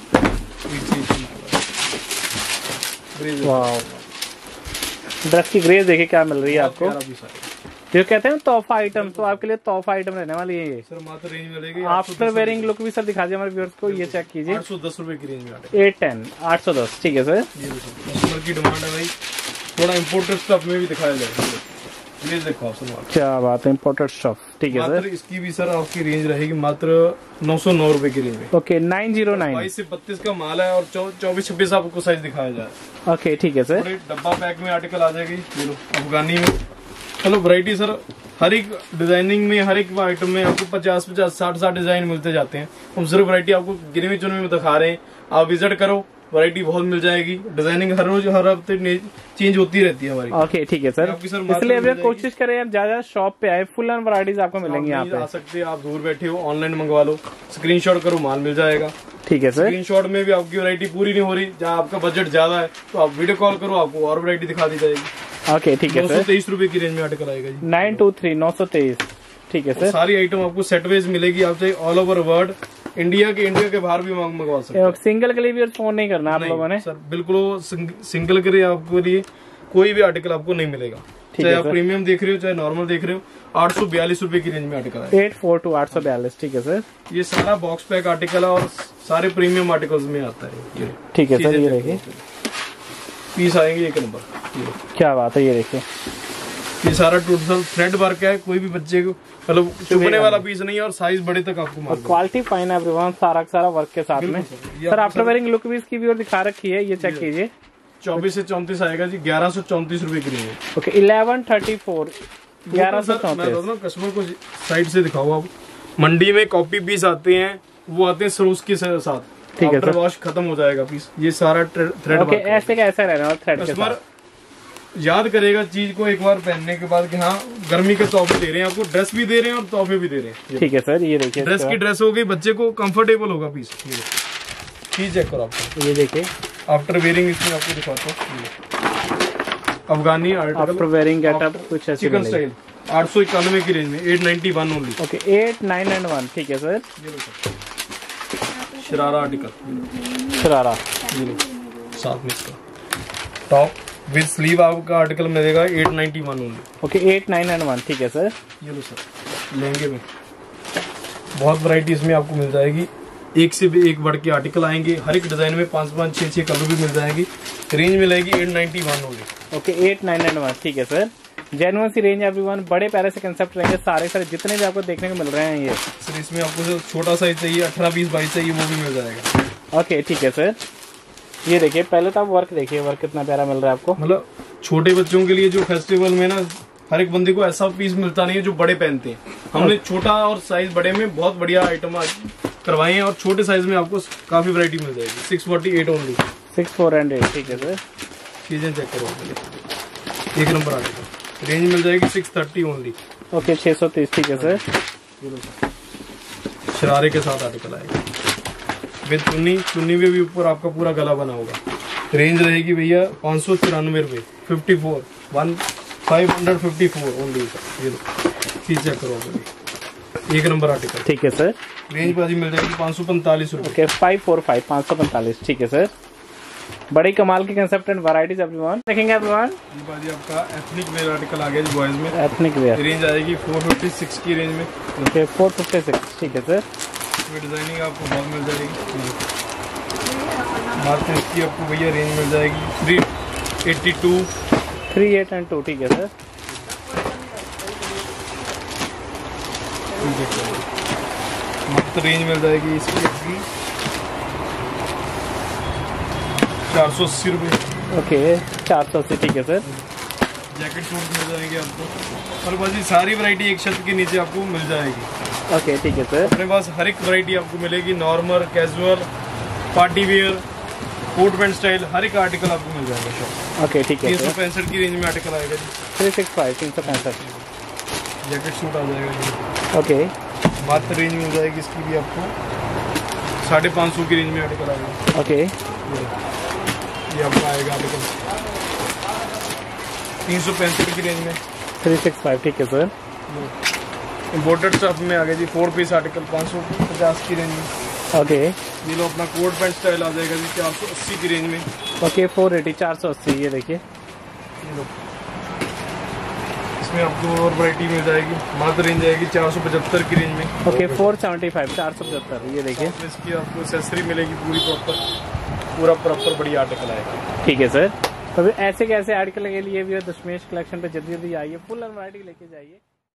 वाह, ड्रेस की ग्रेस देखिए क्या मिल रही है आपको। जो कहते हैं तोहफा आइटम, तो आपके लिए तोहफा आइटम रहने वाली है ये। सर मात्र रेंज मिलेगी। आफ्टर वेयरिंग लुक भी सर दिखा दीजिए हमारे व्यूअर्स को। ये चेक कीजिए 810 रुपए की रेंज में। 810 810। ठीक है सर। ये कस्टमर की डिमांड है भाई, थोड़ा इम्पोर्टेड स्टफ में भी दिखाया जाएगा। ये देखो आप सर, क्या बात है, इम्पोर्टेड स्टफ। ठीक है सर। इसकी भी सर आपकी रेंज रहेगी मात्र 909 रुपए की रेंज में। ओके, 909। 22 से 32 का माल है और 24 26 आपको साइज दिखाया जाए। ओके, ठीक है सर। डब्बा पैक में आर्टिकल आ जाएगी। ये लो अफगानी में। चलो वैरायटी सर हर एक डिजाइनिंग में, हर एक आइटम में आपको 50 50 60 60 डिजाइन मिलते जाते हैं। हम सिर्फ वैरायटी आपको गिनवी चुनवी में दिखा रहे हैं। आप विजिट करो, वैरायटी बहुत मिल जाएगी। डिजाइनिंग हर रोज हर हफ्ते चेंज होती रहती है हमारी। ओके ठीक है सर, इसलिए अब कोशिश करें आप ज्यादा शॉप पे आए, फुल एंड वैरायटीज आपको मिलेंगी यहाँ पे। आ सकते हैं, आप दूर बैठे हो ऑनलाइन मंगवा लो, स्क्रीनशॉट करो, माल मिल जाएगा। ठीक है सर, स्क्रीनशॉट में भी आपकी वैरायटी पूरी नहीं हो रही, जहाँ आपका बजट ज्यादा है तो आप वीडियो कॉल करो, आपको और वैरायटी दिखा दी जाएगी। ओके ठीक है सर, 923 रुपए की रेंज में आर्टिकल आएगा जी। 923 ठीक है सर। सारी आइटम आपको सेट वाइज मिलेगी, आप चाहे ऑल ओवर वर्ल्ड इंडिया के बाहर भी मंगवा सकते हैं। सिंगल के लिए भी फोन नहीं करना आप लोगों ने सर, बिल्कुल सिंगल के लिए आपको लिए कोई भी आर्टिकल आपको नहीं मिलेगा, चाहे आप प्रीमियम देख रहे हो चाहे नॉर्मल देख रहे हो। 842 रुपए की रेंज में आर्टिकल है। 842 842 ठीक है सर। ये सारा बॉक्स पैक आर्टिकल है और सारे प्रीमियम आर्टिकल्स में आता है ये। ठीक है सर, ये देखिए पीस आएंगे एक नंबर। क्या बात है, ये देखिए ये सारा टोटल थ्रेड वर्क है, कोई भी बच्चे को मतलब चुभने वाला पीस नहीं है और साइज बड़े तक आपको और क्वालिटी फाइन है एवरीवन, सारा सारा वर्क के साथ में। सर आफ्टर वेयरिंग लुक भी इसकी भी और दिखा रखी है, ये चेक कीजिए। 24 से 34 आएगा जी, 1134 रुपए की रेंज। ओके 1134 1134। कस्टमर को साइड से दिखाओ आप। मंडी में कॉपी पीस आते हैं, वो आते हैं सरूस के साथ, ठीक है, आफ्टर वॉश खत्म हो जाएगा पीस। ये सारा थ्रेड ओके ऐसे कैसा रहना थ्रेड के साथ। याद करेगा चीज को एक बार पहनने के बाद कि हाँ गर्मी के तोहफे दे रहे हैं आपको, ड्रेस भी दे रहे हैं और तोहफे भी दे रहे हैं। ठीक है सर, ये देखिए ड्रेस की ड्रेस हो गई, बच्चे को कंफर्टेबल होगा पीस। चीज चेक करो आपको, ये देखिए आफ्टर वेयरिंग इसमें आपको दिखाता हूँ। अफगानी आफ्टर वेयरिंग गेटअप कुछ ऐसी चिकन स्टाइल 891 की रेंज में 891 ओनली। ओके 8991 ठीक है सर। शरारा आर्टिकल, शरारा साथ में इसका टॉप विद स्लीव आपका आर्टिकल मिलेगा 891 ओनली। ओके 8991 ठीक है सर। ये लो सर, लहंगे में बहुत वैरायटी इसमें आपको मिल जाएगी, एक से भी एक बढ़ के आर्टिकल आएंगे, हर एक डिजाइन में 5-5 6-6 कलर भी मिल जाएंगी। रेंज मिलेगी 891 ओनली। ओके 8991 ठीक है सर। जेन्युइन सी रेंज एवरीवन, बड़े प्यारे से कंसेप्ट रहेंगे सारे सारे जितने भी आपको देखने को मिल रहे हैं। ये सर इसमें आपको छोटा साइज चाहिए 18, 20, 22 चाहिए वो भी मिल जाएगा। ओके ठीक है सर। ये देखिए पहले तो आप वर्क देखिए, वर्क कितना प्यारा मिल रहा है आपको। मतलब छोटे बच्चों के लिए जो फेस्टिवल में ना हर एक बंदे को ऐसा पीस मिलता नहीं है जो बड़े पहनते हैं। हमने छोटा और साइज बड़े में बहुत बढ़िया आइटम करवाए हैं और छोटे साइज में आपको काफी वैरायटी मिल जाएगी। 648 ओनली। 648 ठीक है सर। चीजें चेक करो, एक नंबर आएगा। रेंज मिल जाएगी 630 ओनली। ओके 630 ठीक है सर। शरारे के साथ आर्टिकल आएगा विद चुन्नी में भी ऊपर आपका पूरा गला बना होगा। रेंज रहेगी भैया 594 रुपए, 554 ओनली। ये लो चीज चेक करो, एक नंबर आर्टिकल ठीक है सर। रेंज बाजी मिल जाएगी 545 रुपए। ओके 545 545 ठीक है सर। बड़ी कमाल की कंसेप्ट एंड वैरायटीज एवरीवन देखेंगे एवरीवन। ये बाजी आपका एथनिक वेयर आर्टिकल आ गया जी बॉयज में। एथनिक वेयर रेंज आएगी 456 की रेंज में। ओके 456 ठीक है सर। इसमें डिजाइनिंग आपको बहुत मिल जाएगी। मात्र इसकी आपको भैया रेंज मिल जाएगी 382 382 ठीक है सर। मात्र रेंज मिल जाएगी इसकी 480 रुपये। ओके 480 ठीक है सर। जैकेट सूट मिल जाएंगे आपको और बाजी सारी वैरायटी एक छत के नीचे आपको मिल जाएगी। ओके ठीक है सर। अपने पास हर एक वैरायटी आपको मिलेगी, normal, casual, party wear, coat pant style, हर एक आर्टिकल आपको मिल जाएगा। ओके ठीक है। 365 की रेंज में आर्टिकल आएगा जी। 365 365 जैकेट सूट आ जाएगा जी। ओके मात्र रेंज मिल जाएगी इसकी भी आपको 550 की रेंज में आर्टिकल आएगा। ओके ये आपका आएगा आर्टिकल 365 की रेंज में। 365 ठीक है सर। इम्पोर्टेड स्टफ में आ गया जी 4 पीस आर्टिकल 550 की रेंज में। ओके ये लो अपना कोट पैंट स्टाइल आ जाएगा जी 480 की रेंज में। ओके 480 480 ये देखिए। ये लो इसमें आपको और वैरायटी मिल जाएगी, मात्र रेंज आएगी 475 की रेंज में। ओके 475 475 ये देखिए। इसकी आपको एक्सेसरी मिलेगी पूरी प्रॉपर बढ़िया आर्टिकल आएगा। ठीक है सर। तो ऐसे कैसे आर्टिकल के लिए भी दशमेश कलेक्शन पे जल्दी जल्दी आइए, फुल वैरायटी लेके जाइए।